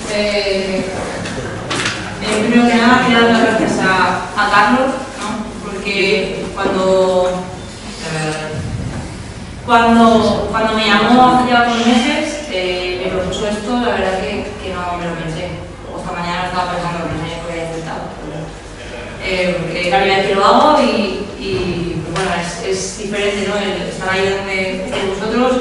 Primero que nada, quiero dar las gracias a Carlos, ¿no? Porque cuando me llamó hace ya unos meses, me propuso esto, la verdad que no me lo pensé. Luego esta mañana estaba pensando que no me había aceptado. Porque la primera vez que lo hago y bueno, es diferente, ¿no? El estar ahí donde estéis vosotros,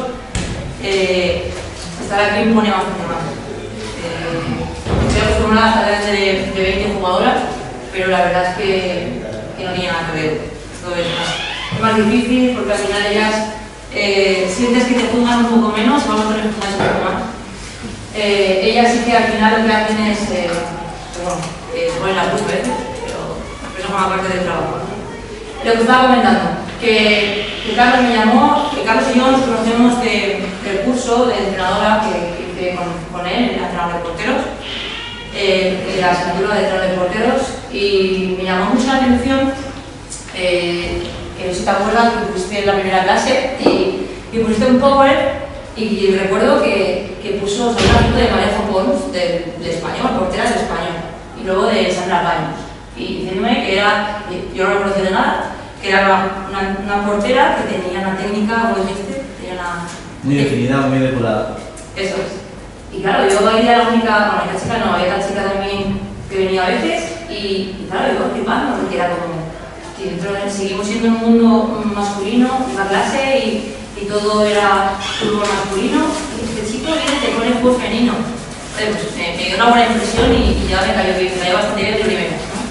estar aquí impone bastante más. Estoy acostumbrada a estar de 20 jugadoras, pero la verdad es que no tiene nada que ver. Esto es más difícil porque al final ellas sientes que te juzgan un poco menos, y vosotros les juzgáis un poco más. Ellas sí que al final lo que hacen es, ponen la culpa, pero eso forma parte del trabajo. Lo que estaba comentando, que Carlos me llamó, que Carlos y yo nos conocemos del curso de entrenadora que hice con él, el entrenador de porteros, la asignatura de entrenador de porteros, y me llamó mucho la atención, si te acuerdas que pusiste en la primera clase y pusiste un power, y recuerdo que puso una foto de Marejo Pons, de español, portera de español, y luego de Sandra Paños, y diciéndome que era, yo no lo conocía de nada, que era una portera que tenía una técnica, como dijiste, tenía una... Muy definida, muy depurada. Eso es. Y claro, yo era la única, bueno, esta chica no, había otra chica también que venía a veces, y claro, yo flipando, porque era como, seguimos siendo un mundo masculino, una clase, y todo era fútbol masculino, y este chico viene y te pone fútbol femenino. Pues, me dio una buena impresión y ya me cayó bien, me cayó bastante bien el primero,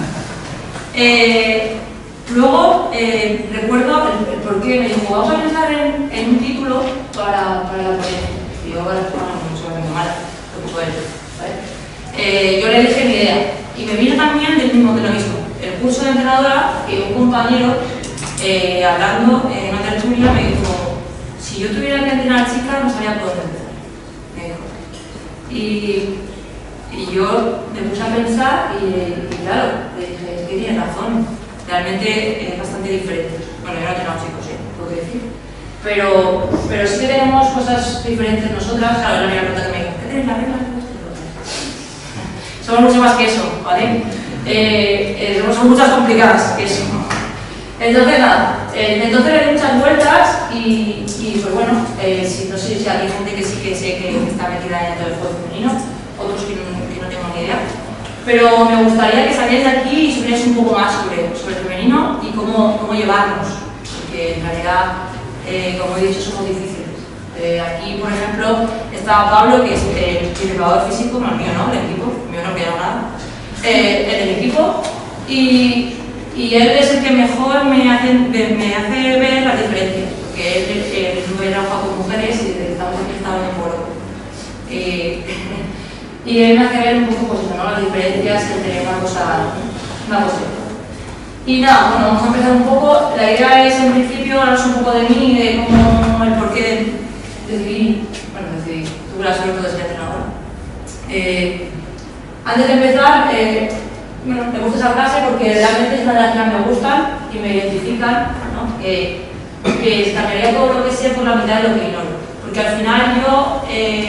¿no? Luego, recuerdo el por qué me dijo, vamos a pensar en un título para la ponencia. Y yo, bueno, no soy muy mala, lo que puedo decir, ¿vale? Yo le dije mi idea, y me vino también del mismo que lo mismo. El curso de entrenadora, y un compañero, hablando en una tertulia, me dijo, si yo tuviera que entrenar a chicas, no sabía por dónde empezar. Me dijo. Y yo me puse a pensar, y claro, le dije, es que tienes razón. Realmente es bastante diferente. Bueno, yo no tengo chicos, puedo decir. Pero sí que tenemos cosas diferentes nosotras. Claro, la primera pregunta que me dijo, ¿qué tenéis la regla? Somos mucho más que eso, ¿vale? Son muchas complicadas que eso. Entonces, nada, entonces le di muchas vueltas y pues bueno, no sé si hay gente que sí que sé que está metida en todo el juego femenino, otros que no tengo ni idea. Pero me gustaría que salierais de aquí y supierais un poco más sobre el femenino y cómo llevarnos, porque en realidad, como he dicho, somos difíciles. Aquí, por ejemplo, está Pablo, que es el preparador físico, no el mío, ¿no? El equipo, el mío no queda nada, el equipo, y él es el que mejor me hace ver las diferencias, porque él no trabaja con mujeres y estamos aquí en foro. Y él me hace ver un poco pues, ¿no? Las diferencias entre una cosa. Y nada, bueno, vamos a empezar un poco. La idea es, en principio, hablaros un poco de mí, de cómo, el porqué decidí, tuve la suerte de ser entrenadora. Antes de empezar, me gusta esa clase porque realmente es una de las que más me gustan y me identifican, ¿no? Que cambiaría todo lo que sé por la mitad de lo que ignoro. Porque al final yo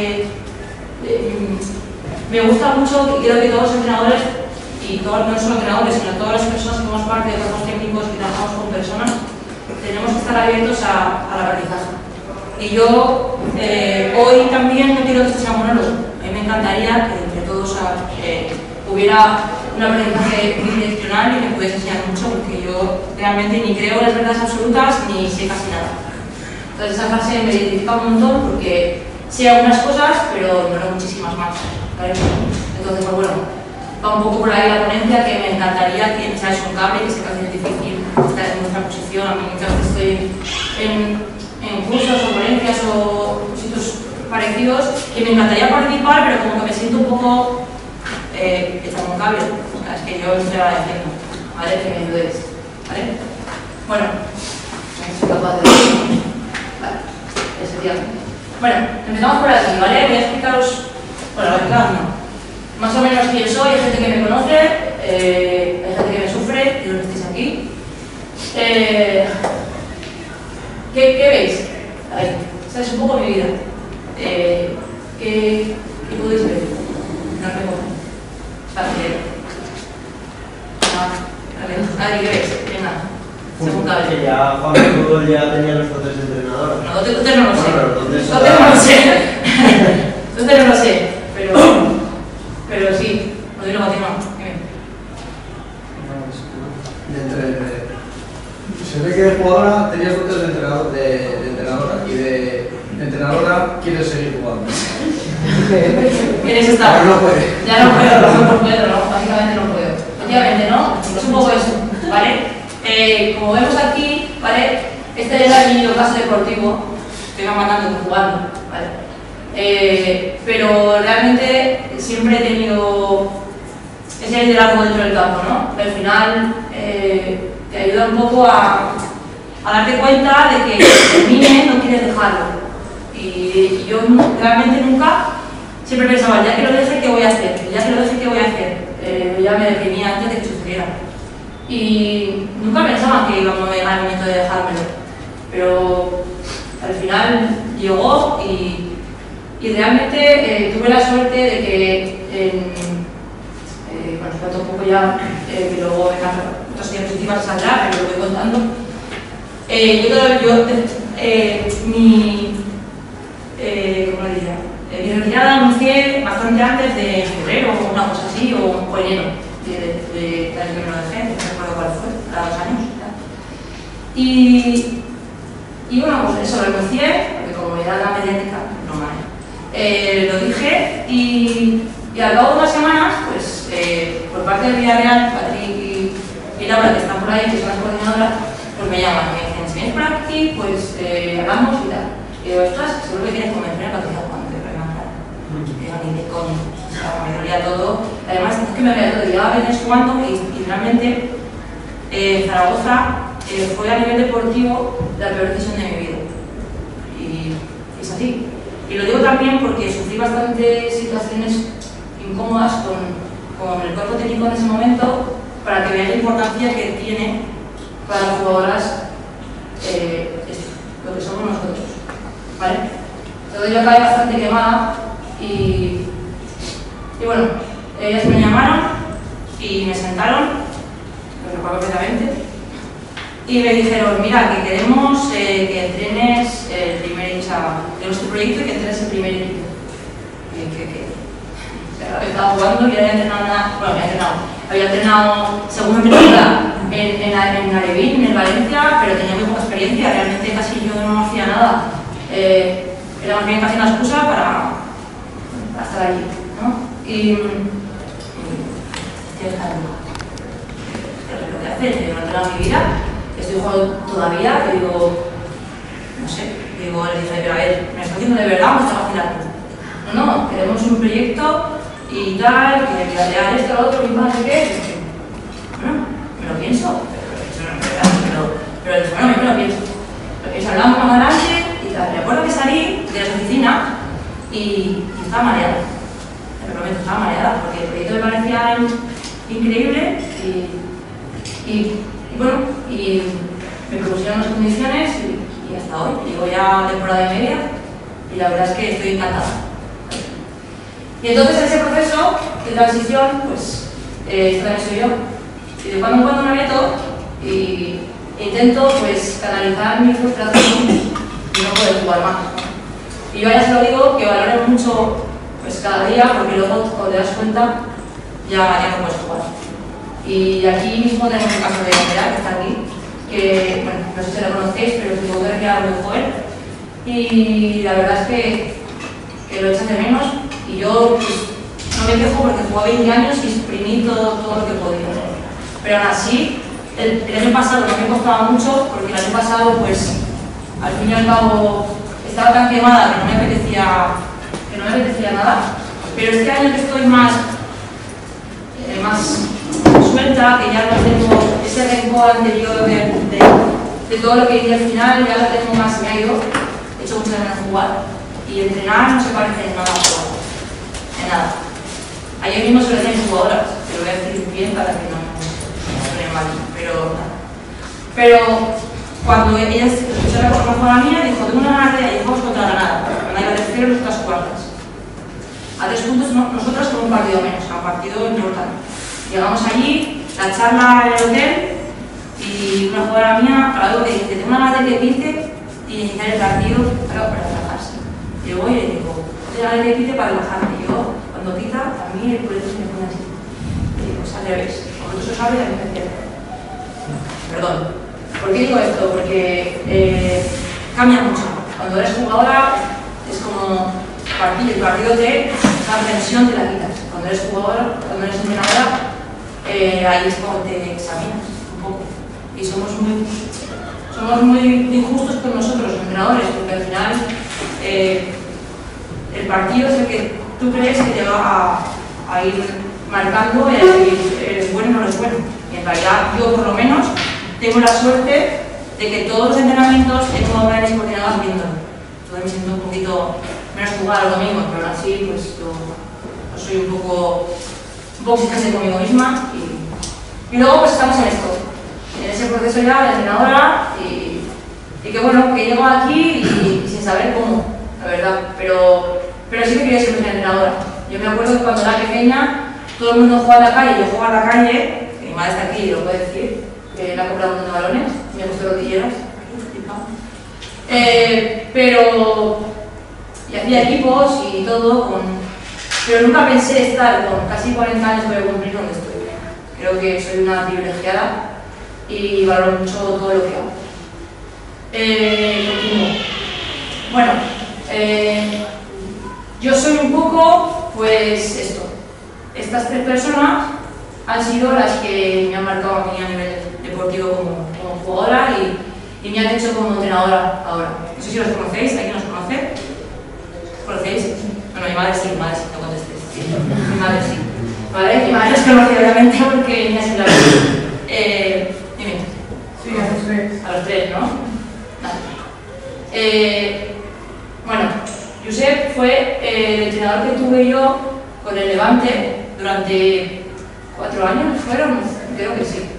me gusta mucho y creo que todos los entrenadores, y todos, no solo entrenadores, sino todas las personas que somos parte de cuerpos técnicos y trabajamos con personas, tenemos que estar abiertos al aprendizaje. Y yo hoy también no quiero que esto sea monólogo. A mí me encantaría que entre todos hubiera un aprendizaje bidireccional y me pudiese enseñar mucho, porque yo realmente ni creo en las verdades absolutas ni sé casi nada. Entonces esa frase me identifica un montón porque sé algunas cosas, pero no muchísimas más. ¿Vale? Entonces, pues bueno, va un poco por ahí la ponencia, que me encantaría que echáis un cable, que sé que es difícil estar en nuestra posición. A mí muchas veces estoy en cursos o ponencias o sitios parecidos y me encantaría participar, pero como que me siento un poco echando un cable. O sea, es que yo estoy agradeciendo, ¿vale? Que me ayudéis, ¿vale? Bueno, no soy capaz de... Vale, efectivamente. Bueno, empezamos por aquí, ¿vale? Voy a explicaros... Bueno, voy a explicaros no. Más o menos quién soy, hay gente que me conoce, hay gente que me sufre, y los que estáis aquí. ¿Qué veis? Ahí, esta es un poco mi vida. ¿Qué podéis ver? Preguntable. Que ya Juan de Fútbol ya tenía los tres entrenadores. No, entonces no lo sé. Bueno, entonces No lo sé. Entonces no lo sé. Pero sí. Continúa. Se ve que de jugadora tenías dotes de entrenadora y de entrenadora quieres seguir jugando. ¿Quieres estar? Pero no puede. Ya no puedo, ¿no? Básicamente no puedo. Efectivamente, ¿no? Es un poco eso, ¿vale? Como vemos aquí, ¿vale? Este era mi caso deportivo que me van mandando jugando, ¿vale? Pero realmente siempre he tenido ese liderazgo dentro del campo, ¿no? Al final te ayuda un poco a darte cuenta de que termine, no quieres dejarlo. Y yo realmente nunca, siempre pensaba, ya que lo deje, ¿qué voy a hacer? Ya que lo deje, ¿qué voy a hacer? Ya me deprimía antes de que sucediera. Y nunca pensaba que iba a llegar el momento de dejármelo. Pero al final llegó y realmente tuve la suerte de que bueno, os cuento un poco ya, que luego en otras diapositivas saldrá, pero lo voy contando. ¿Cómo le diría? Mi retirada la anuncié bastante antes de febrero o una cosa así, o enero del año que me lo dejé, no recuerdo cuál fue, a 2 años. Y bueno, pues eso lo anuncié, porque como era la mediática, lo dije y al cabo de unas semanas, pues por parte del Villarreal, Patrick y Laura, que están por ahí, que son las coordinadoras, pues me llaman, me dicen, si vienes por aquí, pues hablamos y tal. Y digo, ostras, seguro que quieres convencer a Patrick Juan, que problema claro. Ni de coño, o sea, me dolía todo. Además, es que me dolía todo, llevaba veces jugando y realmente Zaragoza fue a nivel deportivo la peor decisión de mi vida. Y es así. Y lo digo también porque sufrí bastantes situaciones incómodas con el cuerpo técnico en ese momento, para que veáis la importancia que tiene para las jugadoras lo que somos nosotros, ¿vale? Entonces yo acabé bastante quemada y bueno, ellas me llamaron y me sentaron, lo recuerdo perfectamente, y me dijeron, mira, que queremos que entrenes el primer equipo, de nuestro proyecto y que entrenes el primer equipo. Estaba jugando y había entrenado había entrenado segunda temporada en Alevín, en Valencia, pero tenía muy poca experiencia, realmente casi yo no hacía nada. Era más bien casi una excusa para estar allí, ¿no? Y estoy dejando lo que hacer, yo no he entrenado en mi vida, estoy jugando todavía, y digo, no sé, le dije, pero a ver, ¿me está haciendo de verdad o me está vacilando? No, queremos un proyecto y tal, que Villarreal esto, lo otro, y más, ¿qué? Bueno, me lo pienso, pero bueno, yo me lo pienso. Lo pienso, hablamos más adelante y tal. Recuerdo que salí de la oficina y estaba mareada. Me prometo, estaba mareada, porque el proyecto me parecía increíble y bueno, y me propusieron las condiciones y hasta hoy. Llevo ya temporada y media y la verdad es que estoy encantada. Y entonces en ese proceso de transición, pues, esta también soy yo. Y de cuando en cuando me meto y intento, pues, canalizar mi frustración y no poder jugar más. Y yo ya se lo digo, que valoro mucho, pues, cada día, porque luego, cuando te das cuenta, ya no puedes jugar. Y aquí mismo tenemos el caso de Andrea, que está aquí, que, bueno, no sé si lo conocéis, pero se tuvo que retirar muy joven. Y la verdad es que lo echan de menos. Y yo, pues, no me quejo porque jugué 20 años y exprimí todo lo que podía. Pero aún así, el año pasado no me costaba mucho, porque el año pasado, pues, al fin y al cabo, estaba tan quemada que no me apetecía nada. Pero este año que estoy más suelta, que ya no tengo ese rencor anterior de todo lo que hice al final, ya lo tengo más, me ha ido, he hecho mucho de menos jugar. Y entrenar no se parece en nada a jugar. En nada. Ayer mismo se lo decía a mis jugadoras, que lo voy a decir bien para que no suene mal, pero cuando ellas escucharon la forma mía, dijo, tengo una ganancia y jugamos contra Granada, Granada de tercero en nuestras cuartas. A 3 puntos nosotros con un partido menos, un partido importante. Llegamos allí, la charla en el hotel, y y una jugadora mía, algo que dice, tengo una ganas de que pite y iniciar el partido para relajarse. Yo voy y le digo, tengo ganas de que pite para relajarme. Y yo, cuando pita, a mí el culete se me pone así. Y digo, pues al revés, como tú sabes, a mí me cierra. Perdón. ¿Por qué digo esto? Porque cambia mucho. Cuando eres jugadora es como el partido de esa tensión te la quitas. Cuando eres jugadora, cuando eres entrenadora, ahí es cuando te examinas un poco. Y somos muy injustos con nosotros, los entrenadores, porque al final el partido es el que tú crees que te va a ir marcando y a decir, eres bueno o no eres bueno. Y en realidad yo por lo menos tengo la suerte de que todos los entrenamientos tengo horarios coordinados viéndolo. Entonces me siento un poquito menos jugada el domingo, pero aún así pues yo soy un poco exigente conmigo misma y luego pues estamos en esto, en ese proceso ya de entrenadora y que bueno, que llego aquí y sin saber cómo, la verdad, pero sí que quería ser una entrenadora. Yo me acuerdo que cuando era pequeña todo el mundo jugaba a la calle, yo jugaba a la calle, que mi madre está aquí y lo puede decir, que le ha comprado un montón de balones, me ha puesto rodilleras, pero y hacía equipos y todo, pero nunca pensé estar con casi 40 años voy a cumplir donde estoy. Creo que soy una privilegiada y valoro mucho todo lo que hago. Continúo. Bueno, yo soy un poco, pues esto. Estas tres personas han sido las que me han marcado a mí a nivel deportivo como jugadora y me han hecho como entrenadora ahora. No sé si los conocéis, ¿alguien los conoce? ¿Conocéis? Bueno, mi madre sí, no contestéis. Sí, mi madre sí. ¿Vale? Mi madre los conoce obviamente porque me ha sido la vida. Dime. Sí, a los tres. A los tres, ¿no? Vale. Bueno, Josep fue el entrenador que tuve yo con el Levante durante 4 años, ¿fueron? Creo que sí.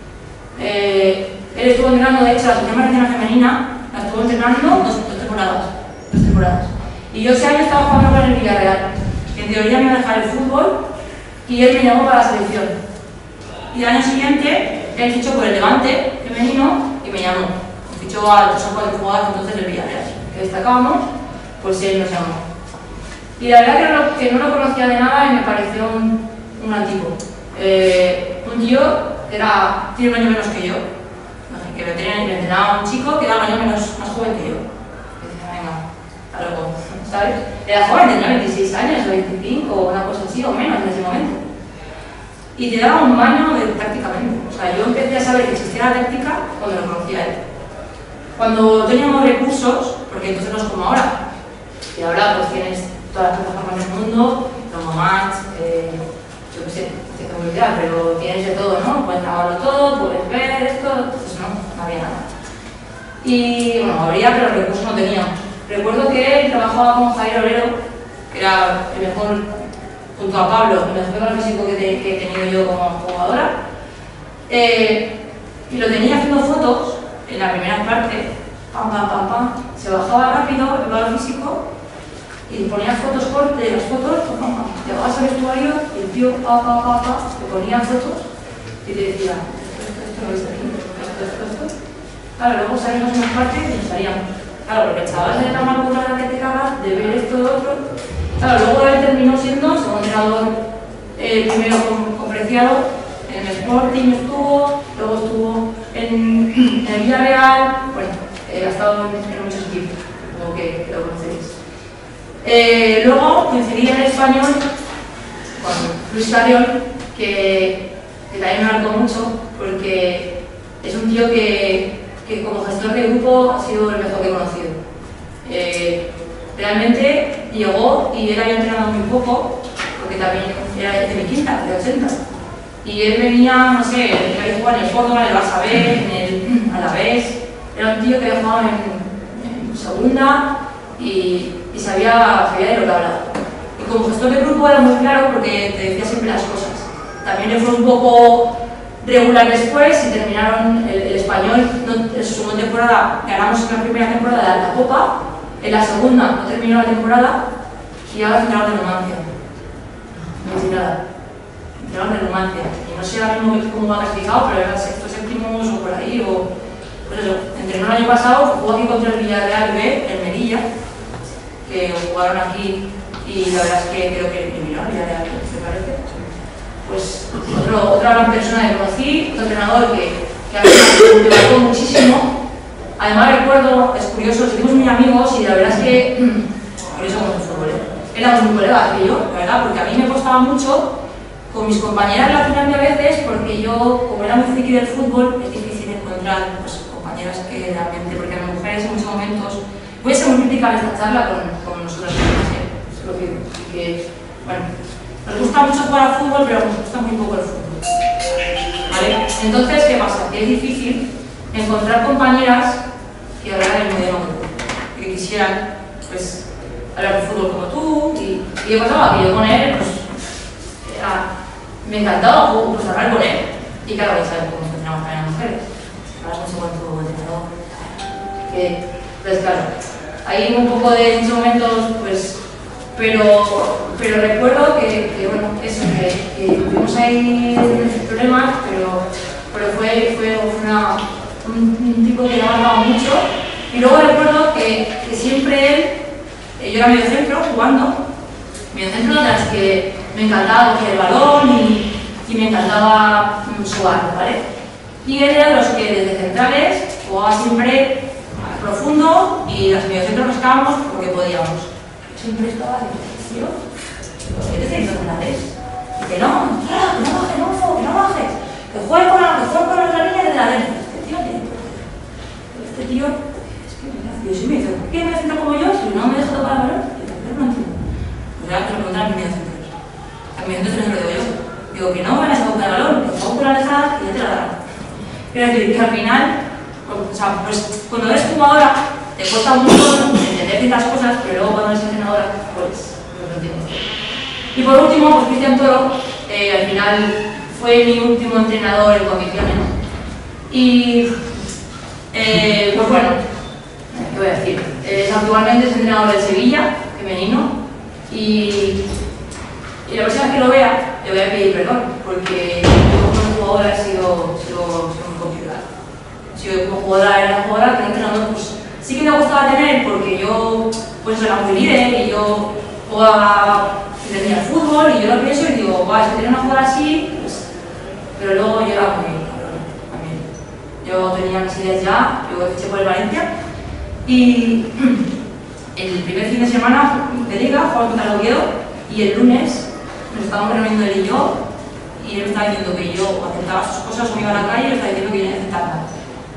Él estuvo entrenando, de hecho, la selección marroquí femenina, la estuvo entrenando dos temporadas. Y yo ese año estaba jugando con el Villarreal. En teoría me iba a dejar el fútbol y él me llamó para la selección. Y al año siguiente, él fichó por el Levante femenino y me llamó. Me fichó a 3 o 4 jugadores entonces del Villarreal, que destacábamos, pues él nos llamó. Y la verdad que no lo conocía de nada y me pareció un antiguo. Un tío que tiene un año menos que yo, que me entrenaba un chico que era un año más joven que yo. Y decía, venga, algo, ¿sabes? Era joven, tenía 26 años o 25 o una cosa así o menos en ese momento. Y te daba un baño tácticamente. O sea, yo empecé a saber que existía la táctica cuando lo conocía a él. Cuando teníamos recursos, porque entonces no es como ahora, y ahora pues tienes todas las plataformas del mundo, Match, yo qué sé, pero tienes de todo, ¿no? Puedes grabarlo todo, puedes ver esto, entonces no había nada. Y bueno, habría, pero los recursos no teníamos. Recuerdo que él trabajaba con Javier Olero, que era el mejor, junto a Pablo, el mejor físico que he tenido yo como jugadora. Y lo tenía haciendo fotos en la primera parte, se bajaba rápido el valor físico y ponía fotos cortes, las fotos, llegabas al vestuario y el tío te ponía fotos y te decía esto no es aquí, esto. Claro, luego salíamos en una parte y nos salíamos. Claro, porque el chaval se le da una puta que te cagas de ver esto de otro. Claro, luego él terminó siendo segundo entrenador, primero con Preciado, en el Sporting estuvo, luego estuvo en el Villarreal, bueno, ha estado en muchos equipos, supongo que lo conocéis. Luego coincidí en el Español con Luis Carrión, que también me marcó mucho, porque es un tío que como gestor de grupo ha sido el mejor que he conocido. Realmente llegó y él había entrenado muy poco, porque también era de mi quinta, de 80. Y él venía, no sé, había jugado en el Córdoba, en el Barça B, en el Alavés. Era un tío que había jugado en segunda y sabía de lo que hablaba. Y como gestor de grupo era muy claro porque te decía siempre las cosas. También le fue un poco regular después y terminaron el Español, en su segunda temporada ganamos en la primera temporada la Copa, en la segunda no terminó la temporada y ahora es entrenador de Numancia. No sé nada. Entrenador de Numancia. Y no sé ahora mismo cómo va clasificado, pero era sexto, séptimo íntimos o por ahí, o pues eso, entrenó el año pasado, jugó aquí contra el Villarreal B, en Melilla, que jugaron aquí y la verdad es que creo que eliminó al Villarreal, ¿me parece? Pues otra gran persona que conocí, otro entrenador que a mí me marcó muchísimo. Además recuerdo, es curioso, fuimos muy amigos y la verdad es que, por eso como fútbol, éramos muy colegas que yo, la verdad, porque a mí me costaba mucho con mis compañeras la final de a veces, porque yo, como era muy friki del fútbol, es difícil encontrar pues, compañeras que realmente, porque a las mujeres en muchos momentos, puede ser muy crítica esta charla con nosotras mismas, es lo que, bueno, nos gusta mucho jugar al fútbol, pero nos gusta muy poco el fútbol, ¿vale? Entonces, ¿qué pasa? Que es difícil encontrar compañeras que hablaran el modelo que quisieran, pues, hablar de fútbol como tú, y yo pasaba que yo con él, pues, me encantaba pues, hablar con él, y claro, ya sabes cómo funcionamos también las mujeres, ahora no sé cuánto entrenador, pues claro, hay un poco de en esos momentos, pues, pero recuerdo que bueno, eso, que tuvimos ahí problemas, pero fue un tipo que me ha marcado mucho. Y luego recuerdo que siempre él, yo era medio centro jugando, medio centro de las que me encantaba coger el balón y me encantaba jugar, ¿vale? Y él era de los que desde centrales jugaba siempre profundo y las mediocentros nos estábamos porque podíamos. Siempre estaba de ¿qué te estoy diciendo centrales? Y que no bajes, que juegue con la otra línea desde adentro. Este tío, es que me hace, yo sí me dice, ¿por qué me centro como yo si no me deja tocar el balón? Y no entiendo. Pues ya te lo preguntan a mi mediocentros. A mi mediocentros se lo digo yo. Digo que no van a tocar el balón, que juego con la deja y ya te la darán. Quiero decir que al final, o sea, pues cuando eres jugadora, te cuesta mucho entender ciertas cosas, pero luego cuando eres entrenadora, pues lo entiendes. Y por último, pues Cristian Toro, al final fue mi último entrenador en condiciones. Y pues bueno, ¿qué voy a decir? Actualmente es entrenador del Sevilla, femenino, y la próxima vez que lo vea, le voy a pedir perdón, porque yo como jugadora he sido muy complicada. Yo como jugadora era una jugadora que un entrenador pues, sí que me gustaba tener, porque yo pues era muy líder y yo jugaba, tenía el fútbol y yo lo pienso y digo, guau, si tenía una jugadora así, pues, pero luego yo era muy cabrón también. Yo tenía mis ideas ya, yo fiché por el Valencia y el primer fin de semana de liga jugaba contra el Oviedo y el lunes nos estábamos reuniendo él y yo y él me estaba diciendo que yo aceptaba sus cosas o me iba a la calle y me estaba diciendo que yo no aceptaba nada.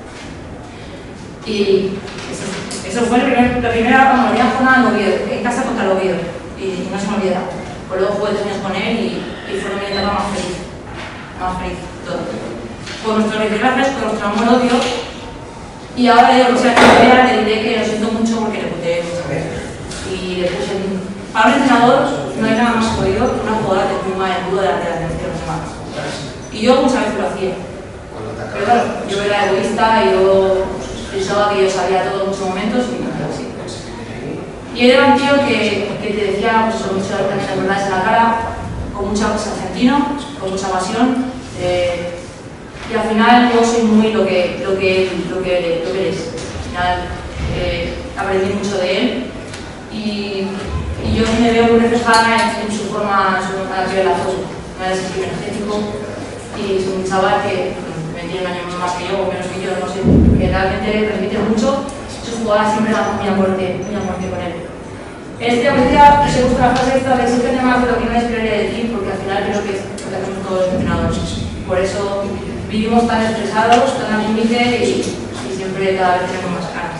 Y eso fue la primera jornada en Oviedo, en casa contra el Oviedo, y no se me olvida. Pues luego jugué 3 años con él y fue mi etapa más feliz todo. Por nuestros rifirrafes, por nuestro amor odio, y ahora yo que sea que me vea, le diré que lo siento mucho porque le puteé muchas veces. Y le puse para un entrenador no hay nada más jodido que una jugadora que firma el nudo delante de la atención de los demás. Y yo muchas veces lo hacía. Pero claro, yo era egoísta y yo pensaba que yo sabía todo en muchos momentos y no era así. Y era un tío que te decía pues, muchas verdades en la cara, con mucha argentino, con mucha pasión. Y al final yo soy muy lo que él es. Al final aprendí mucho de él y yo me veo muy reflejada en su forma de ver las cosas. Es energético y es un chaval que me tiene un año más que yo o menos que yo, no sé, que realmente transmite mucho. Sus jugadas siempre van muy a muerte con él. Decía, se gusta la frase esta de siempre más de lo que no esperaría de ti, porque al final creo que es lo que hacemos todos los entrenadores. Por eso vivimos tan estresados, tan al límite y siempre cada vez tenemos más ganas.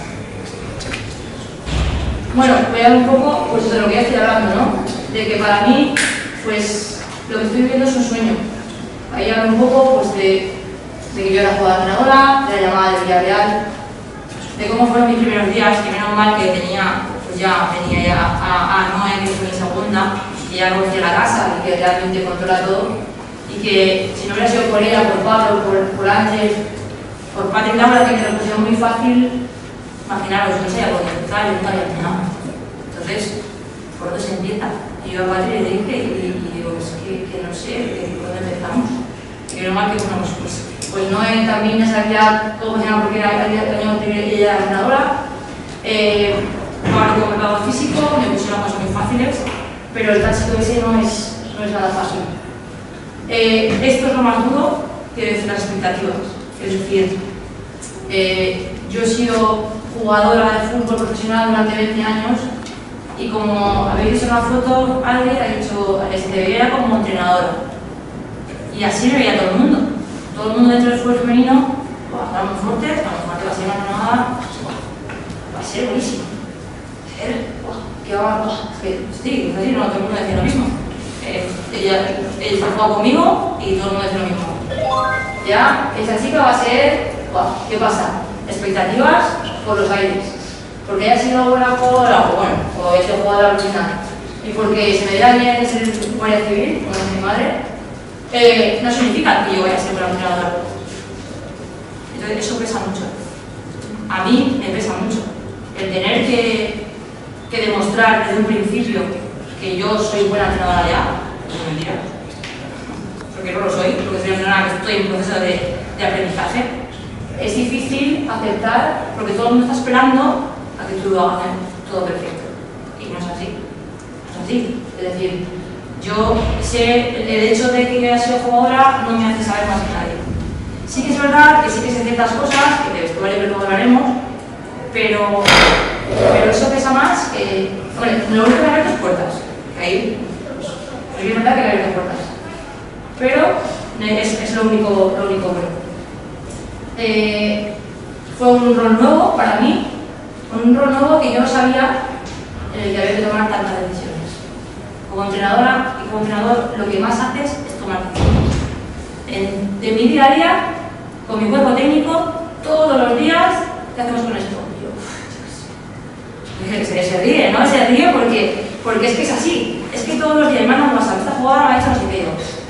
Bueno, voy a hablar un poco pues, de lo que ya estoy hablando, ¿no? De que para mí, pues, lo que estoy viviendo es un sueño. Ahí hablo un poco pues, de que yo era jugadora entrenadora, de la llamada de Villarreal, de cómo fueron mis primeros días, que menos mal que tenía a Noé, que fue mi segunda, que ya conocía la casa y que realmente controla todo. Y que si no hubiera sido por ella, por Pablo, por Ángel, por Patrick Laura, que me lo pusieron muy fácil, imaginaros, no sé, ya podía empezar y nunca había terminado. Entonces, ¿por dónde se empieza? Y yo a Patrick le dije, y digo, es que no sé, ¿por dónde empezamos? Y normal que, bueno, pues no también ya sabía cómo funcionaba porque era el año anterior ella era entrenadora. Ahora con preparado físico, me pusieron cosas muy fáciles, pero el táctico ese no es nada fácil. Esto es lo más duro que decir las expectativas. Es decir, yo he sido jugadora de fútbol profesional durante 20 años y como habéis visto en la foto, alguien ha dicho, te veía como entrenadora. Y así me veía todo el mundo. Todo el mundo dentro del fútbol femenino, está muy fuerte, va a ser una entrenadora, va a ser buenísimo. Que va, sí, no, todo el mundo decía lo mismo. Ella está jugando conmigo y todo el mundo decía lo mismo. Ya, esa chica va a ser, ¿qué pasa? Expectativas por los aires. Porque haya sido buena jugadora, o haya sido jugadora original, y porque se me diera bien ser guardia civil, como es mi madre, no significa que yo vaya a ser buena entrenadora. Entonces, eso pesa mucho. A mí me pesa mucho. El tener que demostrar desde un principio que yo soy buena entrenadora ya, es mentira. Porque no lo soy, porque soy una entrenadora que estoy en proceso de aprendizaje. Es difícil aceptar porque todo el mundo está esperando a que tú lo hagas todo perfecto. Y no es así. No es así. Es decir, yo sé, el hecho de que yo haya sido jugadora no me hace saber más que nadie. Sí que es verdad que sí que sé ciertas cosas, que de vestuario que luego hablaremos, pero eso pesa más que... Bueno, lo único que me abre es puertas. Ahí, pues es verdad que me abre puertas. Pero es lo único bueno. Fue un rol nuevo para mí, un rol nuevo que yo no sabía en el que había que tomar tantas decisiones. Como entrenadora y como entrenador, lo que más haces es tomar decisiones. De mi día a día, con mi cuerpo técnico, todos los días, ¿qué hacemos con esto? Se ríe, ¿no? Se ríe porque es que es así. Es que todos los días me mandan WhatsApp, esta jugadora me ha hecho no sé qué.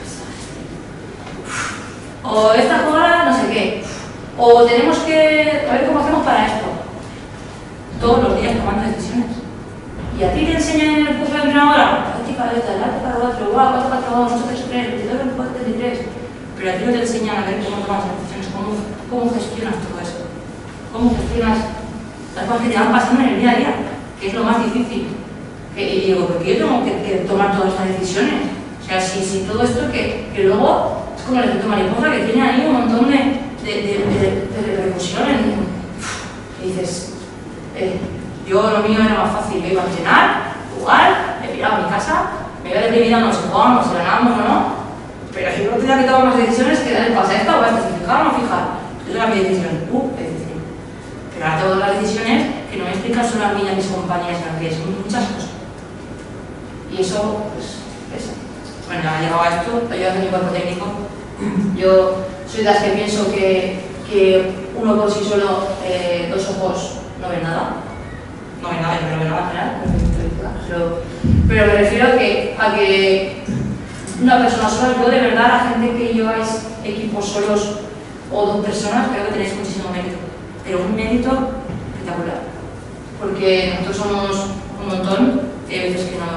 O esta jugadora no sé qué. O tenemos que ver cómo hacemos para esto. Todos los días tomando decisiones. Y a ti te enseñan en el curso de entrenadora, práctica de esta, práctica de otro, 4, 4, 2, 8, 3, 3, 22, 24, 33. Pero a ti no te enseñan a ver cómo tomas las decisiones, cómo gestionas todo eso. Cómo gestionas las cosas que te van pasando en el día a día, que es lo más difícil. Y digo, ¿por qué yo tengo que tomar todas estas decisiones? O sea, si todo esto que luego es como el efecto mariposa que tiene ahí un montón de repercusiones. Y dices, yo lo mío era más fácil, yo iba a entrenar, jugar, me piraba a mi casa, me iba deprimida, no sé jugamos, si ganábamos o no, pero yo no tenía que tomar más decisiones que dar el pase a esta o a esta, si fijar o no fijar. Yo era mi decisión, decisión. Pero ahora tengo las decisiones que no me explican solo a mí y a mis compañeras, sino que son muchas cosas. Y eso, pues, eso. Bueno, ha llegado a esto, ayuda a mi cuerpo técnico. Yo soy de las que pienso que uno por sí solo, 2 ojos, no ve nada. No ve nada, yo no veo nada en general. Pero me refiero a que una persona sola, yo de verdad, la gente que lleváis equipos solos o 2 personas, creo que tenéis muchísimo mérito. Pero un mérito espectacular. Porque nosotros somos un montón de veces que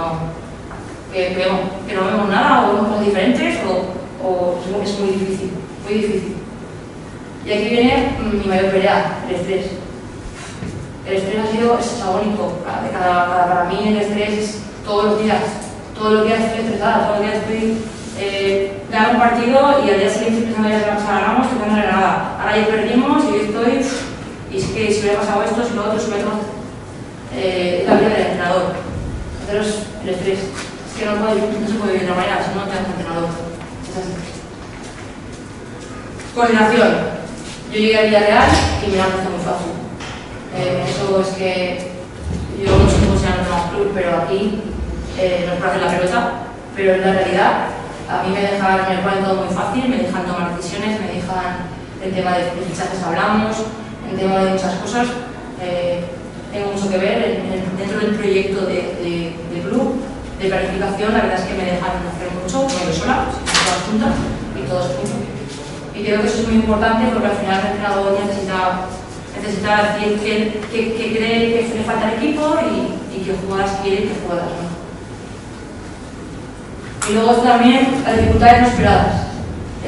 no vemos nada o vemos cosas diferentes o es muy difícil, muy difícil. Y aquí viene mi mayor pelea, el estrés. El estrés ha sido agónico. Para mí el estrés es todos los días estoy estresada, todos los días estoy ganar un partido y al día siguiente pensando ya que ganamos, que no era nada. Ahora ya perdimos y yo estoy, y es que si hubiera pasado esto, si lo otro, si me otro, la vida del entrenador. Haceros el estrés. Es que no se puede vivir de otra manera, si no te haces entrenador. Es así. Coordinación. Yo llegué a Villarreal y me la empezó muy fácil. Eso es que yo no sé cómo se llama el club, pero aquí no es por hacer la pelota, pero en la realidad a mí me ponen todo muy fácil, me dejan tomar decisiones, me dejan el tema de fichajes hablamos, el tema de muchas cosas. Tengo mucho que ver dentro del proyecto de club, de planificación. La verdad es que me dejan hacer mucho, no yo sola, sino todas juntas y todos juntos. Y creo que eso es muy importante porque al final el entrenador necesita decir que cree que le falta al equipo y que jugadas quiere que jugadas no. Y luego también las dificultades no esperadas.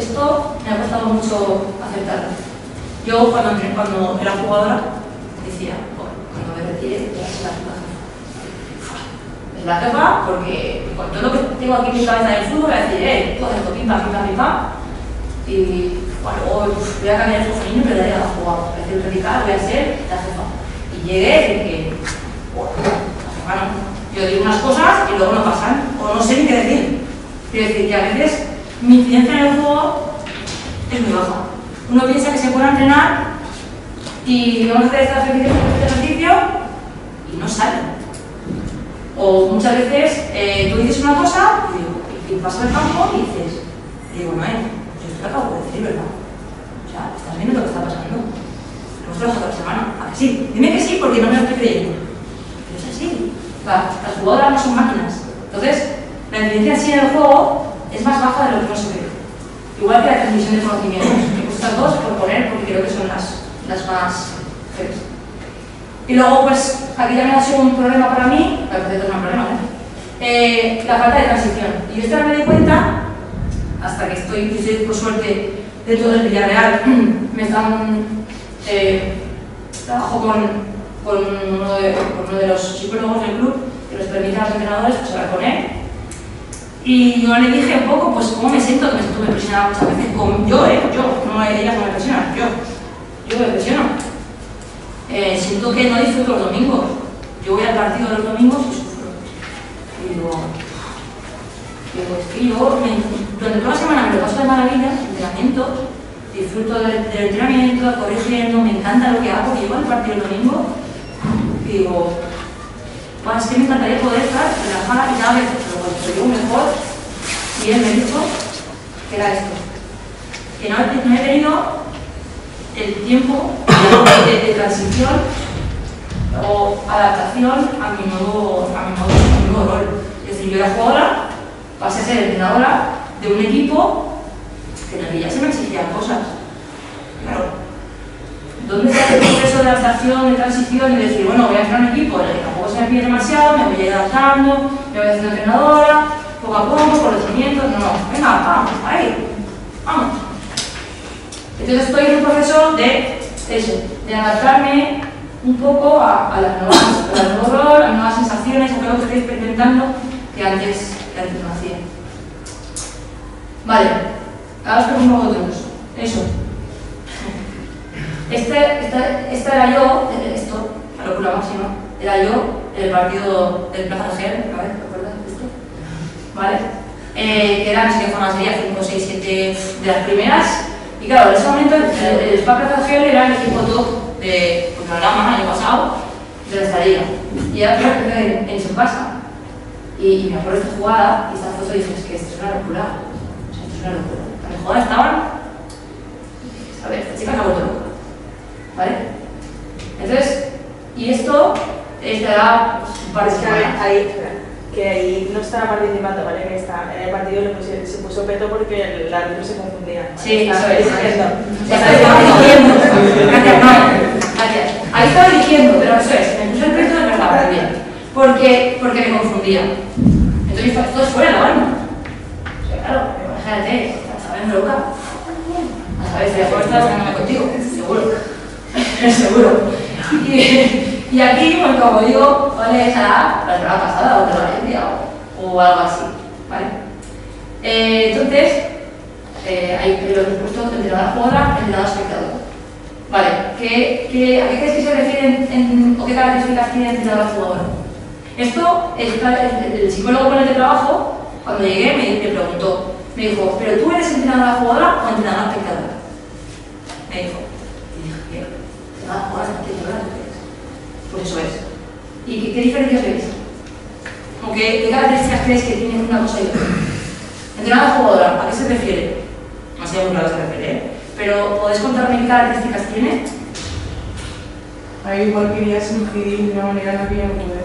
esto me ha costado mucho aceptarlo. Yo cuando era jugadora decía, bueno, cuando me retire voy a ser la jefa. Es la jefa porque con todo lo que tengo aquí en mi cabeza del fútbol voy a decir, tú haces esto, pim, pam, pim, pam, pim, pam. Y bueno, luego voy a cambiar el femenino, pero ya a jugar. Voy a hacer radical, voy a ser la jefa. Y llegué y que, bueno, la jefa no. Yo digo unas cosas y luego no pasan, o no sé ni qué decir. Quiero decir que a veces mi incidencia en el juego es muy baja. Uno piensa que se puede entrenar y vamos a hacer este ejercicio y no sale. O muchas veces tú dices una cosa y pasas el campo y dices, digo, no, yo esto lo acabo de decir, ¿verdad? O sea, estás viendo lo que está pasando. Lo hemos trabajado la semana. ¿A que sí? Dime que sí porque no me lo estoy creyendo. Pero es así. Las jugadoras no son máquinas. Entonces, la incidencia en sí en el juego es más baja de lo que no se ve. Igual que la transmisión de conocimientos. Me gustan dos por poner porque creo que son las más feas. Y luego, pues, aquí también ha sido un problema para mí, la verdad es un problema, ¿eh? La falta de transición. Y yo esto me di cuenta, hasta que estoy por suerte dentro del Villarreal, me están, trabajo con uno de los psicólogos del club que nos permite a los entrenadores pues, hablar con él. Y yo le dije un poco, pues, cómo me siento, que me siento muy presionada muchas veces, yo, no ellas no me presionan, yo me presiono. Siento que no disfruto los domingos. Yo voy al partido de los domingos y sufro. Y digo, es que yo durante toda la semana me lo paso de maravilla, entrenamiento, disfruto del entrenamiento, corrigiendo, me encanta lo que hago, y llego al partido el domingo y digo, bueno, es que me encantaría poder estar relajada y cada vez lo llevo mejor. Y él me dijo que era esto, que no he tenido el tiempo de transición o adaptación a mi nuevo rol. Es decir, yo era jugadora, pasé a ser entrenadora de un equipo en el que ya se me exigían cosas. Claro, ¿dónde está el proceso de adaptación, de transición y decir, bueno, voy a entrenar un equipo en el que tampoco se me pide demasiado, me voy a ir adaptando, me voy haciendo entrenadora, poco a poco, conocimientos, no, venga, vamos, ahí, vamos. Entonces estoy en un proceso de eso, de adaptarme un poco al nuevo rol, a nuevas sensaciones, a todo lo que estoy experimentando que antes no hacía. Vale, ahora os pregunto un poco de eso. Esta era yo, esto, la locura máxima, era yo en el partido del Plaza de Gel, ¿te acuerdas de esto? ¿Vale? Que eran, no sé qué formas sería, 5, 6, 7 de las primeras. Y claro, en ese momento el Spa Plaza Gel era el equipo top de programa el año pasado de la estadía. Y era en su casa. Y me acuerdo de esta jugada y esta foto y dices, es que esto es una locura. O sea, esto es una locura. Las jugadas estaban. A ver, esta chica se ha vuelto loca. ¿Vale? Entonces, y esto estará un par de semanas. Que ahí no estaba participando, ¿vale? Que está, en el partido se puso peto porque el árbitro se confundía. ¿Vale? Sí, estaba eso es. diciendo. Estaba diciendo. Gracias, Maya. Gracias. Ahí estaba diciendo, pero eso es, me puse el peto de verdad también. Porque me confundía. Entonces, todo es fuera de la banda. O sea, claro, imagínate, ¿sabes, loca? A saber, si mejor estás ganando contigo, seguro. Seguro. Y aquí, pues como digo, vale, será la semana pasada o de Valencia o algo así, ¿vale? Entonces, ahí lo que he puesto, entrenador jugadora, entrenador espectador. Vale, ¿a qué crees que se refiere o qué características tiene entrenador jugadora? Esto, el psicólogo con el que trabajo, cuando llegué me preguntó, me dijo, ¿pero tú eres entrenadora jugadora o entrenadora espectadora? Me dijo, y dije, ¿qué? Entrenadora jugadora, ¿qué? Pues eso es. ¿Y qué diferencias veis? ¿O qué características crees que tiene una cosa y otra? Entrenadora jugadora, ¿a qué se refiere? No sé muy claro a qué se refiere, ¿eh? Pero ¿podéis contarme qué características tiene? Ahí igual querías incidir de una manera no bien, pues.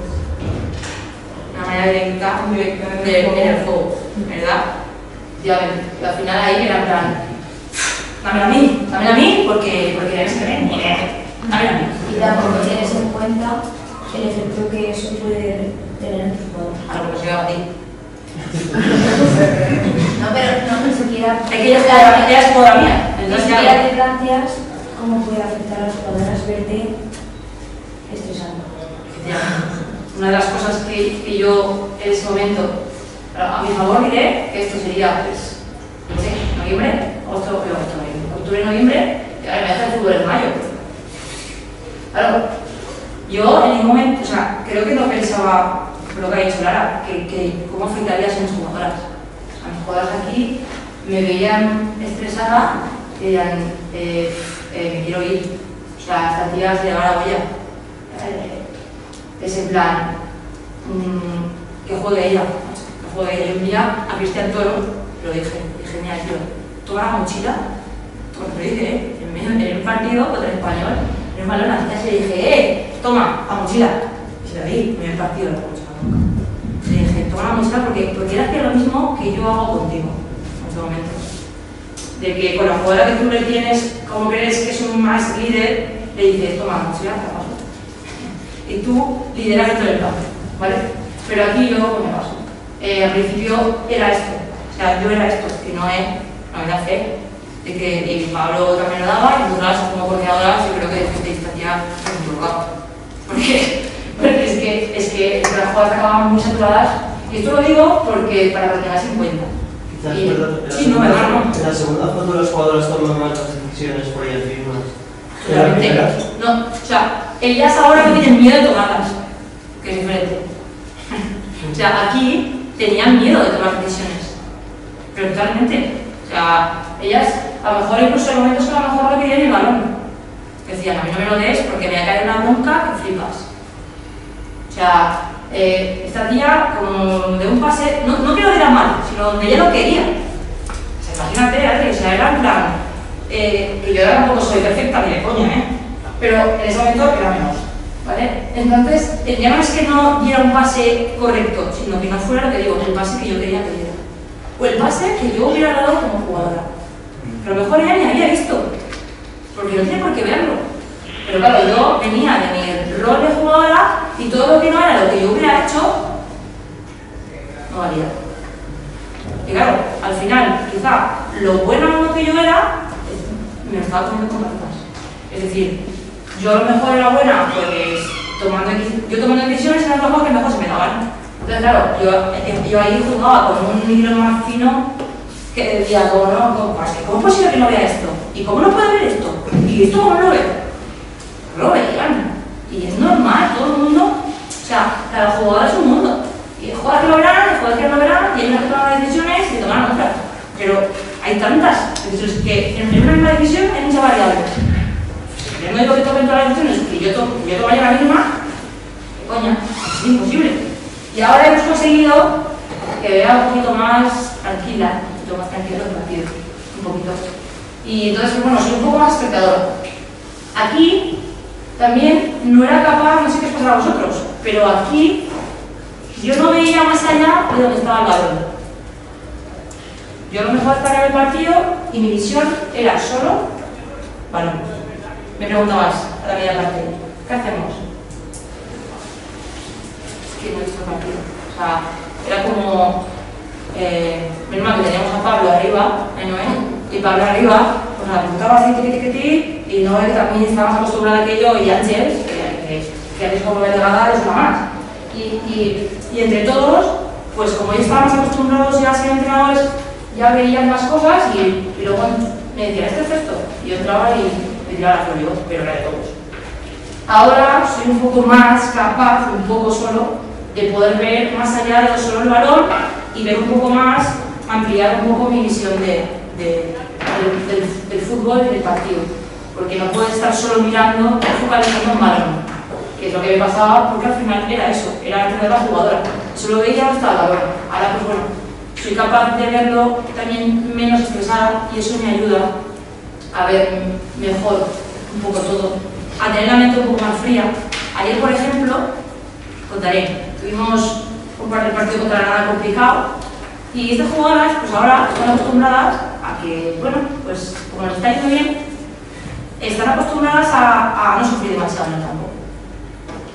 Una manera directa en el juego, ¿verdad? Efectivamente. Y al final ahí era en plan, dámelo a mí, porque no se creen, ni idea. Dámelo a mí. Y tampoco tienes en cuenta el efecto que eso puede tener en tus jugadores. A lo que se va a ti. No, pero no ni siquiera ya, Es que ella es jugadora mía. Entonces, ya claro, te planteas cómo puede afectar a las jugadoras verte estresando. una de las cosas que yo en ese momento, a mi favor diré que esto sería, pues, no sé, noviembre, octubre, noviembre, y ahora me hace el fútbol en mayo. Claro, yo en ningún momento, o sea, creo que no pensaba lo que ha dicho Lara, que cómo afectaría a mis jugadoras. O sea, mis jugadoras aquí me veían estresada y decían, me quiero ir. O sea, esta tía se le va la olla. Es en plan, que juegue ella. Yo un día a Cristian Toro, lo dije, mira, tío, toma la mochila, lo dije, en un partido contra el Español, en el balón, así le dije, toma la mochila. Y se la di, me he partido la mochila nunca. Le dije, toma la mochila porque él hacía lo mismo que yo hago contigo en ese momento. De que con la jugadora que tú le tienes, como crees que es un más líder, le dices, toma la mochila, te paso. Y tú lideras dentro del campo, ¿vale? Pero aquí yo me paso. Al principio era esto, o sea, yo era esto, que no me da fe, de que y Pablo también lo daba, y nosotras como coordinadoras yo creo que de distancia es un colgado. Porque es que las jugadas acababan muy saturadas, y esto lo digo porque para que lo tengáis en cuenta. Quizás, Y, perdón, sí, no, ¿verdad? No. En la segunda foto los jugadores toman más las decisiones por ellas mismas. Totalmente. No, o sea, ellas ahora no tienen miedo de tomarlas, que es diferente. O sea, aquí tenían miedo de tomar decisiones, pero totalmente. O sea, ellas, a lo mejor incluso en momentos que a lo mejor no querían el balón. Decían, a mí no me lo des porque me va a caer una bronca que flipas. O sea, esta tía, como de un pase, no que lo diera mal, sino donde ella lo quería. O sea, imagínate, ¿eh? O sea, era en plan, que yo tampoco soy perfecta ni de coña, pero en ese momento era menos, ¿vale? Entonces, ya no es que no diera un pase correcto, sino que no fuera lo que digo, el pase que yo quería que diera. O el pase que yo hubiera dado como jugadora. Pero a lo mejor ella ni había visto, porque no tiene por qué verlo. Pero claro, yo venía de mi rol de jugadora y todo lo que no era lo que yo hubiera hecho, no valía. Y claro, al final, quizá lo bueno en lo que yo era, me lo estaba comiendo con patatas. Es decir, yo a lo mejor era buena, pues tomando decisiones en los juegos que mejor se me daban. Entonces, claro, yo ahí jugaba con un hilo más fino que decía, ¿cómo es posible que no vea esto? ¿Y cómo no puede ver esto? ¿Y esto cómo lo ve? Lo veían. Y es normal, todo el mundo, o sea, cada jugador es un mundo. Y hay jugadores que lo verán, hay jugadores que no lo verán, y hay unas que toman decisiones y toman otras. Pero hay tantas decisiones que en una misma decisión hay muchas variables. Yo no digo que tomen todas las decisiones, que yo tomaría la misma, que coña, es imposible. Y ahora hemos conseguido que vea un poquito más tranquila, un poquito más tranquilo el partido, un poquito. Y entonces, bueno, soy un poco más espectador. Aquí también no era capaz, no sé qué os pasaba a vosotros, pero aquí yo no veía más allá de donde estaba el balón. Yo a lo mejor estaba en el partido y mi visión era solo balón. Me preguntabas a la media parte, ¿qué hacemos? Es que no he visto el partido. O sea, era como, menos mal que teníamos a Pablo arriba, y Pablo arriba, pues la preguntaba así, y no es que también estábamos acostumbrados a aquello, y Ángel, que antes como delegada es una más. Y entre todos, pues como ya estábamos acostumbrados ya a ser entrenadores, ya veían más cosas y luego me decían, ¿este es esto? Y yo entraba y me tiraba la flor, pero era de todos. Ahora soy un poco más capaz, un poco solo, de poder ver más allá de solo el balón y ver un poco más, ampliar un poco mi visión del fútbol y del partido. Porque no puedo estar solo mirando, focalizando un balón, que es lo que me pasaba, porque al final era eso, era entender a la jugadora. Solo veía dónde estaba el balón. Ahora, pues bueno, soy capaz de verlo también menos estresada y eso me ayuda a ver mejor un poco todo, a tener la mente un poco más fría. Ayer, por ejemplo, contaré, tuvimos un partido contra Granada complicado y estas jugadoras, pues ahora están acostumbradas a que, bueno, pues como les está yendo bien, están acostumbradas a no sufrir demasiado en el campo.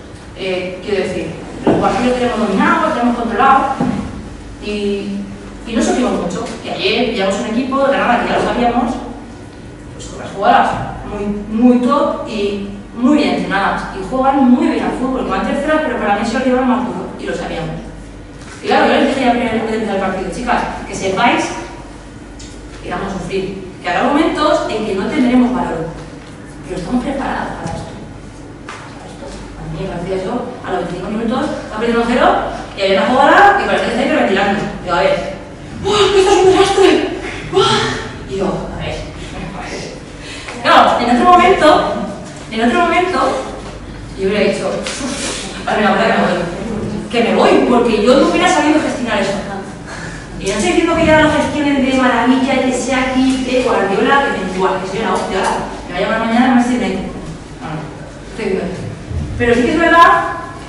Quiero decir, los partidos tenemos dominados, tenemos controlados y Y no sufrimos mucho, que ayer llevamos un equipo de Granada que ya lo sabíamos, pues con las jugadoras muy top y muy bien entrenadas, y juegan muy bien al fútbol, que van terceras, pero para mí se lo llevan más duro, y lo sabíamos. Y claro, yo les dije ya primero de empezar el partido, chicas, que sepáis que vamos a sufrir, que habrá momentos en que no tendremos valor, pero estamos preparadas para esto. A mí me parecía yo, a los 25 minutos, está perdiendo 0, y había una jugadora que parecía que está hiperventilando. Digo, a ver, ¡oh, esto es un desastre! Y yo, a ver. Claro, en otro momento, yo hubiera dicho, vale, la verdad que me voy, porque yo no hubiera sabido gestionar eso. Y no estoy diciendo que ya lo gestionen de maravilla, que sea aquí, que Guardiola, que me igual, que soy una hostia, me va a llamar mañana más de United. No, estoy bien. Pero sí que es verdad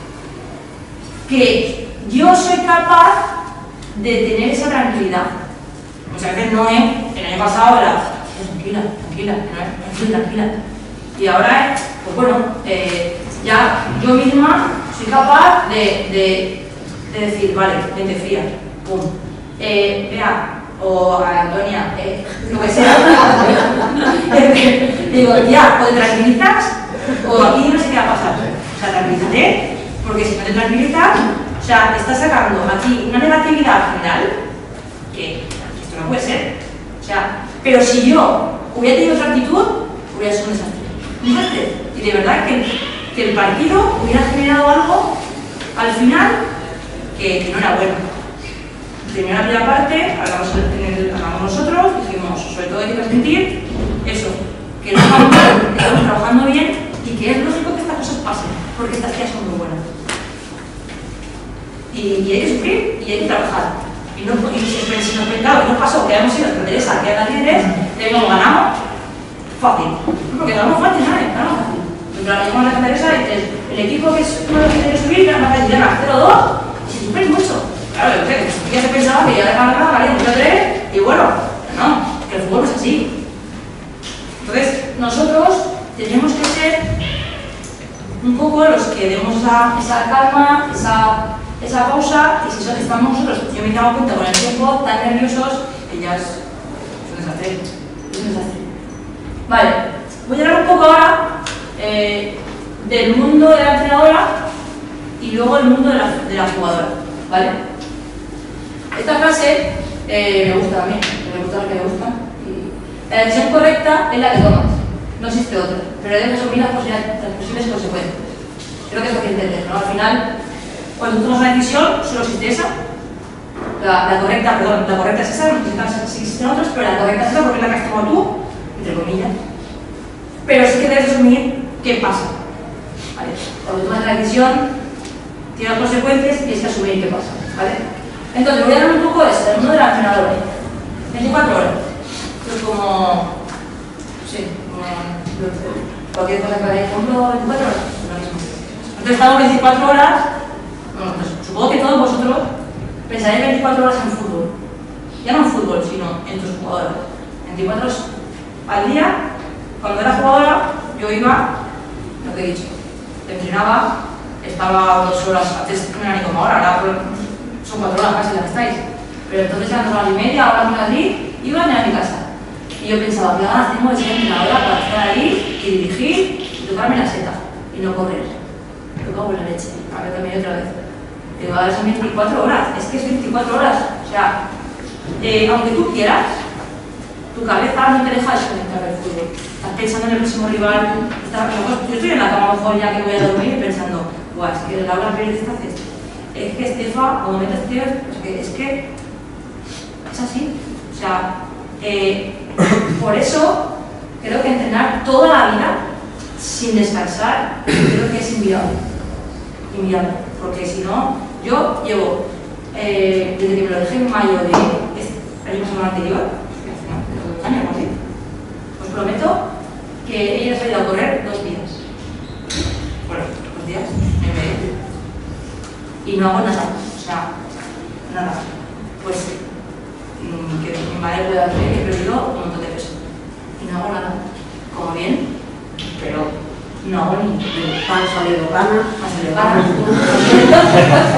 que yo soy capaz de tener esa tranquilidad. Muchas veces no es, el año pasado era tranquila. Y ahora, pues bueno, ya yo misma soy capaz de decir, vale, mente fría, pum. Vea, o a Antonia, lo que sea. Digo, ya, o te tranquilizas, o aquí no sé qué va a pasar. O sea, tranquilízate, porque si no te tranquilizas, o sea, estás sacando aquí una negatividad general, que esto no puede ser. O sea, pero si yo hubiera tenido otra actitud, hubiera sido un desastre. Un desastre. Y de verdad que el partido hubiera generado algo al final que no era bueno. Terminó la primera parte, hablamos nosotros, dijimos, sobre todo hay que transmitir eso, que no estamos trabajando bien y que es lógico que estas cosas pasen, porque estas tías son muy buenas. Y hay que sufrir y hay que trabajar. Y si nos pensamos, ¿qué nos pasó? Que habíamos ido a Teresa, que eran las líderes, y nos ganamos fácil. Porque ganamos fácil, ¿sabes? Ganamos fácil. Llegamos a la Teresa y el equipo que es uno de los que tiene que subir, gana 0-2, y se sufre mucho. Claro, ya se pensaba que ya de ganar valía 0-3, y bueno, no, que el fútbol no es así. Entonces, nosotros tenemos que ser un poco los que demos esa calma, esa pausa, y si estamos nosotros, yo me he dado cuenta con el tiempo, tan nerviosos, que ya es un desastre. Vale, voy a hablar un poco ahora del mundo de la entrenadora y luego el mundo de la jugadora, ¿vale? Esta frase me gusta a mí, me gusta lo que me gusta. La decisión correcta es la que tomas, no existe otra, pero debes asumir las posibles consecuencias. Creo que es lo que entender, ¿no? Al final, cuando tú tomas una decisión, solo existe esa. La correcta es esa, no existen otras, pero la correcta es esa porque es la que has tomado tú, entre comillas. Pero sí que debes asumir qué pasa. ¿Vale? Cuando tomas la decisión, tiene consecuencias y tienes que asumir qué pasa. ¿Vale? Entonces, voy a hablar un poco de eso, del mundo de la entrenadora. 24 horas. Esto es como. Sí, como. Cualquier cosa que vaya junto, 24 horas. Lo mismo. Entonces, estamos 24 horas. Bueno, pues supongo que todos vosotros pensaréis 24 horas en fútbol. Ya no en fútbol, sino en tus jugadoras. 24 horas al día. Cuando era jugadora, yo iba, lo que he dicho, entrenaba, estaba 2 horas, antes no era ni como ahora son 4 horas casi las que estáis. Pero entonces eran 2 horas y media, ahora en Madrid, iba a mi casa. Y yo pensaba, qué ganas tengo de ser entrenadora para estar ahí y dirigir y tocarme la seta y no correr. Me cago en la leche, a ver que me dio otra vez. Digo, ahora son 24 horas, es que es 24 horas. O sea, aunque tú quieras, tu cabeza no te deja desconectar del fútbol. Estás pensando en el próximo rival. Yo estoy en la cama a lo mejor ya que voy a dormir pensando, guau, es que Laura Pérez está haciendo. Es que Estefa, cuando metes es que es así. O sea, por eso creo que entrenar toda la vida sin descansar creo que es inviable. Porque si no, yo llevo desde que me lo dejé en mayo de año pasado anterior, hace 2 años o así, os prometo que ella se ha ido a correr 2 días. Bueno, 2 días, y no hago nada, o sea, nada. Pues que mi madre pueda hacer que he perdido un montón de peso. Y no hago nada. Como bien, pero no hago ni pan salido gana.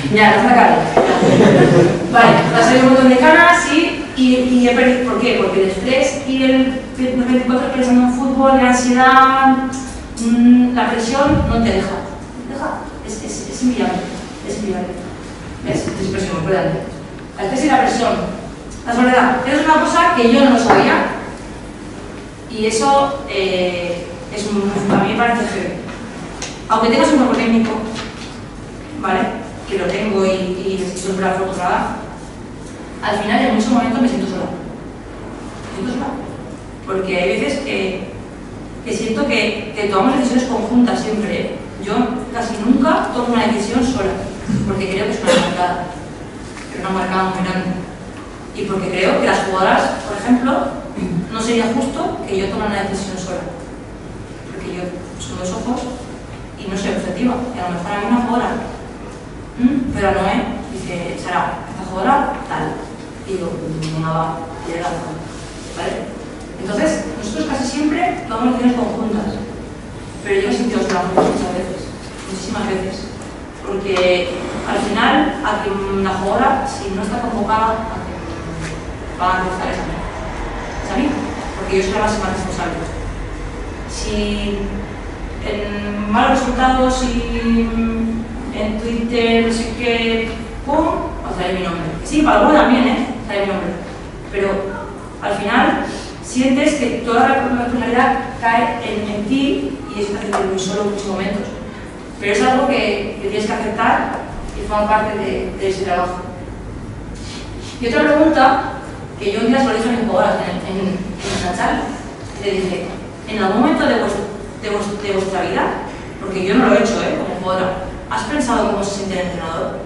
Ya, no está claro. Vale, va a salir un montón de canas y he perdido. ¿Por qué? Porque el estrés y el 24 pensando en fútbol, la ansiedad, la presión no te deja. Es inviable. Es inviable. ¿Ves? Es presión, recuérdate. El estrés y la presión. La soledad. Eso es una cosa que yo no lo sabía. Y eso a mí me parece que, aunque tengas un cuerpo técnico, ¿vale? Que lo tengo y estoy súper afortunada, al final en muchos momentos me siento sola. Me siento sola. Porque hay veces que siento que tomamos decisiones conjuntas siempre, ¿eh? Yo casi nunca tomo una decisión sola, porque creo que es una marcada muy grande. Y porque creo que las jugadoras, por ejemplo, no sería justo que yo tomara una decisión sola. Porque yo son dos ojos y no soy objetiva. Y a lo mejor a mí una jugadora, pero no dice, Sara, esta jugadora tal. Y digo, no va, tiene razón. ¿Vale? Entonces, nosotros casi siempre tomamos decisiones conjuntas. Pero yo me he sentido sola muchas veces, muchísimas veces. Porque al final, a quien la jugadora, si no está convocada, va a gustar esa mí. Es a mí, porque yo soy la máxima responsable. Si en malos resultados y en Twitter, no sé qué, ¡pum!, va a salir mi nombre. Sí, para alguno también, sale mi nombre. Pero al final sientes que toda la responsabilidad cae en ti y es fácil muy solo en muchos momentos. Pero es algo que tienes que aceptar y forma parte de ese trabajo. Y otra pregunta que yo un día se lo dije a mis jugadoras en la charla, le dije, en algún momento de vuestra vida, porque yo no lo he hecho como jugadora, ¿has pensado cómo se siente el entrenador?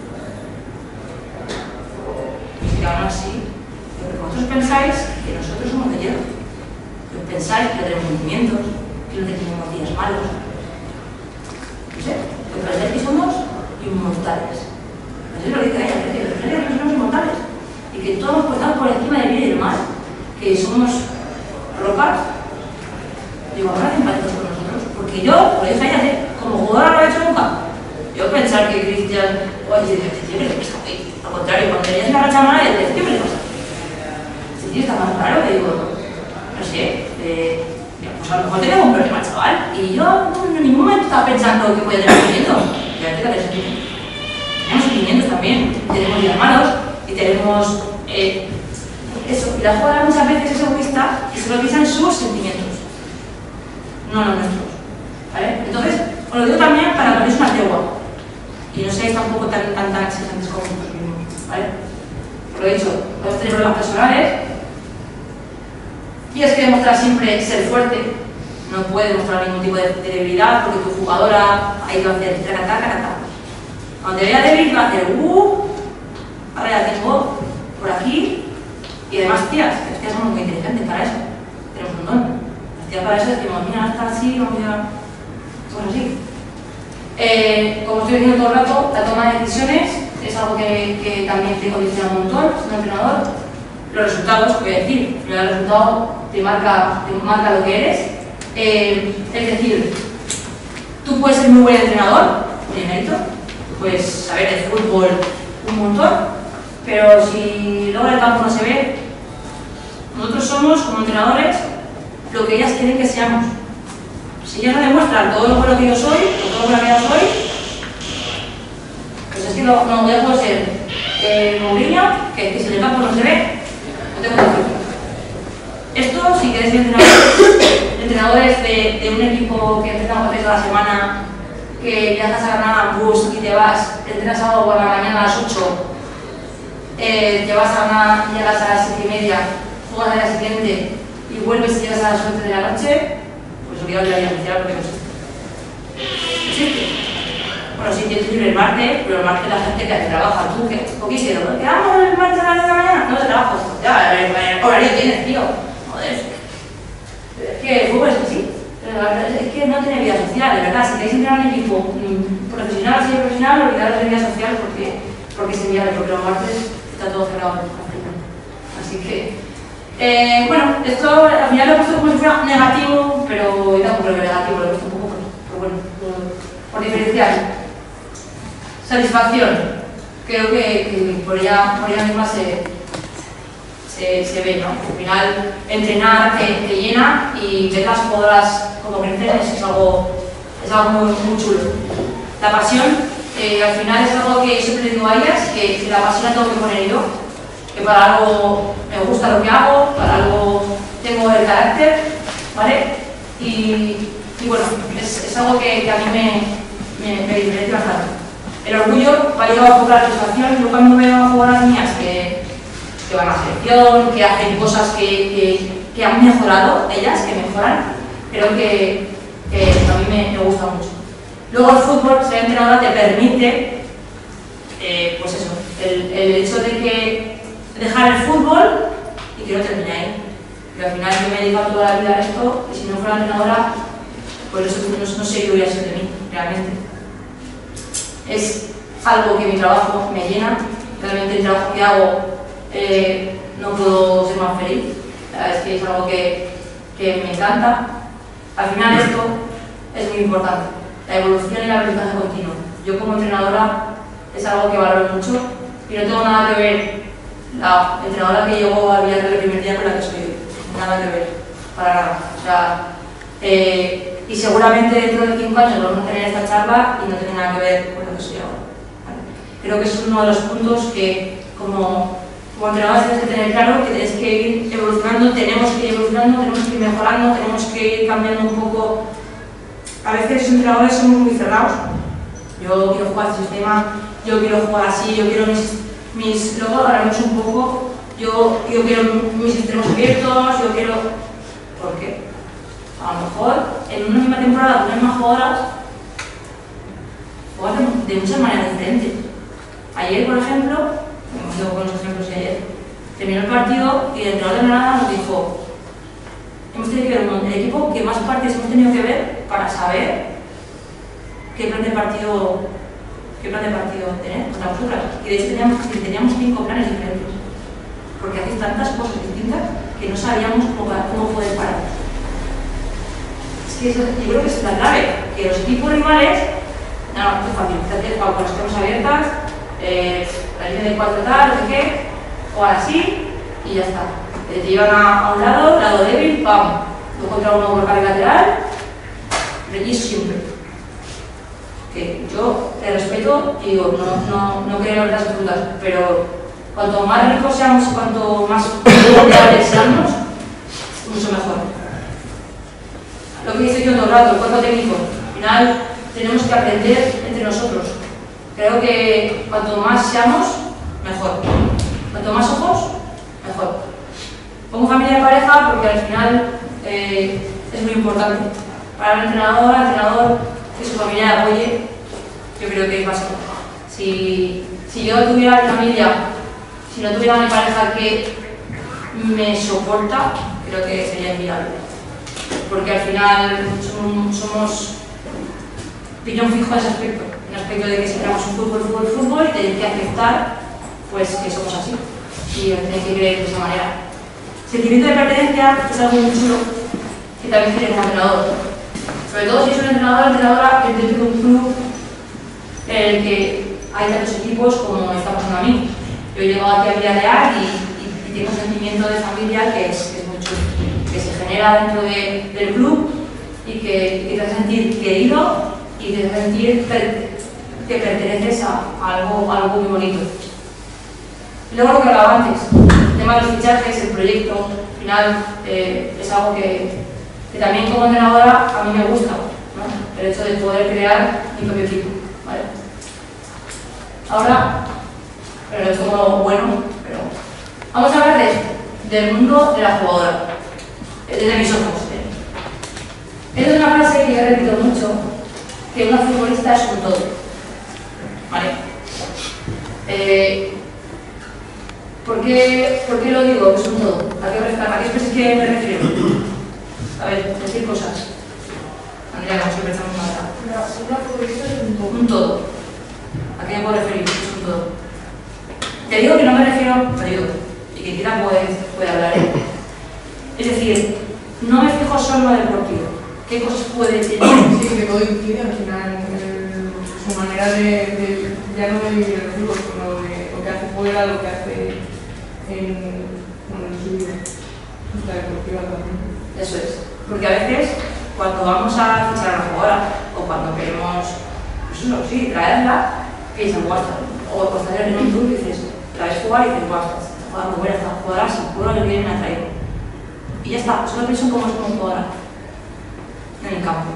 Y se quedaron así. Porque vosotros pensáis que nosotros somos de hielo, que pensáis que no tenemos sentimientos, que no tenemos días malos. No sé, que pensáis que somos inmortales. Así lo dice ella, que somos inmortales. Y que todos estamos por encima del bien y del mal, que somos rocas. Digo, ahora hacen partidos con nosotros, porque yo, por eso ella, como jugadora no lo he hecho nunca. Yo pensar que Cristian, oye, ¿qué le pasa? Al contrario, cuando tenías una racha mala, ¿qué le pasa? Este tío está más raro, que digo, no sé, pues a lo mejor tenemos un problema, chaval. Y yo en ningún momento estaba pensando que podía tener sentimientos. Ya te da sentimientos. Tenemos sentimientos también, tenemos días malos. Y tenemos eso, y la jugadora muchas veces es egoísta y solo piensa en sus sentimientos, no los nuestros, ¿vale? Entonces, os lo digo también para que ponéis una tregua y no seáis tampoco tan exigentes como vosotros mismos, ¿vale? Por lo dicho, podéis tener problemas personales y es que demostrar siempre ser fuerte, no puede demostrar ningún tipo de debilidad porque tu jugadora ahí va a hacer caracata. Cuando te vea débil va a hacer ahora ya tengo por aquí y además tías somos muy inteligentes para eso, tenemos un don. Las tías para eso decimos, mira, está así, vamos a pues así. Como estoy diciendo todo el rato, la toma de decisiones es algo que también te condiciona un montón, siendo entrenador. Los resultados, voy a decir, el resultado te marca lo que eres. Es decir, tú puedes ser muy buen entrenador, tiene mérito, tú puedes saber de fútbol un montón, pero si luego en el campo no se ve, nosotros somos, como entrenadores, lo que ellas quieren que seamos. Si ellas no demuestran todo lo bueno que yo soy, o todo lo bueno que yo soy, pues es que no dejo de ser Mourinho, que si en el campo no se ve, no tengo que decir. Esto, si queréis ser entrenadores de un equipo que empezamos a hacer toda la semana, que viajas a Granada en bus y te vas, entrenas a la mañana a las 8, te vas a Granada, llegas a las 7:30, juegas al día siguiente y vuelves y llegas a las 11 de la noche, pues olvidado de la vida social porque no existe. Bueno, sí, tienes libre el martes, pero el martes la gente que trabaja, tú, ¿qué quisieron? ¿Quedamos el martes a las 10 de la mañana? No se trabaja, ya, el horario tienes, tío. Joder. Es que el fútbol es así. Es que no tiene vida social, de verdad. Si queréis entrar en un equipo profesional, así de profesional, olvidaros de vida social porque es inviable, porque los martes está todo cerrado prácticamente. Así que, bueno, esto al final lo he puesto como si fuera negativo, pero yo tampoco creo que negativo, lo he puesto un poco, pero bueno, por diferenciar. Satisfacción. creo que por ella misma se ve, ¿no? Al final, entrenar te llena y ver las jugadoras como crecen es algo muy chulo. La pasión, al final es algo que siempre le digo a ellas, que la pasión la tengo que poner yo, que para algo me gusta lo que hago, para algo tengo el carácter, ¿vale? Y bueno, es algo que a mí me diferencia bastante. El orgullo va llevado por la satisfacción. Yo cuando veo a jugadoras mías que van a la selección, que hacen cosas que han mejorado, ellas que mejoran, creo que a mí me gusta mucho. Luego el fútbol, ser entrenadora te permite, pues eso, el hecho de que dejar el fútbol y que no termine ahí. Pero al final yo me he dedicado toda la vida a esto y si no fuera entrenadora, pues eso no sé qué hubiera sido de mí, realmente. Es algo que mi trabajo me llena, realmente el trabajo que hago no puedo ser más feliz, la verdad es que es algo que me encanta. Al final esto es muy importante, la evolución y el aprendizaje continuo. Yo como entrenadora es algo que valoro mucho y no tengo nada que ver la entrenadora que llegó al Villarreal el primer día con la que soy hoy, nada que ver, para nada. O sea, y seguramente dentro de 5 años vamos a tener esta charla y no tiene nada que ver con lo que soy ahora. ¿Vale? Creo que es uno de los puntos que como entrenadores tienes que tener claro, que tienes que ir evolucionando, tenemos que ir evolucionando, tenemos que ir mejorando, tenemos que ir cambiando un poco. A veces los entrenadores somos muy cerrados. Yo quiero jugar este sistema, yo quiero jugar así, yo quiero luego hablaremos un poco, yo quiero mis extremos abiertos, yo quiero... ¿Por qué? A lo mejor en una misma temporada con las mismas jugadoras juegan de muchas maneras diferentes. Ayer, por ejemplo, como con los ejemplos de ayer, terminó el partido y el entrenador de Granada nos dijo: hemos tenido que ver el equipo que más partidos hemos tenido que ver para saber qué plan de partido tener contra vosotras. Y de hecho teníamos 5 planes diferentes, porque hacéis tantas cosas distintas que no sabíamos cómo poder parar. Es que yo creo que es la clave, que los equipos rivales, no, es fácil, te con las piernas abiertas, la línea de 4 tal, no sé qué, jugar así y ya está. Te llevan a un lado débil, ¡pam! Tú contra uno por carga lateral, y eso siempre. Que yo te respeto y digo, no creo en las absolutas, pero cuanto más ricos seamos, cuanto más leales seamos, mucho mejor. Lo que dice yo todo el rato, el cuerpo técnico, al final tenemos que aprender entre nosotros. Creo que cuanto más seamos, mejor. Cuanto más ojos, mejor. Pongo familia y pareja porque al final es muy importante. Para el entrenador, que su familia le apoye, yo creo que es básico. Si yo tuviera mi familia, si no tuviera mi pareja que me soporta, creo que sería inviable. Porque al final somos piñón fijo en ese aspecto. En el aspecto de que si jugamos un fútbol y tenéis que aceptar pues que somos así. Y os tenéis que creer de esa manera. Sentimiento de pertenencia es algo muy chulo que también tiene como entrenador. Sobre todo si es un entrenadora que dentro de un club en el que hay tantos equipos como me está pasando a mí. Yo he llegado aquí a Villarreal y tengo un sentimiento de familia que es muy chulo, que se genera dentro del club y que te hace sentir querido y te hace sentir que perteneces a algo muy bonito. Y luego lo que hablaba antes, el tema de los fichajes, el proyecto, al final es algo que también como entrenadora a mí me gusta, ¿no? El hecho de poder crear mi propio equipo, ¿vale? Ahora, pero es como bueno, pero vamos a hablar del mundo de la jugadora, desde mis ojos. Esta es una frase que yo repito mucho, que una futbolista es un todo, ¿vale? ¿Por qué lo digo que es un todo? ¿A qué me refiero? A ver, decir cosas. Andrea, como siempre estamos mal. Una futbolista es un todo. Un todo. ¿A qué me puedo referir? Es un todo. Te digo que no me refiero, te digo, y que quiera puede hablar, ¿eh? Es decir, no me fijo solo en lo deportivo. ¿Qué cosas puede tener? Sí, que todo incide al final su manera de ya no de vivir el fútbol, sino fuera de lo que hace en su vida, la deportiva también. Eso es. Porque a veces, cuando vamos a fichar a una jugadora, o cuando queremos, pues eso, sí, traerla, piensan, o estar en un club y dices, la ves jugar y dices, guau, esta jugadora muy buena, esta jugadora seguro que viene a traer. Y ya está, solo pienso cómo es como jugadora en el campo.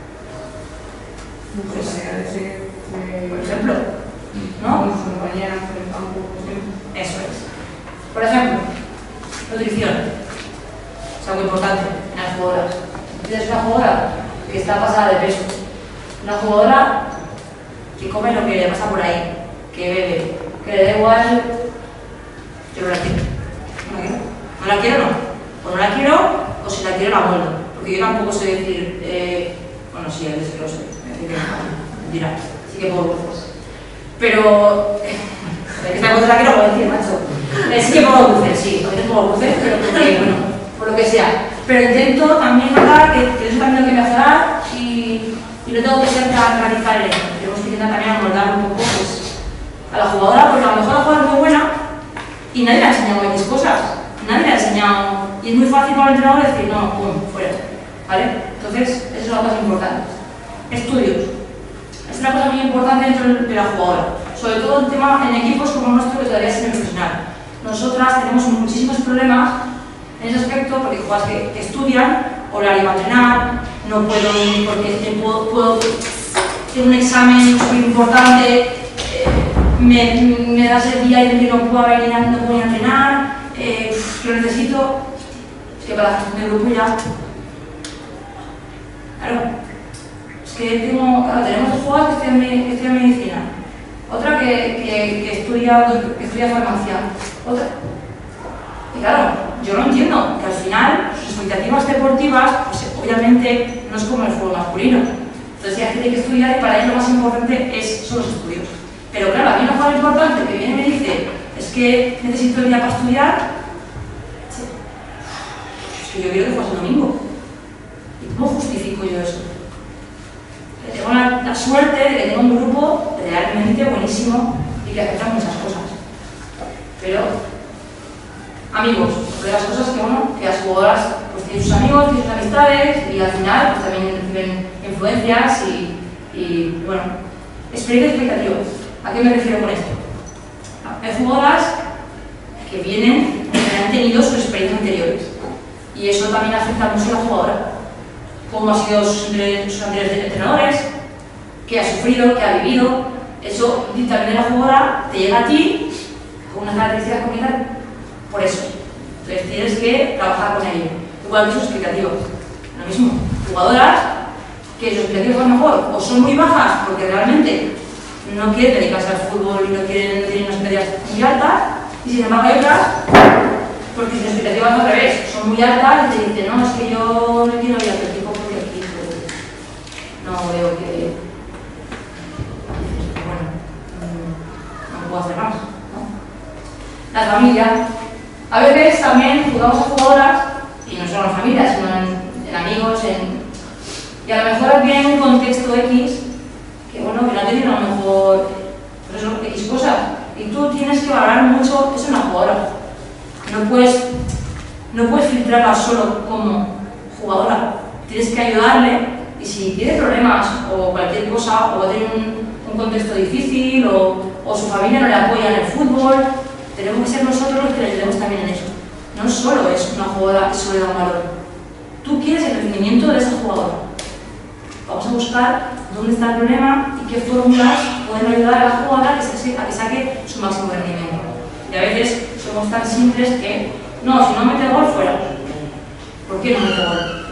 Pues, Por ejemplo, ¿no? Con sus compañeras en el campo, por ejemplo. Eso es. Por ejemplo, nutrición. Es algo importante en las jugadoras. Tienes una jugadora que está pasada de peso, una jugadora que come lo que le pasa por ahí, que bebe, que le da igual, yo no la quiero. No la quiero. No la quiero, no. O no la quiero, o si la quiero la muerdo. Porque yo tampoco sé decir, bueno, sí, a veces que lo sé, mentira, sí que puedo dulces. Pero, esta cosa la quiero decir, macho. Sí que puedo dulces, sí, a veces puedo dulces, pero porque, bueno, por lo que sea. Pero intento también notar que eso también lo que mejorar y no tengo que ser tan radical en ello. Tenemos que intentar también amoldar un poco pues, a la jugadora, porque a lo mejor la jugadora es muy buena y nadie le ha enseñado X cosas. Nadie le ha enseñado. Y es muy fácil para el entrenador decir, no, pum, fuera. ¿Vale? Entonces, eso es una cosa importante. Estudios. Es una cosa muy importante dentro de la jugadora. Sobre todo en tema en equipos como el nuestro que todavía es semiprofesional. Nosotras tenemos muchísimos problemas en ese aspecto porque jugadoras que estudian, horario para entrenar, no puedo ir porque puedo tener un examen súper importante, me das el día y no puedo venir a entrenar, lo necesito, es que para la gestión del grupo ya. Claro, es que tenemos dos jugadoras que estudian medicina, otra que estudia farmacia, otra. Y claro, yo lo entiendo, que al final sus expectativas deportivas, pues obviamente no es como el fútbol masculino. Entonces ya tiene que estudiar y para él lo más importante son los estudios. Pero claro, a mí una jugadora importante que viene y me dice, es que necesito el día para estudiar, es que yo quiero que juegue el domingo. ¿Y cómo justifico yo eso? Que tengo la suerte de que tengo un grupo realmente buenísimo y que acepta muchas cosas. Pero amigos, porque las cosas que, bueno, que las jugadoras pues, tienen sus amigos, tienen sus amistades y al final pues, también reciben influencias y bueno, experiencias expectativas. ¿A qué me refiero con esto? Hay jugadoras que vienen que han tenido sus experiencias anteriores y eso también afecta mucho a la jugadora. Cómo han sido sus anteriores entrenadores, qué ha sufrido, qué ha vivido. Eso también de la jugadora te llega a ti con unas características concretas. Por eso, entonces tienes que trabajar con ello. Igual que sus expectativas. Lo mismo, jugadoras que sus expectativas a lo mejor o son muy bajas porque realmente no quieren dedicarse al fútbol y no tienen unas expectativas muy altas, y sin embargo hay otras porque sus expectativas al revés, son muy altas y te dicen, no, es que yo no quiero ir a tu equipo porque aquí pues, no veo que. Bueno, no puedo hacer más, ¿no? La familia. A veces también jugamos a jugadoras, y no solo en familia, sino en amigos, y a lo mejor viene un contexto X, que bueno, que no ha tenido a lo mejor, pues eso, X cosas, y tú tienes que valorar mucho, es una jugadora. No puedes filtrarla solo como jugadora, tienes que ayudarle, y si tiene problemas o cualquier cosa, o tiene un contexto difícil, o su familia no le apoya en el fútbol, tenemos que ser nosotros los que le ayudemos también en eso. No solo es una jugadora que solo da un valor. Tú quieres el rendimiento de esa jugadora. Vamos a buscar dónde está el problema y qué fórmulas pueden ayudar a la jugadora a que saque su máximo rendimiento. Y a veces somos tan simples que, no, si no mete gol, fuera. ¿Por qué no mete gol?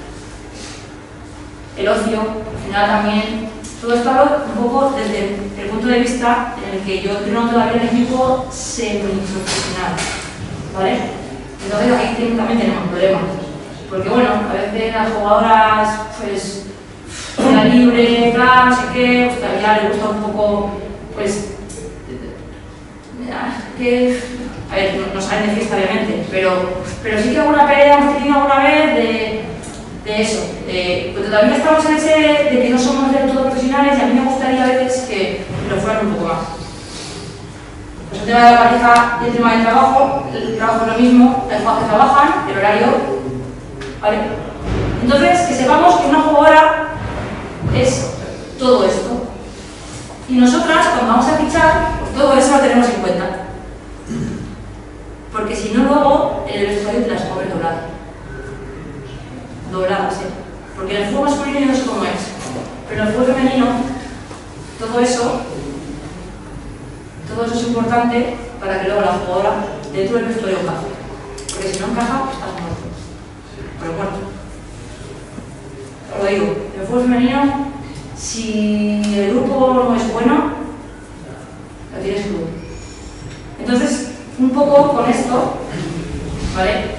El ocio, al final también. Todo esto hablo un poco desde el punto de vista en el que yo entreno todavía en equipo semiprofesional, ¿vale? Entonces aquí también tenemos problemas, porque bueno, a veces las jugadoras, pues, vida libre, tal, no sé qué, pues todavía les gusta un poco, pues, que, a ver, no salen de fiesta obviamente, pero sí que alguna pelea hemos tenido alguna vez de eso, porque todavía estamos en ese de que no somos del todo profesionales y a mí me gustaría a veces que lo fueran un poco más. Pues tema de la pareja y el tema del trabajo, el trabajo es lo mismo, las jugadoras que trabajan, el horario, ¿vale? Entonces, que sepamos que una jugadora es todo esto. Y nosotras, cuando vamos a fichar, pues todo eso lo tenemos en cuenta. Porque si no, luego en el vestuario te las comes dobladas. Dobladas, ¿eh? Porque en el fútbol masculino yo no sé cómo es. Pero en el fútbol femenino, todo eso es importante para que luego la jugadora dentro del vestuario encaje. Porque si no encaja, pues estás muerto. Pero muerto. Os lo digo, en el fútbol femenino, si el grupo no es bueno, lo tienes crudo. Entonces, un poco con esto, ¿vale?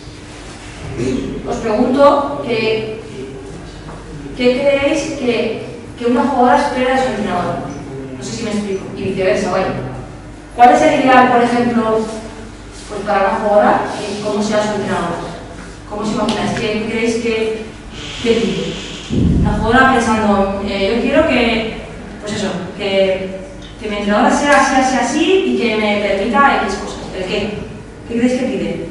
Os pregunto que ¿qué creéis que una jugadora espera de su entrenador? No sé si me explico, y viceversa, ¿vale? ¿Cuál es el ideal, por ejemplo, pues para una jugadora y cómo sea su entrenador? ¿Cómo os imagináis? ¿Qué creéis que pide? La jugadora pensando, yo quiero que, pues eso, que mi entrenadora sea así y que me permita X cosas. ¿El qué? ¿Qué creéis que pide?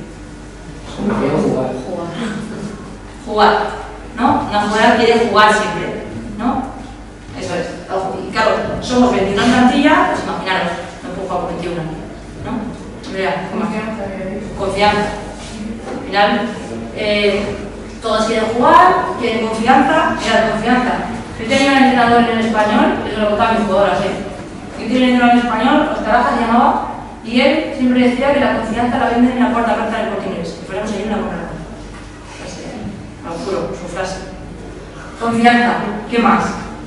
Jugar, ¿no? Una jugadora quiere jugar siempre, ¿no? Eso es. Y claro, somos 21 en plantilla, pues imaginaros, no puedo jugar por 21, ¿no? Mira, confianza. Al final, todos quieren jugar, quieren confianza, mira, confianza. Yo tenía un entrenador en español, eso lo contaba mis jugadoras, Yo tenía un entrenador en español, Oscar se llamaba, y él siempre decía que la confianza la venden en la cuarta planta del Corte Inglés, que fuéramos ahí una buena. Lo juro, su frase. Confianza, ¿qué más?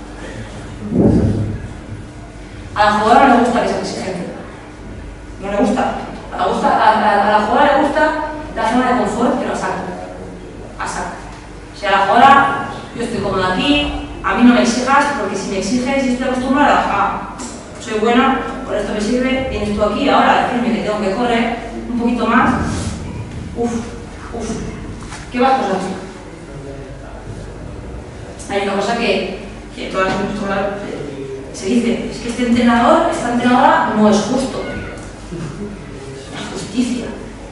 A la jugadora no le gusta que sea exigente. No le gusta. A la jugadora le gusta la zona de confort que lo saca. A saco. Si a la jugadora, yo estoy cómoda aquí, a mí no me exijas, porque si me exiges y estoy acostumbrada a soy buena, por esto me sirve, vienes tú aquí ahora a decirme que tengo que correr un poquito más. ¿Qué vas a pasar? Hay una cosa que todas las se dice, es que esta entrenadora no es justo. Es justicia.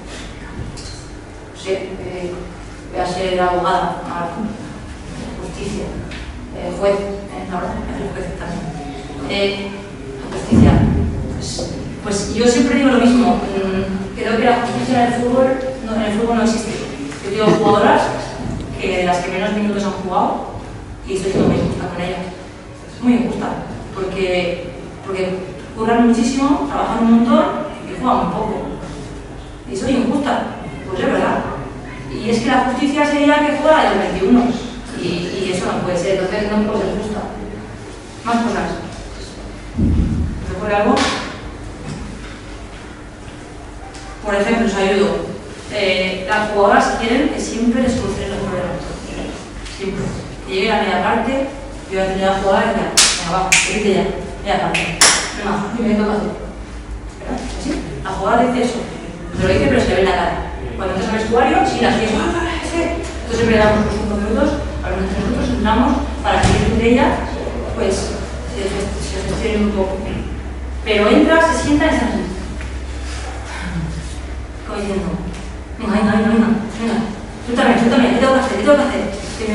No sé, voy a ser abogada ahora. Justicia. Juez, ahora, juez también. Justicia. Pues yo siempre digo lo mismo. Creo que la justicia en el fútbol no existe. Yo digo jugadoras que las que menos minutos han jugado y estoy siendo muy injusta con ellas. Es muy injusta, porque curran muchísimo, trabajan un montón y juegan un poco. Y soy injusta, pues es verdad. Y es que la justicia sería que juega el 21 y eso no puede ser, entonces no puede ser justa. Más cosas. ¿Me ocurre algo? Por ejemplo, os ayudo. Las jugadoras quieren que siempre les solucionen los problemas. Siempre. Que llegue a media parte, yo voy a tener a jugar y ya, venga, va, repite ya, media parte. Venga, dime qué tengo que hacer. ¿Verdad? ¿Así? La jugadora dice eso. Te lo dice, pero se le ve en la cara. Cuando entras al vestuario, sí, las tienes. Entonces siempre le damos los 5 minutos, a los 3 minutos entramos para que de ella, pues, se gestione un poco. Pero entra, se sienta y está así. Como diciendo, venga. Suéltame, ¿qué tengo que hacer?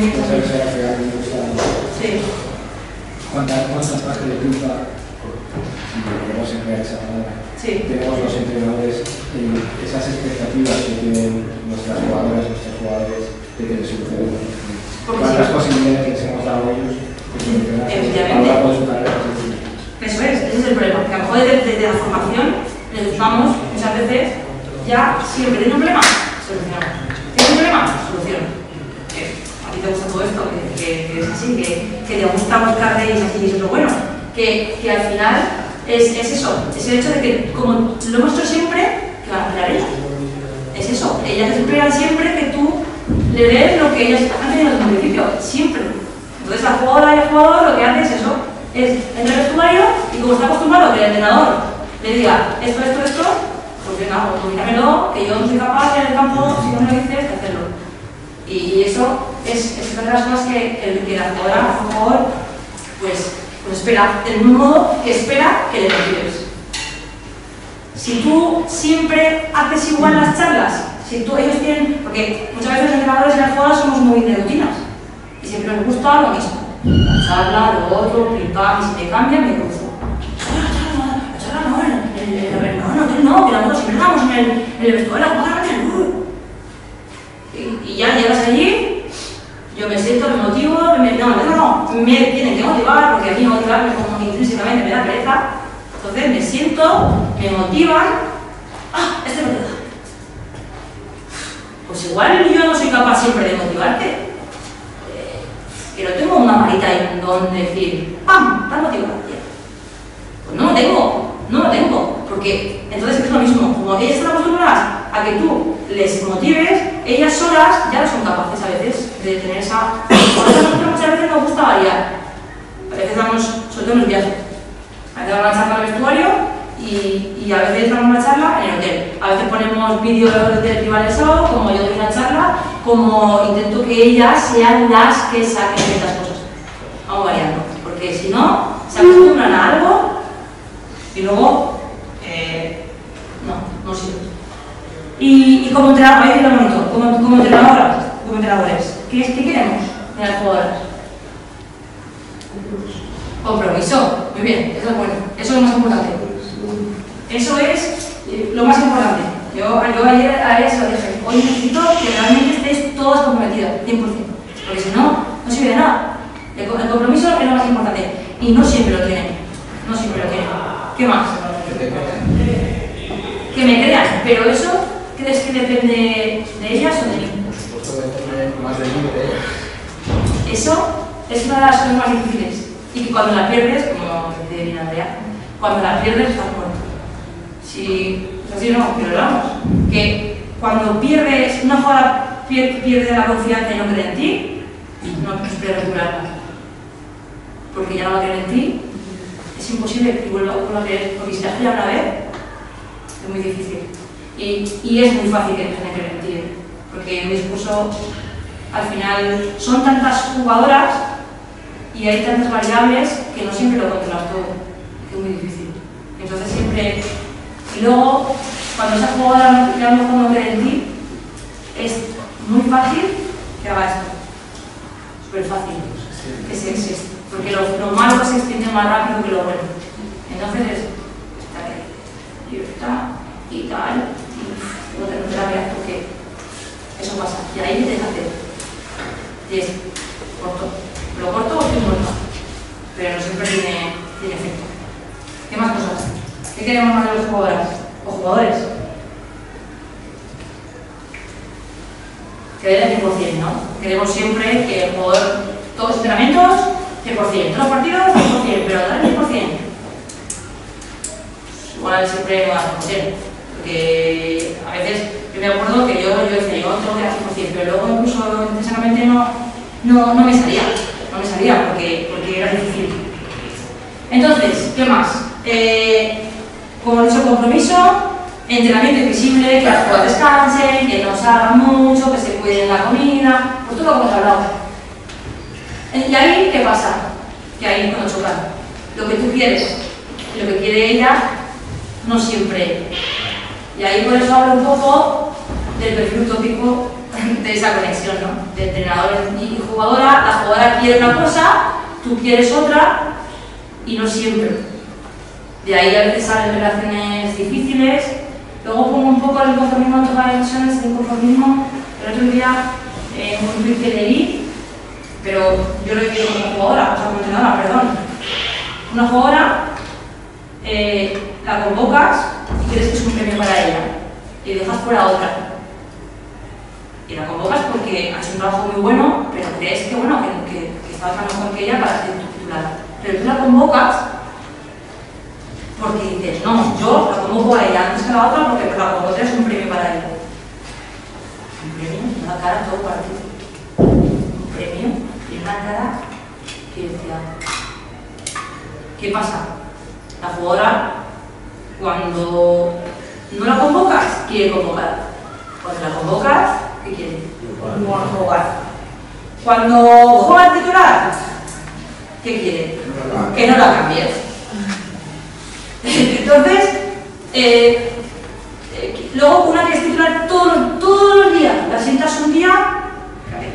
Sí. ¿Cuántas trajes de pinza tenemos en esa palabra? Sí. Tenemos los entrenadores, esas expectativas que tienen nuestras jugadoras, nuestros jugadores, de que les sucede. ¿Cuántas posibilidades les hemos dado a ellos de solucionar a lo largo de su carrera? Eso es, ese es el problema. Que a lo mejor desde la formación les buscamos muchas veces ya siempre tiene un problema, solucionamos. ¿Tiene un problema? Solución. A ti te gusta todo esto, que es así, que te gusta buscar leyes así y eso es lo bueno. Que al final es eso, es el hecho de que, como lo hemos hecho siempre, que van a esperar ellas. Es eso, ellas esperan siempre que tú le des lo que ellas han tenido desde un principio, siempre. Entonces la jugadora y el jugador lo que hace es eso, es entrar al vestuario y como está acostumbrado que el entrenador le diga esto, pues venga, domínamelo, que yo no soy capaz en el campo, si no me lo dices, de hacerlo. Y eso es una de las cosas que la jugadora, por favor, pues espera, del mismo modo que espera que le motives. Si tú siempre haces igual las charlas, ellos tienen, porque muchas veces los entrenadores en las jugadas somos muy de rutinas y siempre nos gusta lo mismo. La charla, lo otro, pim pam, y si te cambian, me cruzo. La charla no, no, que nosotros siempre estamos en el vestuario, y ya llegas allí, yo me siento, me motivo, me tienen que motivar, porque a mí motivarme como intrínsecamente me da pereza. Entonces me siento, me motivan, este no te da. Pues igual yo no soy capaz siempre de motivarte, pero tengo una varita y un don de decir, ¡pam!, te has motivado. Pues no lo tengo, porque entonces es lo mismo, como ellas están acostumbradas a que tú les motives, ellas solas ya no son capaces a veces de tener esa... Por eso nosotros muchas veces nos gusta variar, a veces damos, sobre todo en los viajes, a veces damos una charla al vestuario y a veces damos una charla en el hotel, a veces ponemos vídeos del rival del sábado, como yo doy una charla, como intento que ellas sean las que saquen ciertas cosas. Vamos variando, porque si no, se acostumbran a algo y luego no sirve. Y como entrenador, como entrenadores, ¿qué queremos de las jugadoras? Compromiso, muy bien, eso es bueno, eso es lo más importante. Eso es lo más importante. Yo ayer a ellas lo dije, hoy necesito que realmente estéis todas comprometidas, 100%, porque si no, no sirve de nada. El compromiso es lo más importante y no siempre lo tienen, ¿Qué más? Que me crean, pero eso, ¿crees que depende de ellas o de mí? Por supuesto depende más de mí que de ellas. Eso es una de las cosas más difíciles y que cuando la pierdes, como dice bien Andrea, cuando la pierdes estás muerto. Si así no, pero vamos, que cuando pierdes, una jugadora pierde la confianza y no cree en ti, no espera recuperarla. Porque ya no va a creer en ti, es imposible que vuelva a creer, porque si la has fallado una vez, es muy difícil. Y es muy fácil que dejen de creer en ti, porque en mi discurso, al final, son tantas jugadoras y hay tantas variables que no siempre lo controlas todo, que es muy difícil. Entonces siempre... Y luego, cuando esa jugadora ya no cree en ti, es muy fácil que haga esto. Súper fácil que se existe. Porque lo malo se extiende más rápido que lo bueno. Entonces, y tal, y no te la veas porque eso pasa. Y ahí te dejas hacer. Y es corto. Lo corto o estoy muerto. Pero no siempre tiene efecto. ¿Qué más cosas? ¿Qué queremos más de los jugadoras o jugadores? Que den el 100%, ¿no? Queremos siempre que el jugador, todos los entrenamientos, 100%, todos los partidos, 100%, pero dar el 100%. Igual siempre no da 100%, porque a veces yo me acuerdo que yo decía, yo tengo que dar 100%, pero luego incluso intensamente no me salía, porque era difícil. Entonces, ¿qué más? Como he dicho, compromiso, entrenamiento invisible, que las jugadoras descansen, que no salgan mucho, que se cuiden la comida, pues todo lo que hemos hablado. Y ahí, ¿qué pasa? Que ahí cuando chocan. Lo que tú quieres y lo que quiere ella, no siempre. Y ahí por eso hablo un poco del perfil utópico de esa conexión, ¿no? De entrenador y jugadora. La jugadora quiere una cosa, tú quieres otra, y no siempre. De ahí a veces salen relaciones difíciles. Luego pongo un poco el conformismo en todas las decisiones del conformismo. El otro día, un tweet que leí, pero yo lo he visto como jugadora, o sea, como entrenadora, perdón. Una jugadora, la convocas y quieres que es un premio para ella, y dejas fuera a otra. Y la convocas porque ha hecho un trabajo muy bueno, pero crees que, bueno, que está mejor que ella para ser tu titular. Pero tú la convocas porque dices, no, yo la convoco a ella antes que a la otra porque la convoco es un premio para ella. Un premio, una cara todo para ti. Un premio y una cara que decía, ¿qué pasa? La jugadora, cuando no la convocas, quiere convocar. Cuando la convocas, ¿qué quiere? Jugar. Cuando juega titular, ¿qué quiere? Que no la cambies. Entonces, Luego, una que es titular todos los días, la sientas un día, fíjate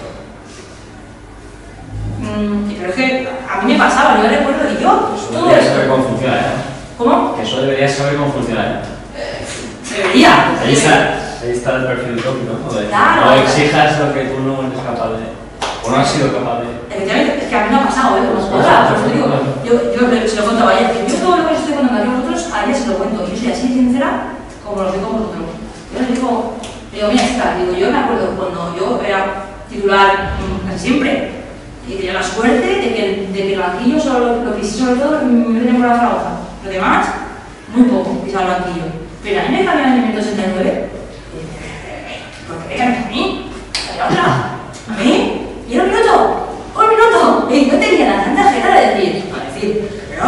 todo. Pero es que a mí me pasaba, yo recuerdo, y yo, Eso todo deberías esto. saber cómo funciona, ¿eh? ¿Cómo? Que eso deberías saber cómo funciona, ¿eh? Debería. Ahí está el perfil tópico, ¿no? De Claro. no exijas lo que tú no eres capaz de, o no has sido capaz de. Efectivamente, es que a mí me ha pasado, con las cosas, por eso digo, yo se lo cuento a Vaya, yo todo lo que os estoy contando aquí a vosotros, a ella se lo cuento, yo soy así sincera como lo soy con vosotros. Yo les digo, mira, está, yo me acuerdo cuando yo era titular casi siempre, y tenía la suerte de que el banquillo solo lo pisé sobre todo me tenía por la Zaragoza. Lo demás, muy poco pisaba el banquillo. Pero a mí me cambiaron en el minuto 69, ¿por qué me cambian a mí? ¿A otra? ¿A mí? ¿Y era un minuto? ¡Un minuto! Y no tenía la tanta jeta de decir, pero...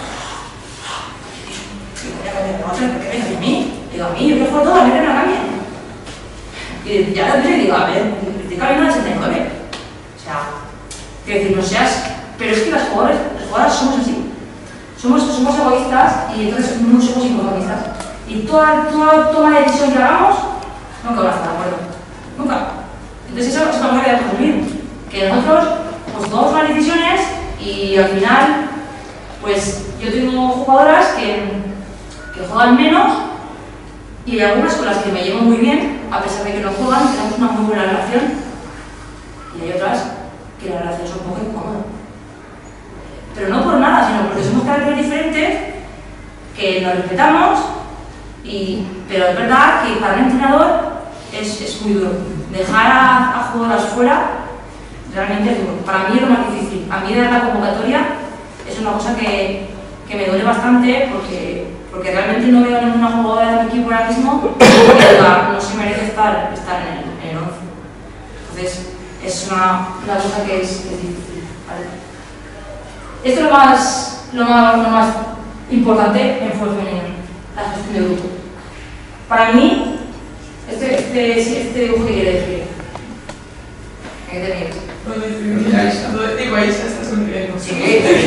voy a cambiar a otra, ¿por qué me cambian a mí? Digo, a mí, yo que juego todo, a mí que me la cambien. Y ya lo pensé y digo, a ver, estoy cambiando a 89. O sea, quiero decir, no seas... Pero es que las jugadoras somos así. Somos egoístas y entonces no somos inconformistas. Y toda toma de decisión que hagamos, nunca va a estar de acuerdo. Nunca. Entonces eso es algo que hay que asumir. Que nosotros pues tomamos las decisiones y al final, pues yo tengo jugadoras que juegan menos y hay algunas con las que me llevo muy bien, a pesar de que no juegan, tenemos una muy buena relación. Y hay otras que la relación es un poco incómoda. Pero no por nada, sino porque somos caracteres diferentes, que nos respetamos, pero es verdad que para un entrenador es muy duro. Dejar a jugadoras fuera realmente es duro. Para mí es lo más difícil. A mí dar la convocatoria es una cosa que me duele bastante porque realmente no veo ninguna jugadora de mi equipo ahora mismo que diga, no se merece estar en el 11. Entonces es una cosa que es difícil. ¿Vale? Esto es lo más importante en fútbol femenino, la gestión de grupo. Para mí, este dibujo que quiere decir. ¿Qué te ríes? Ahí está. Digo, ahí está sonriendo. Sí,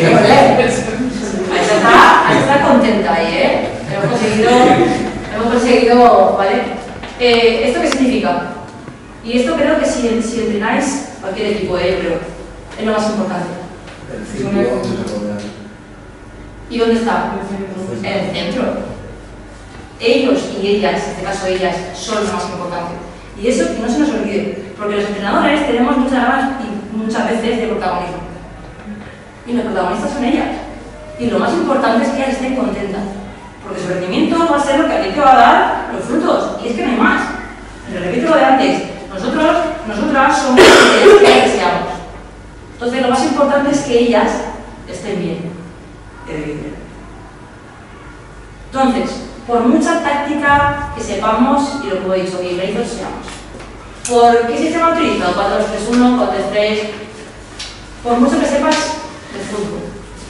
ahí está contenta ahí, ¿eh? Hemos conseguido, ¿vale? ¿Esto qué significa? Y esto creo que si entrenáis cualquier equipo, yo creo, es lo más importante. El círculo se rodea. ¿Y dónde está? En el centro. Ellos y ellas, en este caso ellas, son lo más importante. Y eso que no se nos olvide, porque los entrenadores tenemos muchas ganas y muchas veces de protagonismo. Y los protagonistas son ellas. Y lo más importante es que ellas estén contentas, porque su rendimiento va a ser lo que a ti te va a dar los frutos. Y es que no hay más. Pero repito lo de antes, nosotras somos lo que deseamos. Entonces lo más importante es que ellas estén bien. Entonces, por mucha táctica que sepamos, y lo que he dicho, que méritos seamos, ¿por qué sistema utilizo? 4-2-3-1, 4-3-3, por mucho que sepas de fútbol.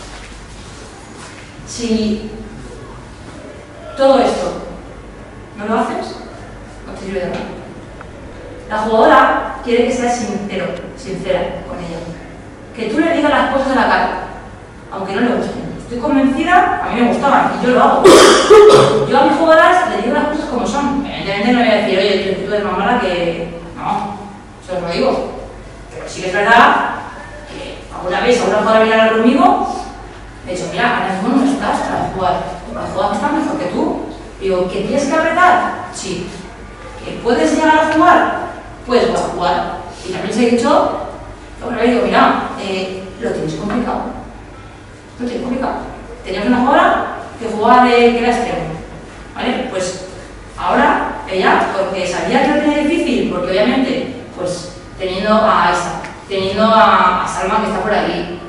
Si todo esto no lo haces, no te sirve de nada. La jugadora quiere que seas sincera con ella. Que tú le digas las cosas a la cara, aunque no le gusten. Estoy convencida, a mí me gustaban y yo lo hago. Yo a mis jugadoras les digo las cosas como son. Evidentemente no voy a decir, oye, tú eres más mala que... No, eso os lo digo. Pero sí que es verdad que alguna vez alguna jugadora viene a hablar conmigo, me he dicho, mira, ahora mismo no estás para jugar. Las jugadoras están mejor que tú. Digo, ¿que tienes que apretar? Sí. ¿Que puedes llegar a jugar? Puedes jugar. Y también os he dicho, bueno, digo, mira, lo tienes complicado. Lo tienes complicado. Teníamos una jugadora que jugaba que era extremo. ¿Vale? Pues ahora ella, porque sabía que lo tenía difícil, porque obviamente, pues teniendo a esa, teniendo a Salma que está por ahí,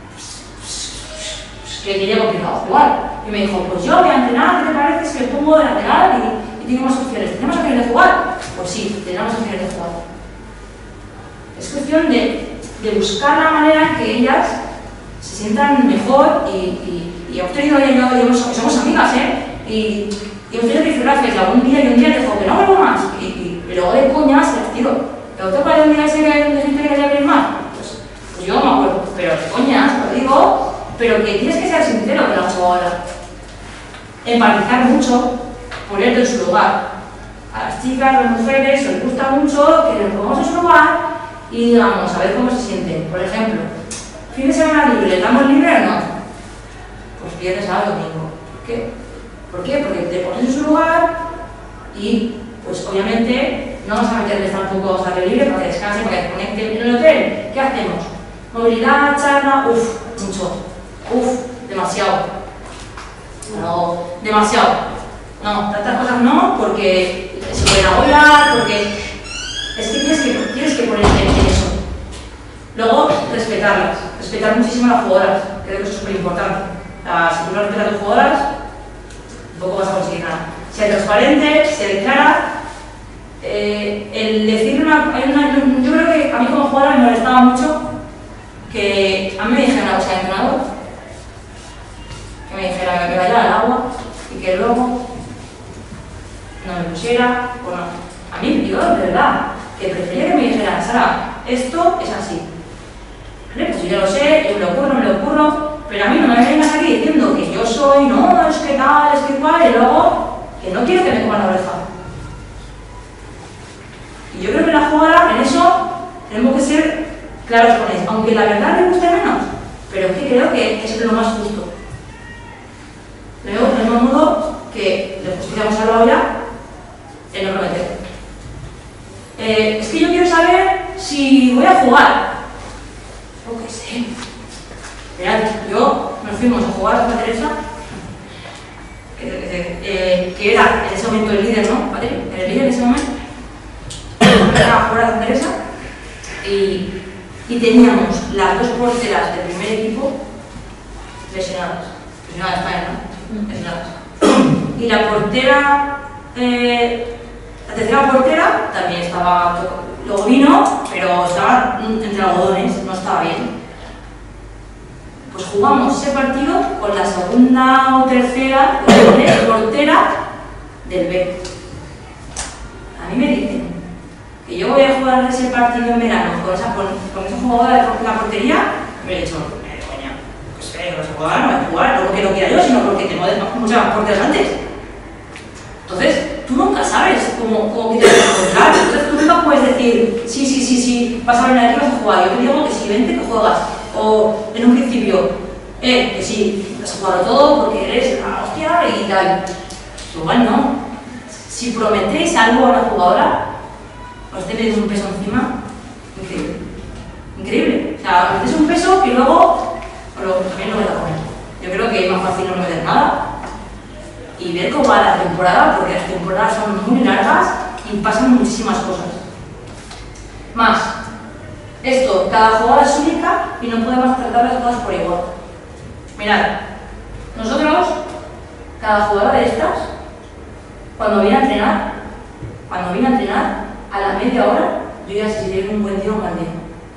que quería complicado jugar. Y me dijo, pues yo voy a entrenar, ¿qué te parece si me pongo de lateral y tengo más opciones? ¿Tenemos opciones de jugar? Pues sí, tenemos opciones de jugar. Es cuestión de buscar la manera en que ellas se sientan mejor y hemos tenido somos amigas, y hemos tenido diferencias, y algún día dijo que no vuelvo más, y luego de coña se las tiro. ¿Te acuerdas un día ese de gente que quería venir más? Pues yo no me acuerdo, pero de coña, lo digo, pero que tienes que ser sincero con la jugadora. Empatizar mucho, ponerte en su lugar. A las chicas, a las mujeres, les gusta mucho que nos pongamos en su lugar y digamos, a ver cómo se sienten. Por ejemplo, fin de semana libre, ¿estamos libres o no? Pues viernes, sábado, domingo. ¿Por qué? ¿Por qué? Porque te pones en su lugar y, pues obviamente, no vamos a meterles tampoco a estar libre para que descansen, para que se conecten en el hotel. ¿Qué hacemos? Movilidad, charla, mucho. Demasiado. No, demasiado. No, tantas cosas no, porque se pueden agobiar, porque es que tienes que ponerte en eso. Luego, respetarlas. Respetar muchísimo a las jugadoras. Creo que eso es súper importante. Si tú no respetas a tus jugadoras, tampoco vas a conseguir nada. Ser transparente, ser clara. El decir yo creo que a mí como jugadora me molestaba mucho que a mí me dijera una cosa de entrenador, que me dijera que me vaya al agua y que luego no me pusiera, o no. A mí, yo de verdad, que prefería que me dijera, Sara, esto es así. ¿Vale? Pues yo ya lo sé, yo me lo ocurro, pero a mí no me vengas aquí diciendo que yo soy, no, es que tal, es que cual, y luego que no quiero que me coman la oreja. Y yo creo que la jugadora, en eso, tenemos que ser claros con eso, aunque la verdad me guste menos, pero es que creo que es lo más justo. De mismo modo que le justiciamos a la olla en no prometer. Es que yo quiero saber si voy a jugar. Yo qué sé. Mirad, nos fuimos a jugar a Santa Teresa, que era en ese momento el líder, ¿no? ¿Vale? Era el líder en ese momento. Era a jugar a Santa Teresa y teníamos las dos porteras del primer equipo lesionadas. Lesionadas España, ¿no? Lesionadas. Y la portera, la tercera portera también estaba, luego vino, pero estaba entre algodones, no estaba bien. Pues jugamos ese partido con la segunda o tercera portera del B. A mí me dicen que yo voy a jugar ese partido en verano con esa jugadora de la portería, me he dicho, coña, pues no vas a jugar, no vas a jugar, no porque lo quiera yo, sino porque tengo muchas porteras antes. Entonces, tú nunca sabes cómo que te vas a encontrar, entonces tú nunca puedes decir, sí, vas a venir aquí, vas a jugar. Yo te digo que sí, vente que juegas. O en un principio, que sí, vas a jugarlo todo porque eres la hostia y tal. Igual no. Si prometéis algo a la jugadora, os tenéis un peso encima, increíble. Increíble. O sea, metéis un peso y luego también lo vais a comer. Yo creo que es más fácil no meter nada y ver cómo va la temporada, porque las temporadas son muy largas y pasan muchísimas cosas. Más, esto, cada jugadora es única y no podemos tratarlas todas por igual. Mirad, nosotros, cada jugadora de estas, cuando viene a entrenar, a la media hora, yo ya sé si tiene un buen día o un mal día.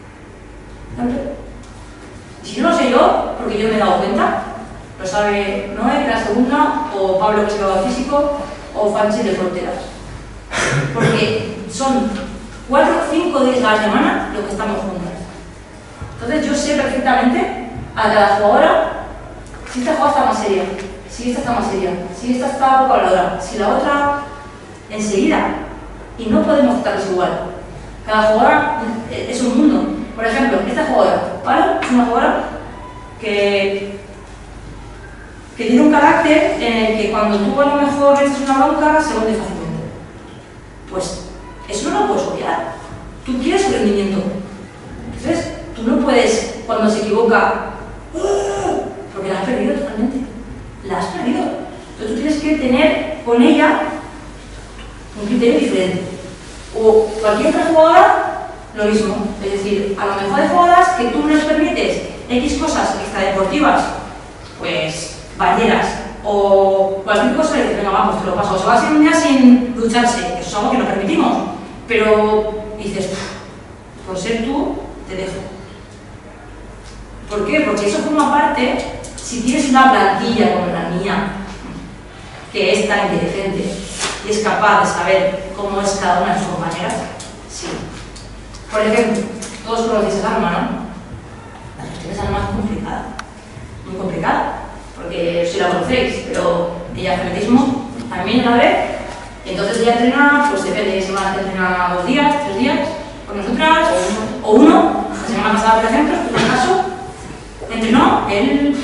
Y si no lo sé yo, porque yo me he dado cuenta, lo sabe Noé, que la segunda, o Pablo, que es el físico, o Fanchi de porteras. Porque son 4 o 5 días a la semana lo que estamos juntas. Entonces yo sé perfectamente a cada jugadora si esta jugadora está más seria, si esta está más seria, si esta está poco habladora, si la otra enseguida. Y no podemos tratarlos igual. Cada jugadora es un mundo. Por ejemplo, esta jugadora, ¿vale? Es una jugadora que tiene un carácter en el que cuando tú a lo mejor le echas una bronca se hunde fácilmente. Pues eso no lo puedes obviar. Tú quieres su rendimiento. Entonces, tú no puedes, cuando se equivoca, porque la has perdido totalmente. La has perdido. Entonces tú tienes que tener con ella un criterio diferente. O cualquier otra jugadora, lo mismo. Es decir, a lo mejor hay jugadoras que tú no les permites X cosas extradeportivas, pues bañeras o cualquier cosa, y dices, venga, vamos, te lo paso. O se va a hacer un día sin ducharse, eso es algo que no permitimos. Pero dices, por ser tú, te dejo. ¿Por qué? Porque eso forma parte, si tienes una plantilla como la mía, que es tan inteligente y es capaz de saber cómo es cada una de sus compañeras, sí. Por ejemplo, todos conocéis a Alma, ¿no? La gestión de Alma es complicada, muy complicada, porque si la conocéis, pero ella atletismo, también a la vez. Y entonces ella entrena, pues depende de si van a entrenar 2 días, 3 días, con nosotras, o uno. La semana pasada, por ejemplo, en el caso, entrenó el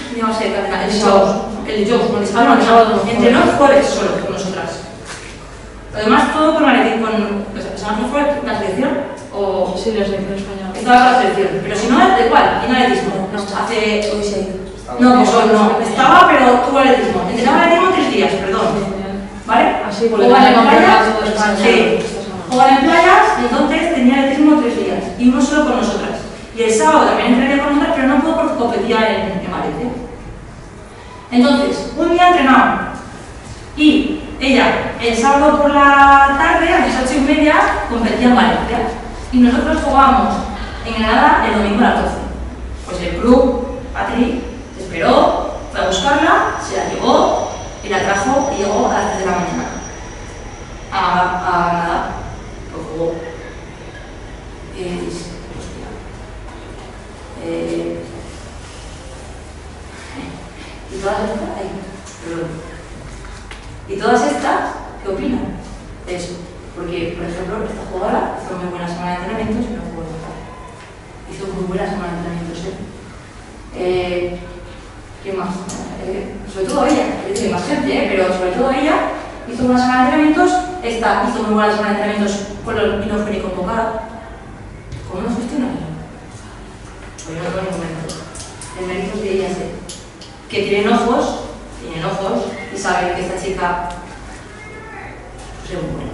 sábado, entrenó el jueves solo con nosotras. Lo demás todo con la selección, ¿no fue la selección? O Sí, la selección española. estaba con la selección, pero si no, da igual, tiene atletismo. Hace... Hoy se ha ido. No, pues hoy no, estaba, pero tuvo atletismo. Entrenaba atletismo 3 días, perdón. ¿Vale? Así, porque Juegan en tenemos playas, todo España. sí. Juegan en playas, entonces tenía atletismo 3 días y uno solo con nosotras. Y el sábado también entrenaría con nosotras, pero no pudo porque competía en Valencia. Entonces, un día entrenaba y ella el sábado por la tarde, a las 8:30, competía en Valencia. Y nosotros jugábamos en Granada el domingo a las 12. Pues el club, Patri, se esperó, fue a buscarla, se la llevó y la trajo y llegó a las 3 de la mañana a Granada. Pues jugó. ¿Y todas estas qué opinan de eso? Porque, por ejemplo, esta jugadora hizo muy buena semana de entrenamientos y no jugó nunca. Hizo muy buena semana de entrenamientos, ¿Quién más? Sobre todo ella, hay más gente, pero sobre todo ella hizo una semana de entrenamientos, esta hizo muy buena semana de entrenamientos y no fue ni convocada. ¿Cómo no fuiste una? Pues yo no tengo ningún mérito. El mérito es de ella, que tienen ojos y saben que esta chica pues, es muy buena.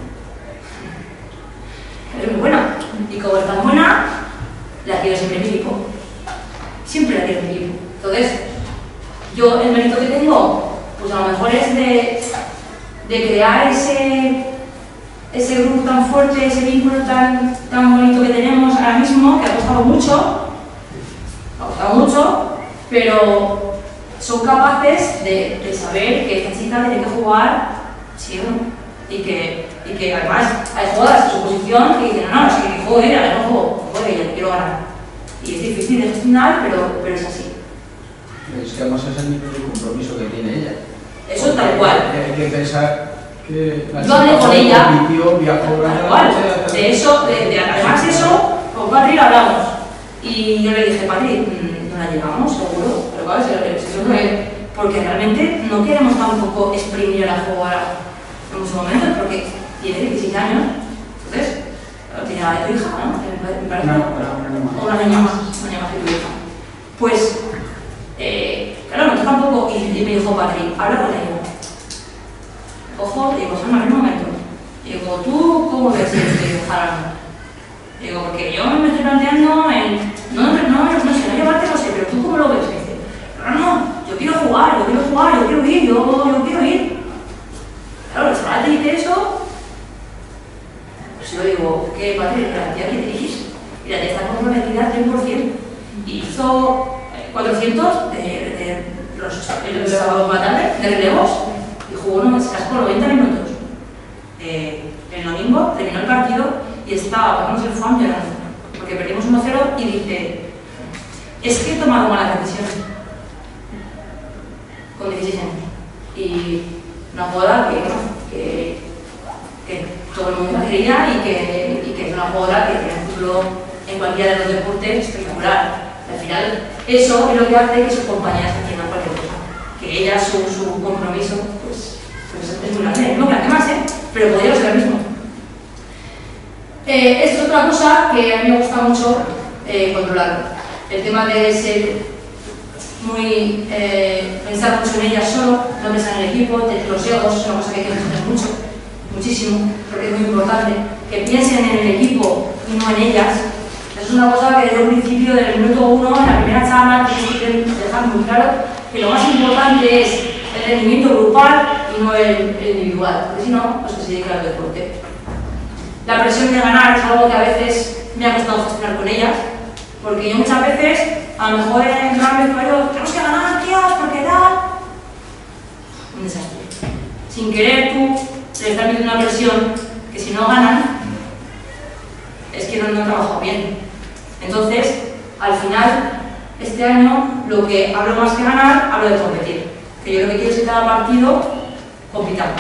Es muy buena. Y como es tan buena, la quiero siempre en mi equipo. Siempre la quiero en mi equipo. Entonces, yo el mérito que tengo, pues a lo mejor es de crear ese grupo tan fuerte, ese vínculo tan bonito que tenemos ahora mismo, que ha costado mucho, pero son capaces de saber que esta chica tiene que jugar sí o no. Y que además hay jugadoras en su posición que dicen, no, si que juego ella, no juego ella, quiero ganar. Y es difícil de gestionar, pero es así. Es que además es el nivel de compromiso que tiene ella. Eso tal cual. Hay que pensar que la yo hablé con ella, viajó tal cual. De eso, además eso, con Patri hablamos. Y yo le dije, Patri, no la llevamos, seguro. Pero claro, porque realmente no queremos tampoco exprimir a la jugadora en muchos momentos, porque tiene 16 años. Entonces, tiene la de tu hija, ¿no? Me parece. O una niña más que tu hija. Pues, claro, nosotros tampoco. Y me dijo Patri, habla con ella. Ojo, digo, Salma, en un momento. Digo, ¿tú cómo ves este jalón? Digo, porque yo me estoy planteando en. No sé, no llevarte, no sé, pero ¿tú cómo lo ves? Me dice, no, yo quiero jugar, yo quiero ir. Claro, el chaval te dice eso. Pues yo digo, ¿qué, Patri? La tía que dirigís. Y la tía está comprometida al 100%. Y hizo 400 de los sábados por la tarde, de relevos, y jugó unos casi 90 minutos. El domingo terminó el partido y estaba poniéndose el fan llorando, porque perdimos 1-0 y dice, es que he tomado malas decisiones con 16 años. Y una jugadora que todo el mundo la quería y que es una jugadora que tiene un futuro en cualquiera de los deportes espectacular. Al final, eso es lo que hace que sus compañeras entiendan cualquier cosa. Que ella, su compromiso, pues es muy grande. No grande más, pero podría ser el mismo. Esto es otra cosa que a mí me gusta mucho controlar. El tema de ser muy. Pensar mucho en ella solo, no pensar en el equipo, tener los egos, es una cosa que hay que mejorar muchísimo, porque es muy importante. Que piensen en el equipo y no en ellas. Es una cosa que desde el principio, del minuto 1, en la primera charla, tienes que dejar muy claro que lo más importante es el rendimiento grupal y no el individual, porque si no, pues que se dedica al deporte. La presión de ganar es algo que a veces me ha costado gestionar con ellas, porque yo muchas veces, a lo mejor en el gran vestuario, tenemos que ganar, tías, porque da. Un desastre. Sin querer tú le estás metiendo una presión que si no ganan, es que no he trabajado bien. Entonces, al final, este año, lo que hablo más que ganar, hablo de competir. Que yo lo que quiero es que cada partido compitamos.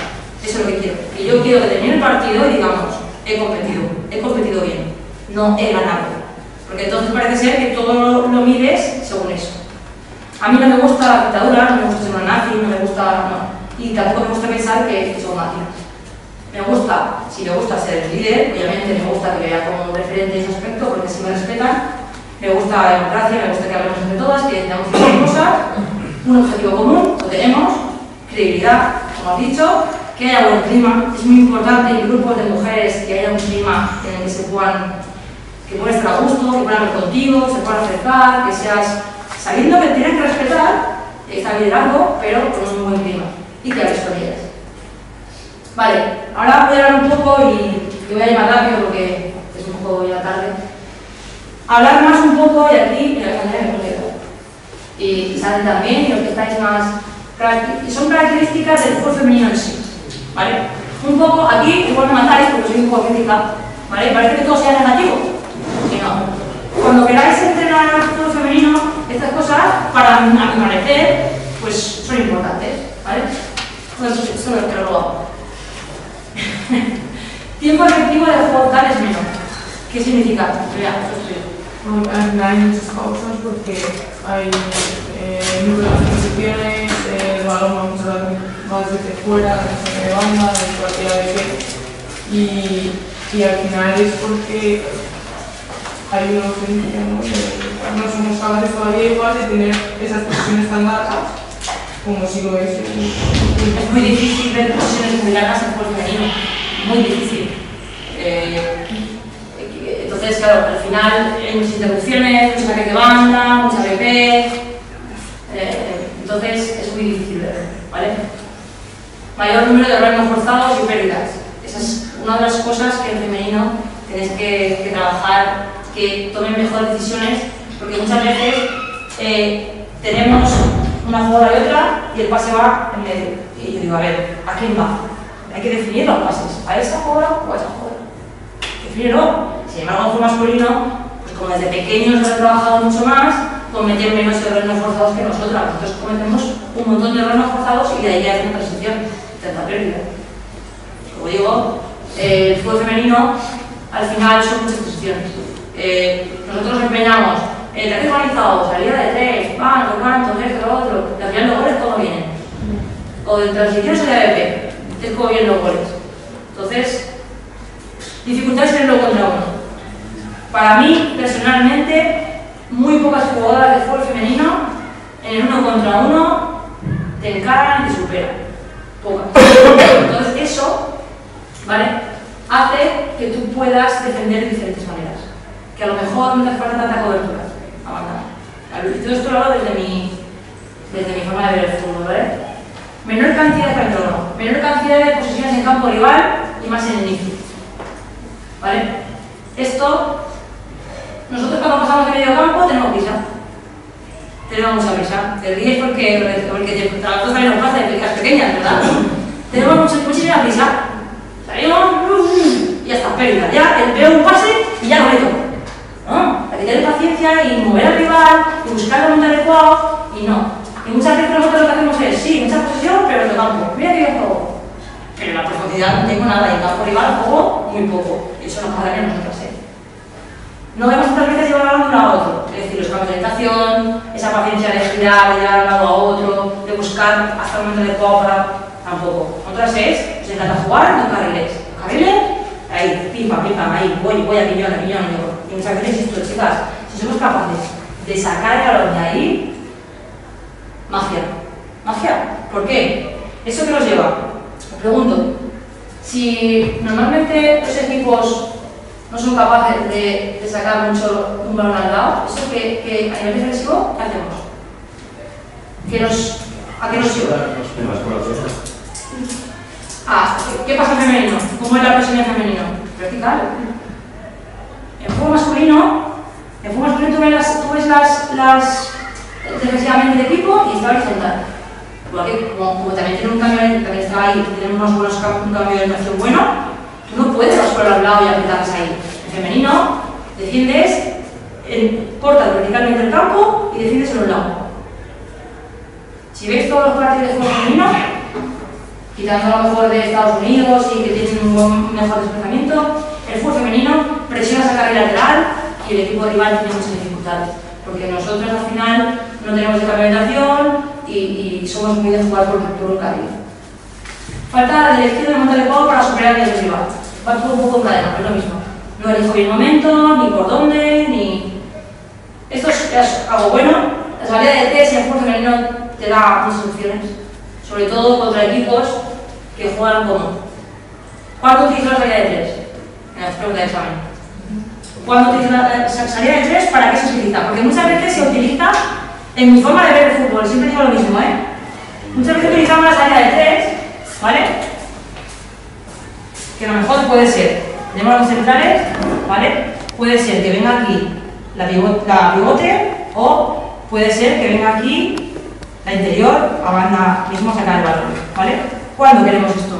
Eso es lo que quiero. Que yo quiero que termine el partido y digamos, he competido bien, no he ganado. Porque entonces parece ser que todo lo mides según eso. A mí no me gusta la dictadura, no me gusta ser una nazi, no me gusta... No. Y tampoco me gusta pensar que son máquinas. Me gusta, si me gusta ser el líder, obviamente me gusta que me vea como referente en ese aspecto, porque así me respetan. Me gusta la democracia, me gusta que hablemos entre todas, que tengamos ciertas cosas, un objetivo común, lo tenemos, credibilidad, como has dicho, que haya buen clima. Es muy importante en grupos de mujeres que haya un clima en el que se puedan estar a gusto, que puedan hablar contigo, se puedan acercar, que seas, sabiendo que tienes que respetar, está liderazgo, pero con un buen clima y que hables con ellas. Vale, ahora voy a hablar un poco y voy a ir más rápido porque es un poco ya tarde. Hablar más un poco, y aquí, mira, me conmigo. Y salen también, y los que estáis más... Son características del fútbol femenino en sí, ¿vale? Un poco, aquí, igual me matáis porque soy un poco crítica, ¿vale? Parece que todo sea negativo, y no. Cuando queráis entrenar al fútbol femenino, estas cosas, para mi parecer, pues son importantes, ¿vale? Entonces, eso es lo que lo hago. Tiempo efectivo de juego tal es menos. ¿Qué significa? Al final hay muchas causas porque hay número de posiciones, el balón va muchas veces más desde fuera, de banda, de cualquiera de qué. Y al final es porque hay una ausencia, ¿no? No somos capaces todavía igual de tener esas posiciones tan largas como si lo es. Es muy difícil ver posiciones muy largas en fútbol femenino, muy difícil. Entonces, claro, al final hay muchas interrupciones, muchos ataques de banda, mucha BP, entonces es muy difícil verlo, ¿vale? Mayor número de errores no forzados y pérdidas. Esa es una de las cosas que en femenino tenéis que trabajar, que tomen mejores decisiones, porque muchas veces tenemos una jugadora y otra y el pase va en medio. Y yo digo, a ver, ¿a quién va? Hay que definir los pases, ¿a esa jugadora o a esa jugadora? Definirlo. Sin embargo, en fútbol masculino, pues como desde pequeños hemos trabajado mucho más, cometen menos errores no forzados que nosotras. Nosotros cometemos un montón de errores no forzados y de ahí hay una transición, tanta pérdida. Como digo, el fútbol femenino al final son muchas transiciones. Nosotros empeñamos el ataque organizado, salida de tres, van, lo cuanto, esto, lo otro, y al final los goles cómo vienen. O de transiciones o de ABP, es cómo vienen los goles. Entonces, dificultades en el uno contra uno. Para mí, personalmente, muy pocas jugadoras de fútbol femenino en el 1 contra 1 te encaran y te superan. Pocas. Entonces, eso, ¿vale?, hace que tú puedas defender de diferentes maneras. Que a lo mejor no te hace falta tanta cobertura. Y todo esto lo hago desde mi forma de ver el fútbol, ¿vale? Menor cantidad de posiciones en campo rival y más en el inicio. ¿Vale? Esto, nosotros cuando pasamos de medio campo tenemos prisa. Tenemos mucha prisa. Te ríes porque a nosotros también nos pasa de películas pequeñas, ¿verdad? Tenemos muchísima prisa. Salimos y ya está, pérdida. Ya veo un pase y ya lo meto. ¿No? Hay que tener paciencia y mover al rival y buscar el momento adecuado y no. Y muchas veces nosotros lo que hacemos es, sí, mucha posesión, pero en el campo. Mira que yo juego. Pero en la profundidad no tengo nada y en campo rival juego muy poco. Y eso nos pasa a nosotros. No vemos muchas veces llevar de un lado a otro. Es decir, los cambios de orientación, esa paciencia de girar, de llevar de un lado a otro, de buscar hasta el momento adecuado para... Tampoco. Otras es, se trata de jugar en carriles. Carriles, ahí, pim pam, ahí, voy a piñón, y muchas veces esto, chicas, si somos capaces de sacar el balón de ahí, magia. ¿Magia? ¿Por qué? ¿Eso qué nos lleva? Os pregunto, si normalmente los equipos no son capaces de sacar mucho un balón al lado, ¿eso que a nivel defensivo qué hacemos? ¿A qué nos lleva? ¿Qué pasa en femenino? ¿Cómo es la presión en femenino? Vertical. En fútbol masculino tú ves las defensivamente de equipo y está horizontal. Igual que como también tiene un cambio, también está ahí, tenemos un cambio de orientación bueno, tú no puedes pasar al lado y apretarlas ahí. En femenino defiendes, cortas verticalmente el campo y defiendes en un lado. Si veis todos los partidos de fútbol femenino, quitando a lo mejor de Estados Unidos y que tienen un mejor desplazamiento, el fútbol femenino presiona esa carrera lateral y el equipo rival tiene muchas dificultades. Porque nosotros al final no tenemos de campeonación y somos muy de jugar por un carril. Falta la dirección de montar el juego para superar el rival. Va todo un poco en cadena, es lo mismo. No elijo bien el momento, ni por dónde, ni... Esto es algo bueno. La salida de 3 en el fútbol femenino te da muchas opciones. Sobre todo contra equipos que juegan como. ¿Cuándo utilizo la salida de 3? En las preguntas de examen. ¿Cuándo utilizo la salida de 3? ¿Para qué se utiliza? Porque muchas veces se utiliza, en mi forma de ver el fútbol, siempre digo lo mismo, muchas veces utilizamos la salida de 3, ¿vale? Que a lo mejor puede ser, tenemos los centrales, ¿vale? Puede ser que venga aquí la pivote o puede ser que venga aquí la interior a banda mismo a sacar el balón, ¿vale? ¿Cuándo queremos esto?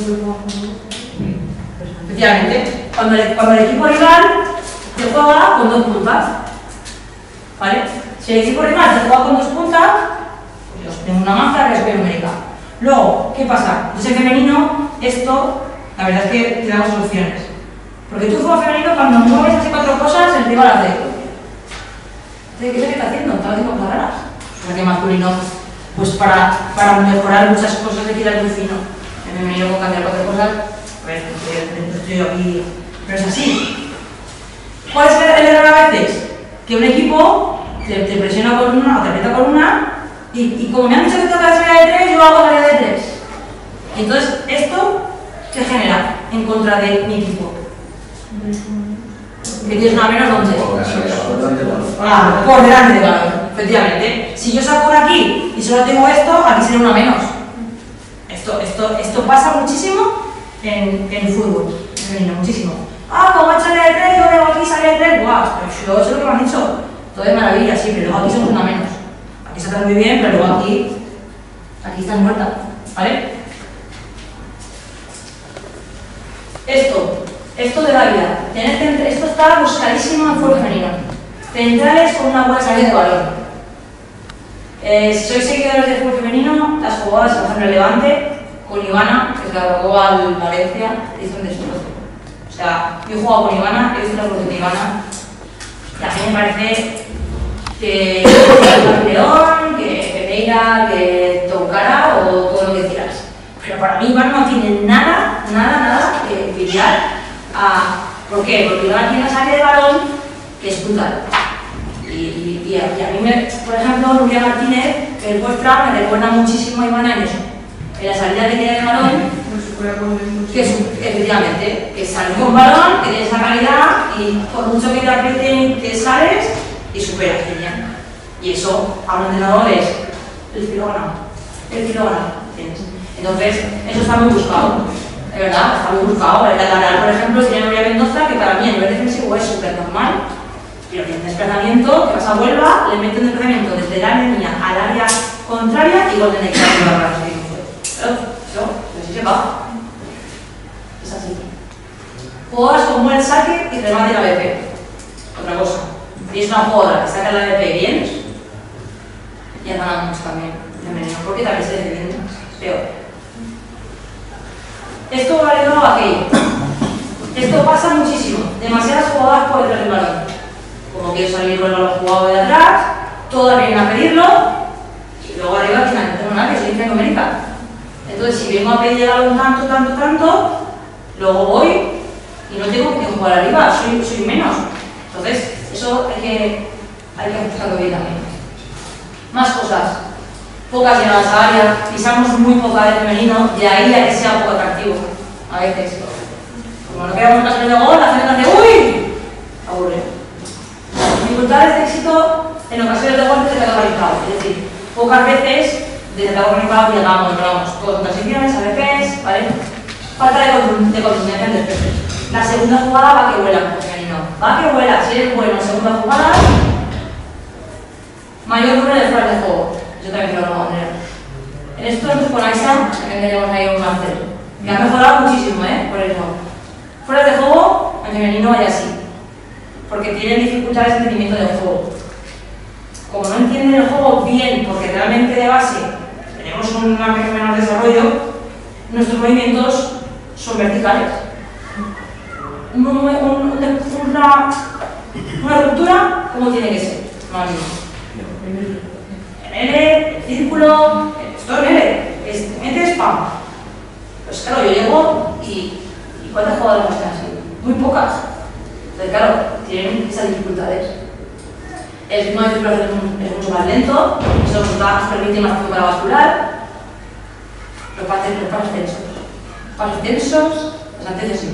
Efectivamente, cuando el equipo rival te juega con 2 puntas, ¿vale? Si el equipo rival te juega con 2 puntas, pues yo tengo una maza que es numérica. Luego, ¿qué pasa? Pues en femenino, esto, la verdad es que te da 2 opciones. Porque tú juegas femenino, cuando mueves hace 4 cosas, el rival hace. ¿Qué es lo que está haciendo? ¿Está haciendo cosas raras? Porque masculino, pues para mejorar muchas cosas de tirar muy fino. En femenino, con cambiar 4 cosas, pues estoy aquí, pero es así. ¿Cuál es el error a veces? Que un equipo te presiona con una o te aprieta con una y como me han dicho que toca la salida de 3, yo hago la salida de 3. Y entonces, ¿esto qué genera en contra de mi equipo? Que tienes una menos donde. Por delante del balón, efectivamente. Si yo saco de aquí y solo tengo esto, aquí sería una menos. Esto pasa muchísimo en el fútbol, muchísimo. Como he salida de 3, yo veo aquí salida de 3, guau, pero yo sé lo que me han dicho. Todo es maravilla, sí, pero luego aquí somos una menos. Aquí se está muy bien, pero luego aquí estás muerta, ¿vale? Esto de la vida. Esto está buscadísimo en fútbol femenino. Centrales con una buena salida de balón. Si sois seguidores de fútbol femenino, las jugadas, por ejemplo, el Levante, con Ivana, que se la robó al Valencia, hizo un destrozo. O sea, yo he jugado con Ivana, he visto la producción de Ivana, y a mí me parece que León, que Pereira, que Tonkara o todo lo que quieras. Pero para mí Ivana no tiene nada que envidiar a... ¿Por qué? Porque Ivana tiene una salida de balón que es brutal. Y a mí, por ejemplo, Nuria Martínez, que es vuestra, me recuerda muchísimo a Ivana en eso. En la salida que tiene de balón, que es, efectivamente, que sale con balón, que tiene esa calidad y por mucho que te aprieten, que sales y superas, genial. Y eso, a los entrenadores, el kilogramo, ¿entiendes? Entonces, eso está muy buscado, de verdad, está muy buscado. El lateral, por ejemplo, tiene Nuria Mendoza, que para mí a nivel defensivo es súper normal, pero tiene un desplazamiento, que pasa a Huelva, le mete un desplazamiento desde el área niña al área contraria y gol de Nexa para los equipos. Pero sí se va. Es así. Jugadoras con buen saque y remate la BP. Otra cosa. Si es una jugadora que saca la BP bien, ya ganamos también. Femenino, porque también se defiende peor. Esto vale todo aquello. Esto pasa muchísimo. Demasiadas jugadoras por detrás del balón. Como quiero salir con el balón jugado de atrás, todas vienen a pedirlo y luego arriba tienen que tener una que se dice numérica. Entonces, si vengo a pedir el balón tanto, luego voy y no tengo que jugar arriba, soy menos. Entonces, eso hay que ajustarlo bien también. Más cosas. Pocas llegadas a área, pisamos muy poca de femenino, de ahí a que sea poco atractivo. A veces. Como no quedamos en ocasiones de gol, la gente hace ¡uy! Aburre. Dificultades de éxito en ocasiones de gol desde el organizado. Es decir, pocas veces desde el organizado llegamos todos en transiciones, ABPs, ¿vale? Falta de contundencia en despejes. La segunda jugada va que vuela, femenino. Va que vuela, si eres bueno en segunda jugada, mayor número de fuerzas de juego. Yo también quiero una manera. En esto, con Aisa, también tenemos ahí un máster. Que ha mejorado muchísimo, por eso. Fuera de juego, en femenino hay así. Porque tienen dificultades de entendimiento del juego. Como no entienden el juego bien, porque realmente de base tenemos un menor desarrollo, nuestros movimientos son verticales. Una ruptura, ¿cómo tiene que ser? En L, círculo, esto en L, metes, pam. Pues claro, yo llego y ¿cuántas jugadoras hacen así? Muy pocas. Entonces, claro, tienen esas dificultades. El ritmo de circulación es mucho más lento, eso nos permite más tiempo cardiovascular. Los pasos tensos. Pasos tensos, las antenas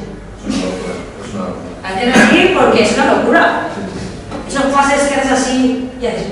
Antes así porque es una locura. Esos pases que haces así y haces.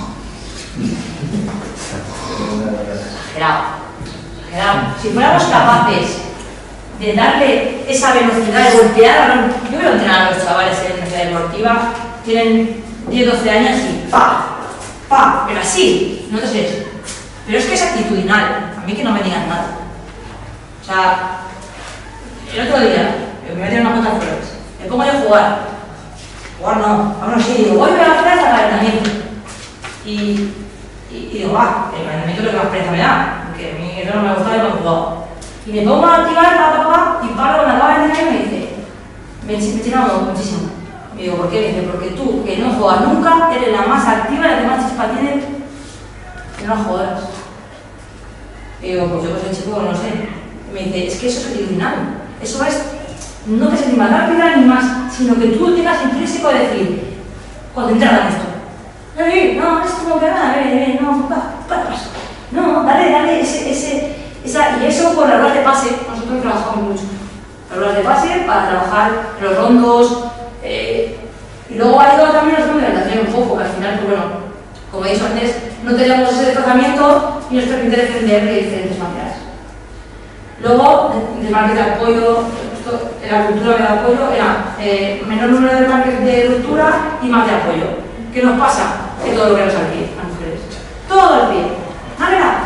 Exagerado. Si fuéramos capaces de darle esa velocidad de golpear, yo veo entrenar a los chavales en universidad deportiva, tienen 10, 12 años y ¡pa! Pero así, no te sé. Pero es que es actitudinal, a mí que no me digan nada. O sea, el otro día, me metieron unas cuantas flores. Me pongo yo a jugar. Jugar no, ahora sí, digo, voy a la flores al calentamiento. Y digo, el calentamiento es lo que más pereza me da, porque a mí eso no me gustaba y no he jugado. Y me pongo a activar, y paro con la cama de entrenar y me dice, me llena muchísimo. Y digo, ¿por qué? Me dice, porque tú, que no juegas nunca, eres la más activa y la que más chispa tiene que no juegas. Y digo, pues yo que soy chico, no sé. Y me dice, es que eso es actitudinal. Eso es no que seas ni más rápida ni más, sino que tú tengas intrínseco de decir, concentrada en esto. No, es como que nada, no, no, dale y eso por las horas de pase, nosotros trabajamos mucho. Las horas de pase para trabajar en los rondos, y luego ha ido también la suplementación un poco, que al final, pues bueno, como he dicho antes, no tenemos ese desplazamiento y nos permite defender de diferentes maneras. Luego, desmarques de apoyo, la cultura de apoyo era menor número de desmarques de ruptura y más de apoyo. ¿Qué nos pasa? Que todo lo que nos al pie, a mujeres. Todo al pie. ¡Námela!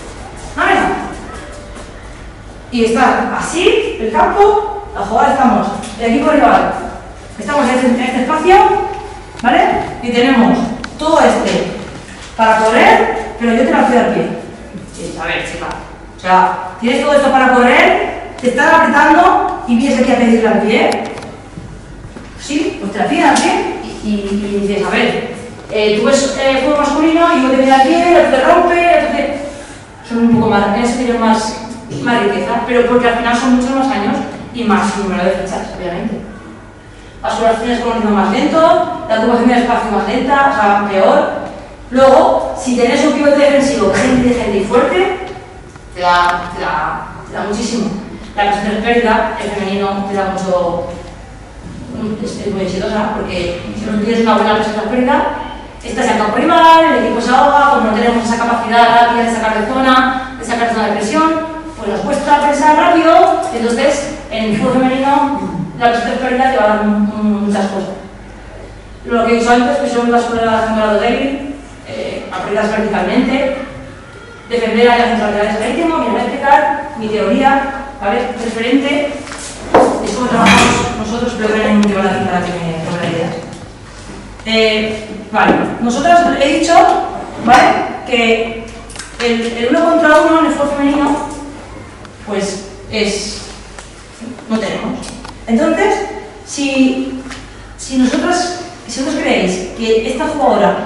Y está así, el campo, la jugada estamos de aquí por rival. Estamos en este espacio, ¿vale? Y tenemos todo para correr, pero yo te la doy al pie. Y, a ver, chica. O sea, tienes todo esto para correr, te están apretando y vienes aquí a pedirle al pie. Sí, pues te la piden al pie y dices, a ver, tú ves juego masculino y yo te pido al pie, otro te rompe, otro te... Son un poco más, en ese tienen más riqueza, pero porque al final son muchos más años y más número de fichas, obviamente. Las oraciones con un ritmo más lento, la ocupación del espacio más lenta, o sea, peor. Luego, si tenés un pivote defensivo que es inteligente y fuerte, te da muchísimo. La presión de pérdida, el femenino, te da mucho. Es muy exitosa porque si no tienes una buena presión de pérdida, estás en campo rival, el equipo se ahoga, como no tenemos esa capacidad rápida de sacar de zona de presión, pues nos cuesta pensar rápido, entonces en el fútbol femenino la presión de pérdida te va a dar muchas cosas. Lo que he dicho antes, presión vascular de grado débil, aprietas verticalmente, defender áreas centrales del ritmo, que voy a explicar mi teoría, ¿vale? Referente, es como trabajamos nosotros, pero que hay un motivo para que me la idea. Vale, nosotros he dicho, ¿vale? Que el 1 contra 1 en el fútbol femenino, pues no tenemos. Entonces, si vosotros creéis que esta jugadora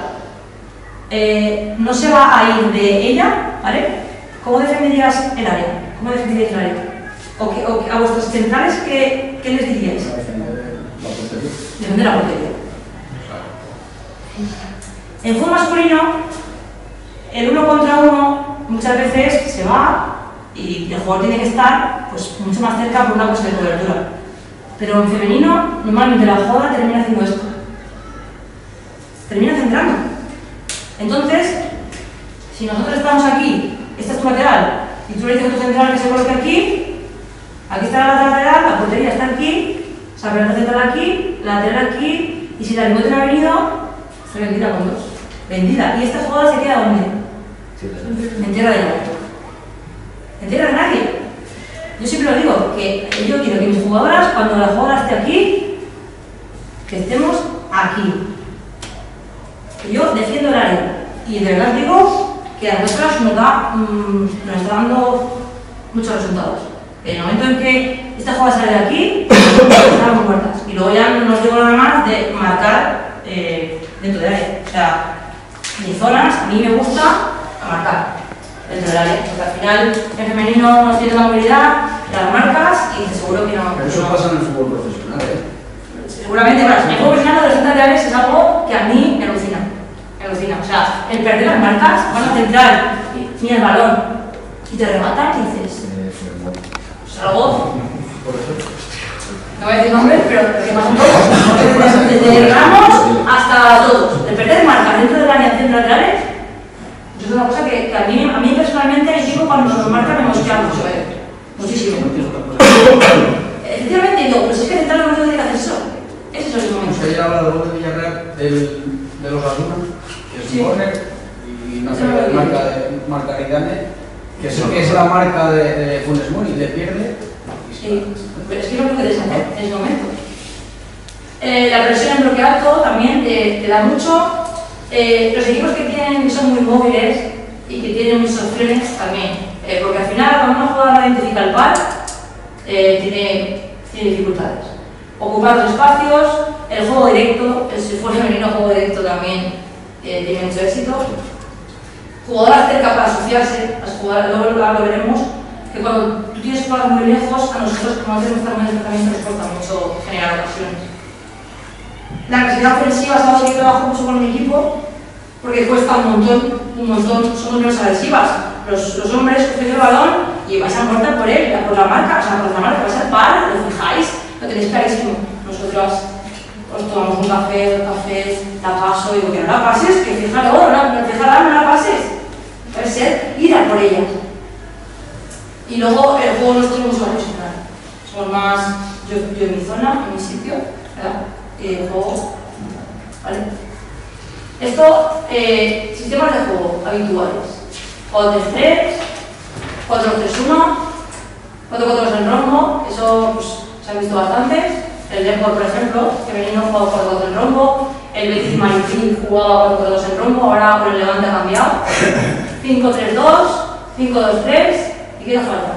no se va a ir de ella, ¿vale? ¿Cómo defenderías el área? ¿Cómo defenderíais el área? ¿O a vuestros centrales qué les diríais? Defender la portería. En fútbol masculino, el 1 contra 1 muchas veces se va y el jugador tiene que estar pues, mucho más cerca por una cuestión de cobertura. Pero en femenino, normalmente la jugadora termina haciendo esto. Termina centrando. Entonces, si nosotros estamos aquí, esta es tu lateral, y tú le dices a tu central que se coloque aquí está la lateral, la portería está aquí, o sea, la central aquí, la lateral aquí, y si la pivote no ha venido, se vendida con 2. Vendida. ¿Y esta jugada se queda dónde? En tierra de nadie. En tierra de nadie. Yo siempre lo digo, que yo quiero que mis jugadoras, cuando la jugadora esté aquí, que estemos aquí. Que yo defiendo el área. Y de verdad digo que a nosotras nos está dando muchos resultados. En el momento en que esta jugada sale de aquí, estamos muertas. Y luego ya no nos digo nada más de marcar dentro del área. O sea, mis zonas, a mí me gusta marcar dentro del área, porque al final el femenino no tiene la movilidad, las marcas y seguro que no. Pero eso pasa en el fútbol profesional, Seguramente, bueno, el juego profesional de los centros reales es algo que a mí me alucina. Me alucina. O sea, el perder las marcas, van a centrar ni el balón y te rematan y dices. Es algo. No voy a decir nombres, pero que pasa un poco. Desde Ramos hasta todos. El perder marcas dentro del área de centros laterales es una cosa que a mí personalmente el equipo cuando nos marca me mosquea mucho, muchísimo. Efectivamente digo, pues es que central no tiene que hacer eso. Ese es el momento. Usted ya habla del gol de Villarreal de los Asuna, que es un córner y una marca de Gane, que es la marca de Funes Mori, le pierde. Sí, pero es que no lo puedes hacer en ese momento. La presión en bloque alto también te da mucho. Los equipos que son muy móviles y que tienen muchas opciones también. Porque al final, cuando una jugadora identifica el par, tiene dificultades. Ocupar los espacios, el juego directo, el esfuerzo femenino juego directo también tiene mucho éxito. Jugadoras cerca para asociarse, las jugadoras, luego lo veremos, que cuando tú tienes jugadoras muy lejos, a nosotros que no tenemos tan buen desplazamiento nos cuesta mucho generar ocasiones. La agresividad ofensiva es algo que yo trabajo mucho con mi equipo, porque cuesta un montón, somos menos agresivas. Los hombres cogen el balón y vais a muerta por él, por la marca, o sea, por la marca, vais al par, lo fijáis, lo tenéis clarísimo. Nosotros os tomamos un café, la paso, digo que no la pases, que fíjalo, no la pases. Puede ser ir a por ella. Y luego el juego nuestro es mucho más personal. Somos más yo en mi zona, en mi sitio, ¿verdad? Y el juego, ¿vale? Esto, sistemas de juego habituales. 4-3-3, 4-3-1, 4-4-2 en rombo, eso pues, se han visto bastantes. El Depor, por ejemplo, que venía jugado 4-4 en rombo. El Betis Maritín jugaba 4-4-2 en rombo, ahora con el Levante ha cambiado. 5-3-2, 5-2-3, ¿y qué nos falta?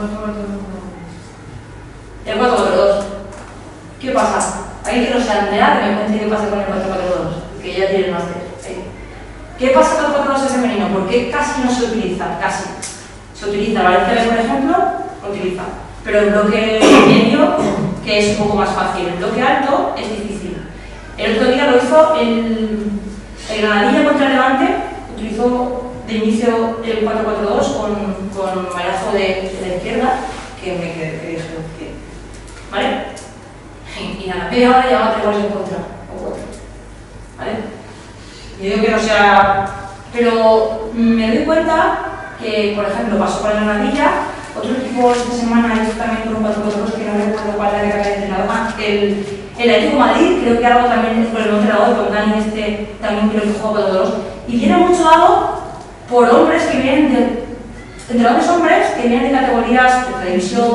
El 4-4-2. ¿Qué pasa? Alguien que no sea Andrea, que me cuente qué pasa con el 4-4-2, que ya tiene el máster. ¿Qué pasa con el 4-4-2 femenino? ¿Por qué casi no se utiliza? Casi. Se utiliza, Valencia B, por ejemplo, lo utiliza. Pero el bloque medio, que es un poco más fácil. El bloque alto es difícil. El otro día lo hizo el Granadilla contra el Levante, utilizó de inicio el 4-4-2 con mayazo de la izquierda, que me quedé ¿vale? Y la P ahora lleva 3 goles en contra, o 4. ¿Vale? Yo digo que no sea... Pero me doy cuenta que, por ejemplo, pasó con el Granadilla, otro equipo esta semana hizo también con un 4-4-2 que no recuerdo cuál era que había entrenado más. El Atlético Madrid, creo que algo también es por el entrenador, con Dani también creo que juega 4-4-2. Y viene mucho dado por hombres que vienen de... entrenadores hombres que vienen de categorías de televisión.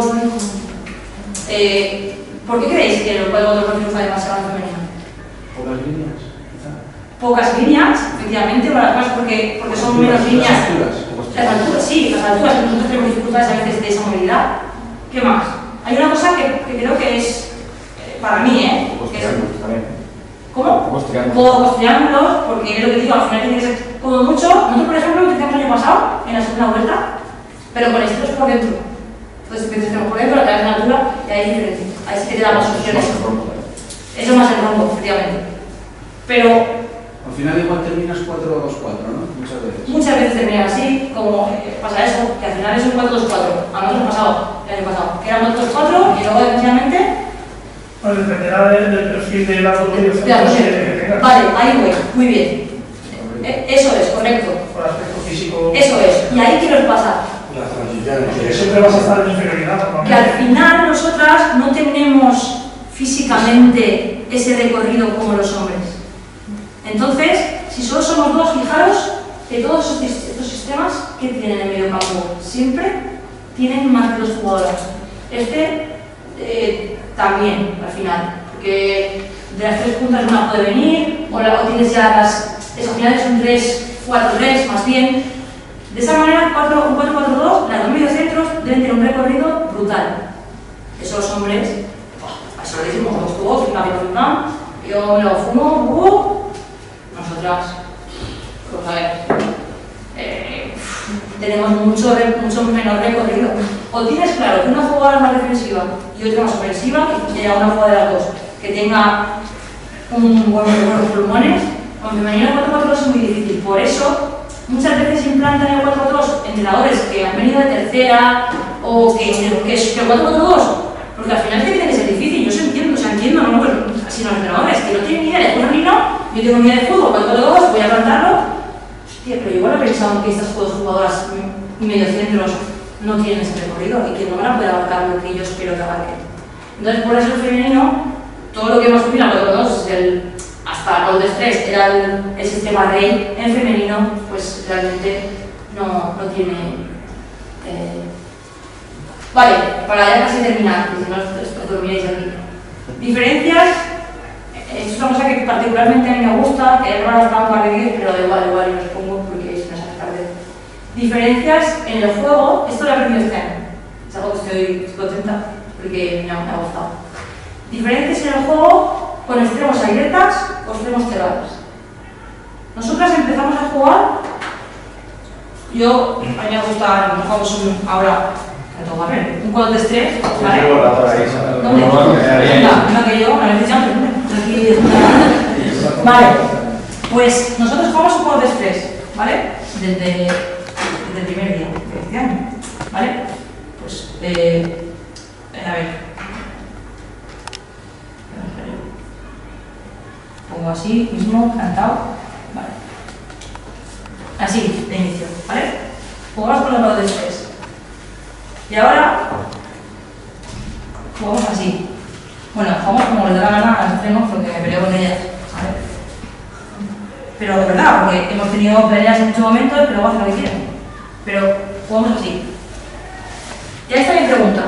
¿Por qué creéis que el 4-4-2 triunfa demasiado en femenino? Pocas líneas, quizá. Pocas líneas, efectivamente, porque son menos líneas. Las alturas, sí, las alturas, que nosotros tenemos dificultades a veces de esa movilidad. ¿Qué más? Hay una cosa que creo que es, para mí, que es, ¿cómo? Pocos triángulos, porque es lo que digo, al final tiene que ser como mucho. Nosotros, por ejemplo, lo utilizamos el año pasado, en la segunda vuelta, pero con estilos por dentro. Entonces, si tenemos por dentro, a través de la altura, y ahí es diferente. Ahí sí que te da más opciones. Eso más el rombo, efectivamente. Pero al final igual terminas 4-2-4, ¿no? Muchas veces. Muchas veces termina así, como pasa eso, que al final es un 4-2-4. A nosotros el año pasado, que era un 4-2-4 y luego definitivamente... Pues dependerá del perfil de la que tengas. Vale, ahí voy, muy bien. Eso es, correcto. Por aspecto físico. Eso es. ¿Y ahí qué nos pasa? Las transiciones. Que siempre vas a estar en inferioridad. Que al final nosotras no tenemos físicamente ese recorrido como los hombres. Entonces, si solo somos dos, fijaros que todos estos sistemas que tienen en el medio campo siempre tienen más de 2 jugadoras. También, al final, porque de las 3 puntas una puede venir, o tienes ya al final es un 3-4-3 más bien, De esa manera, un 4-4-2, las dos mediocentros deben tener un recorrido brutal. Eso los hombres, eso lo decimos como todos, yo me lo fumo, nosotras, pues a ver, tenemos mucho menor recorrido. O tienes claro que una jugadora es más defensiva y otra más ofensiva, y haya una jugadora de las dos que tenga buenos pulmones, con femenino 4-4-2 es muy difícil. Por eso, muchas veces se implantan el 4-4-2 entrenadores que han venido de tercera o que es el 4-4-2, porque al final es que tiene que ser difícil. Yo entiendo, no, así los entrenadores que no tienen ni idea de fútbol ni no, yo tengo ni idea de fútbol, 4-4-2, voy a plantarlo. Hostia, pero igual he pensado que estas dos jugadoras mediocentros no tienen ese recorrido y que no van a poder abarcar lo que yo espero que abarquen. Entonces, por eso el femenino, todo lo que hemos combinado, hasta el 2-3 era el sistema rey, en femenino, pues realmente no tiene. Vale, para ya casi terminar, si no os dormiréis aquí. Diferencias, es una cosa que particularmente a mí me gusta, que he grabado un par de vídeos, pero igual y los pongo porque se me sale tarde. Diferencias en el juego, esto lo he aprendido este año, es algo que estoy contenta porque me ha gustado. Diferencias en el juego con extremos abiertas o extremos cerrados. Nosotras empezamos a jugar, a mí me gusta, jugamos ahora, a ver, un 4-3-3, ¿vale? ¿Dónde? Venga, que yo, me lo he dicho antes, Vale, pues nosotros jugamos un 4-3-3, ¿vale? Desde el primer día de este año, ¿vale? Pues, a ver. Pongo así, mismo, cantado, vale. Así, de inicio, ¿vale? Jugamos con los 4-3-3. Y ahora jugamos así. Bueno, jugamos como les da la gana a los extremos porque me peleo con ellas, ¿vale? Pero de verdad, porque hemos tenido peleas en muchos momentos, pero luego hacen lo que quieren. Pero jugamos así. Y ahí está mi pregunta.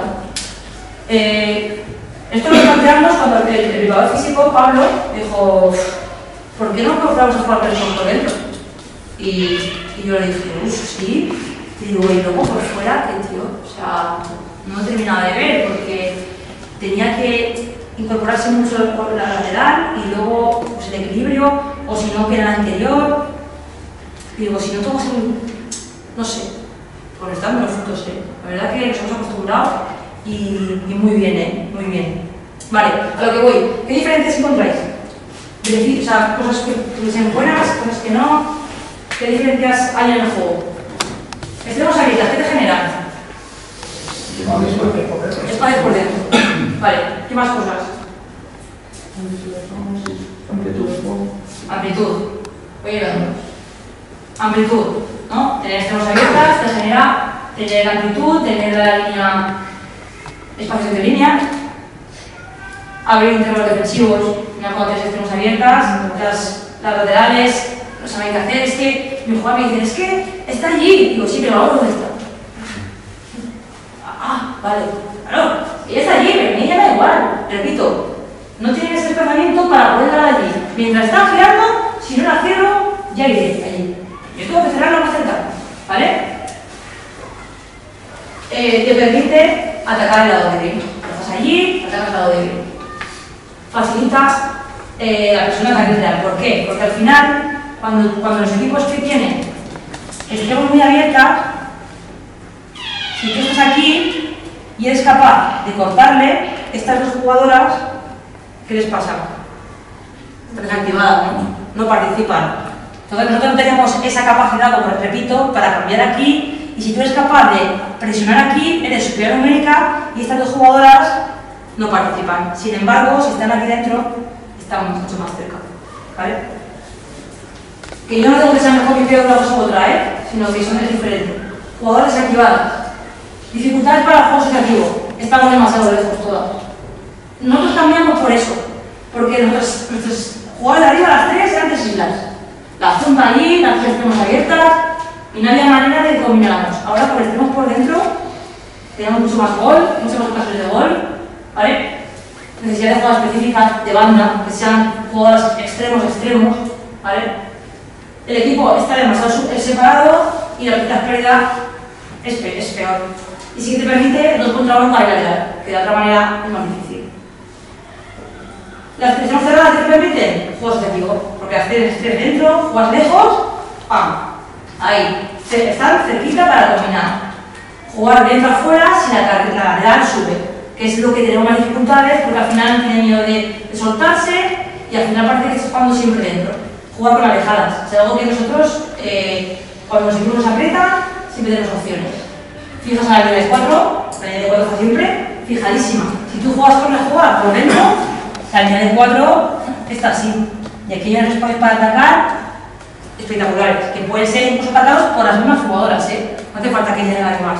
Esto lo planteamos cuando el preparador físico, Pablo, dijo: ¿por qué no compramos a jugar por dentro? Y yo le dije: sí. Y digo, y luego por fuera, que tío, o sea, no terminaba de ver, porque tenía que incorporarse mucho por la lateral y luego pues, el equilibrio, o si no, que era el anterior. Y digo, si no tomas no sé, pues están los frutos, La verdad que nos hemos acostumbrado y muy bien, muy bien. Vale, a lo que voy, ¿qué diferencias encontráis? O sea, cosas que sean buenas, cosas que no, ¿qué diferencias hay en el juego? Extremos abiertas, ¿qué te generan? Espacios por dentro. Vale, ¿qué más cosas? Amplitud. Oye, amplitud, ¿no? Tener extremos abiertas te genera tener amplitud, tener la línea, espacios entre líneas, abrir intervalos defensivos, no cuando tienes extremos abiertas, las laterales. No saben qué hacer, es que mi jugador me dice, es que está allí. Digo, sí, pero ahora ¿dónde está? Vale, claro, ella está allí, pero a mí ya da igual. Repito, no tienen ese desplazamiento para poder dar allí. Mientras están girando, si no la cierro, ya iré allí. Yo tengo que cerrarla más cercana, ¿vale? Te permite atacar el lado débil. Estás allí, atacas el lado débil. Facilita la persona que ataque. ¿Por qué? Porque al final, cuando los equipos que tienen extremos muy abiertas, si tú estás aquí y eres capaz de cortarle, estas dos jugadoras, ¿qué les pasa? Están desactivadas, no participan. Entonces nosotros no tenemos esa capacidad, como repito, para cambiar aquí, y si tú eres capaz de presionar aquí, eres superior numérica y estas dos jugadoras no participan. Sin embargo, si están aquí dentro, están mucho más cerca, ¿vale? Que yo no tengo que ser mejor que quiero una cosa u otra, sino que son diferentes. Jugadoras desactivadas. Dificultades para el juego asociativo. Estamos demasiado lejos todas. Nosotros cambiamos por eso. Porque nuestros jugadores de arriba, las tres, eran tres islas. La zumba allí, las tres extremos abiertas, y no había manera de combinarnos. Ahora, por extremos por dentro, tenemos mucho más gol, muchas más ocasiones de gol, ¿vale? Necesidad de jugadas específicas de banda, que sean jugadas extremos, ¿vale? El equipo está demasiado separado y la pérdida es peor. Y sí que te permite 2 contra 1 para realidad, que de otra manera es más difícil. Las presiones cerradas que te permiten, juegos objetivos, porque haces dentro, juegas lejos, ¡pam! Ahí, están cerquita para dominar. Jugar dentro afuera si la realidad sube, que es lo que tenemos más dificultades, porque al final tiene miedo de soltarse y al final parece que estás jugando siempre dentro. Jugar con alejadas, es algo que nosotros, cuando nos equipos nos aprieta, siempre tenemos opciones. Fijas a la línea de 4, la línea de 4 está siempre fijadísima. Si tú juegas con la jugada por dentro, la línea de 4 está así. Y aquí hay unos espacios para atacar espectaculares, que pueden ser incluso atacados por las mismas jugadoras, ¿eh? No hace falta que lleguen nadie más.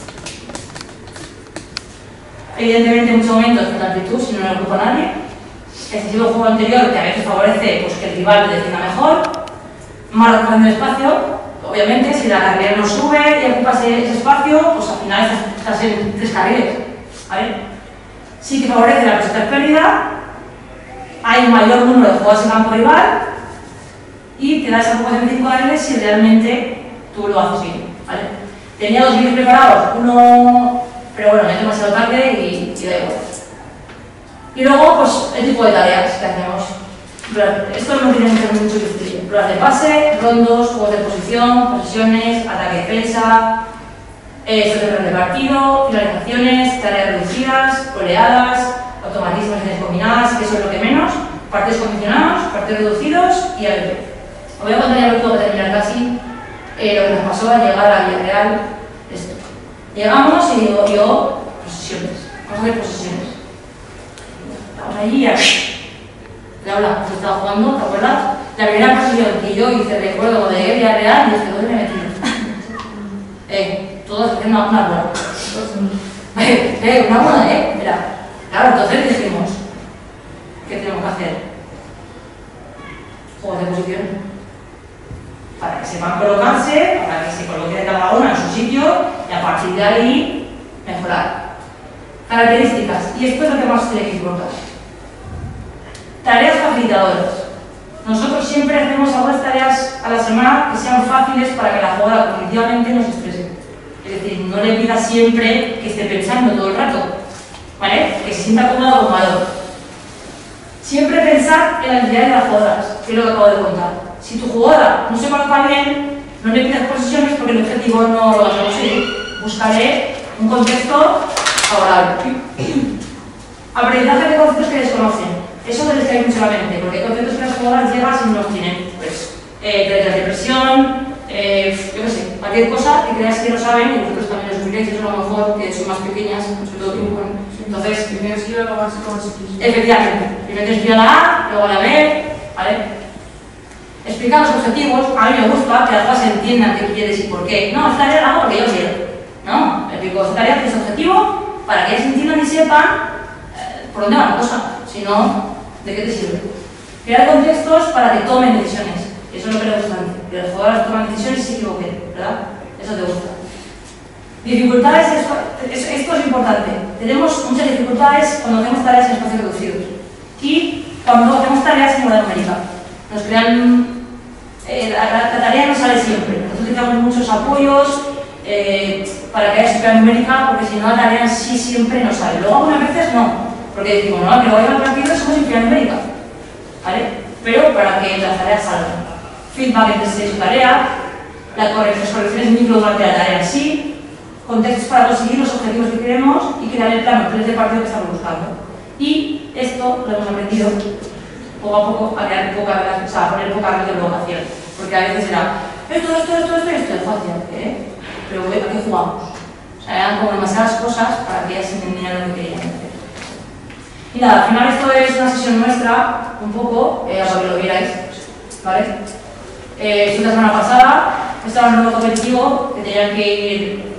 Evidentemente, en muchos momentos es la actitud, si no le ocupa a nadie. Excesivo juego anterior, que a veces favorece pues, que el rival le defienda mejor. Mala ocupación de espacio. Obviamente, si la carrera no sube y ocupas ese espacio, pues al final estás en 3 carriles. ¿Vale? Sí que favorece la presión de pérdida, hay un mayor número de jugadas en campo rival y te da esa ocupación de 5 carriles si realmente tú lo haces bien. ¿Vale? Tenía 2 vídeos preparados, uno, pero bueno, es demasiado tarde y da igual. Y luego, pues, el tipo de tareas que hacemos. Esto no tiene mucho que decir. Pruebas de pase, rondos, juegos de posición, posesiones, ataque-defensa, estrategias de partido, finalizaciones, tareas reducidas, oleadas, automatismos y combinadas, que eso es lo que menos, partidos condicionados, partidos reducidos y ABP. Os voy a contar ya luego para terminar casi lo que nos pasó al llegar a Villarreal. Esto. Llegamos y digo yo, posesiones, vamos a ver posesiones. Estamos allí y Laura, se estaba jugando, ¿te acuerdas? La primera posición que yo hice, recuerdo, cuando llegué a Villarreal, y dije, ¿dónde me he metido? Todos haciendo una bola. Una bola, mira. Claro, entonces dijimos, ¿qué tenemos que hacer? Juegos de posición. Para que sepan colocarse, para que se coloque cada una en su sitio, y a partir de ahí, mejorar. Características, y esto es lo que más tiene que importar. Tareas facilitadoras. Nosotros siempre hacemos algunas tareas a la semana que sean fáciles para que la jugadora cognitivamente no se estrese. Es decir, no le pida siempre que esté pensando todo el rato, ¿vale? Que se sienta cómodo con valor. Siempre pensar en las necesidades de las jugadoras, que es lo que acabo de contar. Si tu jugadora no se coloca bien, no le pidas posesiones porque el objetivo no lo vas a conseguir. Buscaré un contexto favorable. Aprendizaje de conceptos que desconocen. Eso les cae mucho a la mente, porque hay conceptos que las jugadoras llegan si no los tienen. Pues, depresión, yo qué sé, cualquier cosa que creas que no saben y vosotros también os miréis, eso es lo mejor, que son más pequeñas, sobre todo tiempo. Entonces, primero escribe lo básico, efectivamente, primero te escribe la A, luego la B, ¿vale? Explicar los objetivos, a mí me gusta que las cosas entiendan qué quieres y por qué. No, esta tarea la hago porque yo quiero. No, explico, esta tarea tiene ese objetivo para que ellos entiendan y sepan por dónde va la cosa. Si no, ¿de qué te sirve? Crear contextos para que tomen decisiones. Eso es lo que le gusta a mí. Que las jugadoras toman decisiones y se equivoquen, ¿verdad? Eso te gusta. Dificultades, esto es importante. Tenemos muchas dificultades cuando hacemos tareas en espacios reducidos. Y cuando hacemos tareas en modelo numérica. Nos crean... la tarea no sale siempre. Nosotros utilizamos muchos apoyos para que haya superioridad numérica, porque si no la tarea en sí siempre no sale. Luego algunas veces no. Porque decimos, no, que lo vayan a partido somos infinidad numérica, ¿vale? Pero para que las tareas salgan. Feedback entre su tarea, las correcciones micro durante la tarea en sí, contextos para conseguir los objetivos que queremos y crear el plano 3 de partido que estamos buscando. Y esto lo hemos aprendido poco a poco a crear poca red de provocación. Porque a veces era, esto es fácil, pero ¿a qué jugamos? O sea, eran como demasiadas cosas para que ellas entendieran lo que querían hacer. Y nada, al final esto es una sesión nuestra, un poco, para que lo vierais, ¿vale? Esta semana pasada, este era un nuevo competitivo que tenían que ir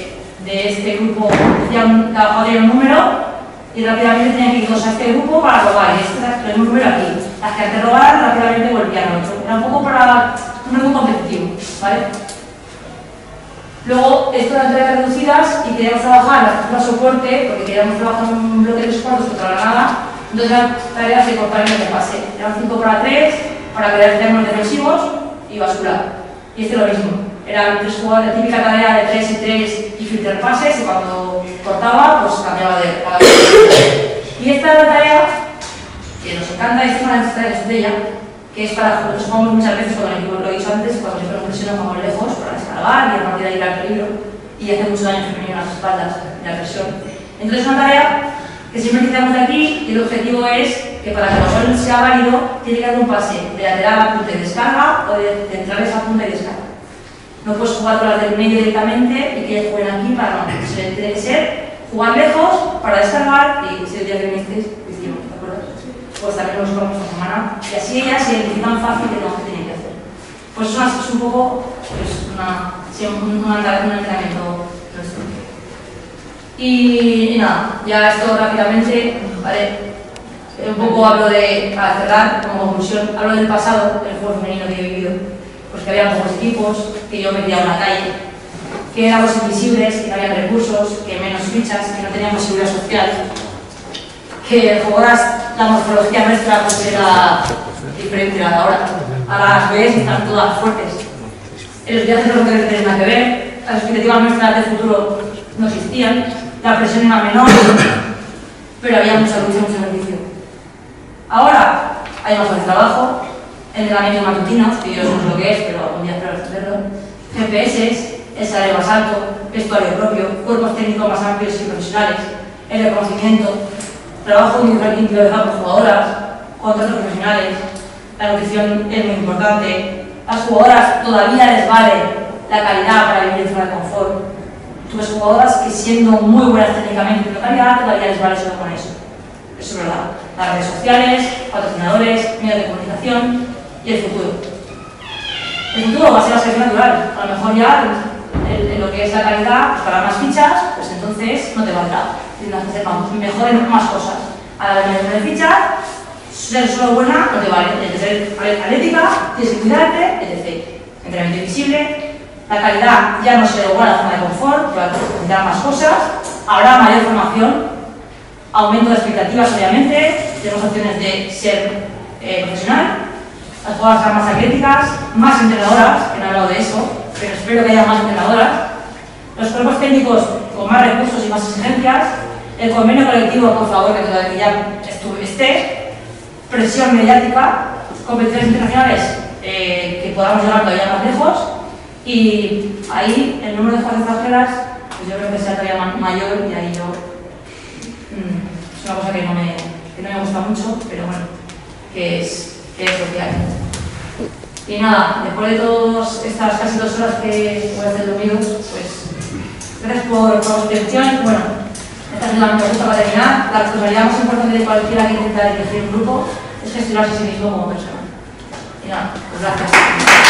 de este grupo, cada jugador tenía un número y rápidamente tenían que ir todos a este grupo para robar, y este es un número aquí. Las que antes robaran rápidamente volvían otro. Era un poco para un grupo competitivo, ¿vale? Luego, esto eran tareas reducidas y queríamos trabajar la soporte, porque queríamos trabajar un bloque de 3 cuartos contra la nada, entonces eran tareas de cortar en el pase. Eran 5 para 3, para crear triángulos defensivos y bascular. Y este es lo mismo. Eran 3 jugadores, la típica tarea de 3 y 3 y filtrar pases, y cuando cortaba, pues cambiaba de cada uno. Y esta es la tarea que nos encanta, y esta es una de las tareas estrella, que es para, nos jugamos muchas veces con el equipo, lo he dicho antes, cuando siempre nos presionan jugamos lejos para descargar y a partir de ahí ir al peligro, y hace mucho daño femenino a las espaldas y la presión. Entonces es una tarea que siempre iniciamos de aquí, y el objetivo es que para que el gol sea válido, tiene que haber un pase de lateral a punta y descarga, o de centrales a punta y descarga. No puedes jugar con las del medio directamente y que ellos jueguen aquí para no. Tiene que ser jugar lejos para descargar, y si el día que vinisteis, hicimos, ¿te acuerdas? Pues también nos jugamos esta semana, y así ellas se identifican fácil de lo que tienen que hacer. Pues es un poco pues un entrenamiento nuestro. Y nada, ya esto rápidamente, ¿vale? Un poco hablo de, para cerrar, como conclusión, hablo del pasado, del fútbol femenino que he vivido. Pues que había pocos equipos, que yo me criaba en la calle, que éramos invisibles, que no había recursos, que menos fichas, que no teníamos seguridad social, que jugadoras, la morfología nuestra pues era diferente a la de ahora. Ahora las ves y están todas fuertes. En los viajes no tienen nada que ver, las expectativas nuestras del futuro no existían, la presión era menor, pero había mucha lucha, mucho ejercicio. Ahora hay más trabajo, entrenamientos matutinos, que yo no sé lo que es, pero algún día espero entenderlo, GPS, el salario más alto, vestuario propio, cuerpos técnicos más amplios y profesionales, el reconocimiento, trabajo individualizado por jugadoras, contratos profesionales, la nutrición es muy importante, las jugadoras todavía les vale la calidad para vivir en zona de confort. Tú ves jugadoras que siendo muy buenas técnicamente en calidad, todavía les vale solo con eso. Eso es verdad. Las redes sociales, patrocinadores, medios de comunicación y el futuro. El futuro va a ser la selección natural. A lo mejor ya en lo que es la calidad, pues para más fichas, pues entonces no te valdrá. Tienes que hacer mejor en más cosas. A la vez de fichas, ser solo buena no te vale. Tienes que ser atlética, tienes que cuidarte, etc. Entrenamiento invisible. La calidad ya no será igual a la zona de confort, que va a necesitar más cosas. Habrá mayor formación, aumento de expectativas, obviamente. Tenemos opciones de ser profesional. Las jugadoras serán más atléticas, más entrenadoras, que no he hablado de eso, pero espero que haya más entrenadoras. Los cuerpos técnicos con más recursos y más exigencias. El convenio colectivo, por favor, que ya esté. Presión mediática. Competiciones internacionales que podamos llegar todavía más lejos. Y ahí el número de jugadoras extranjeras, pues yo creo que sea todavía mayor, y ahí yo es una cosa que no me gusta mucho, pero bueno, que es lo que hay. Y nada, después de todas estas casi 2 horas que voy a hacer dormido, pues gracias por su atención. Bueno, esta es la pregunta para terminar. La responsabilidad más importante de cualquiera que intenta dirigir un grupo es gestionarse a sí mismo como persona. Y nada, pues gracias.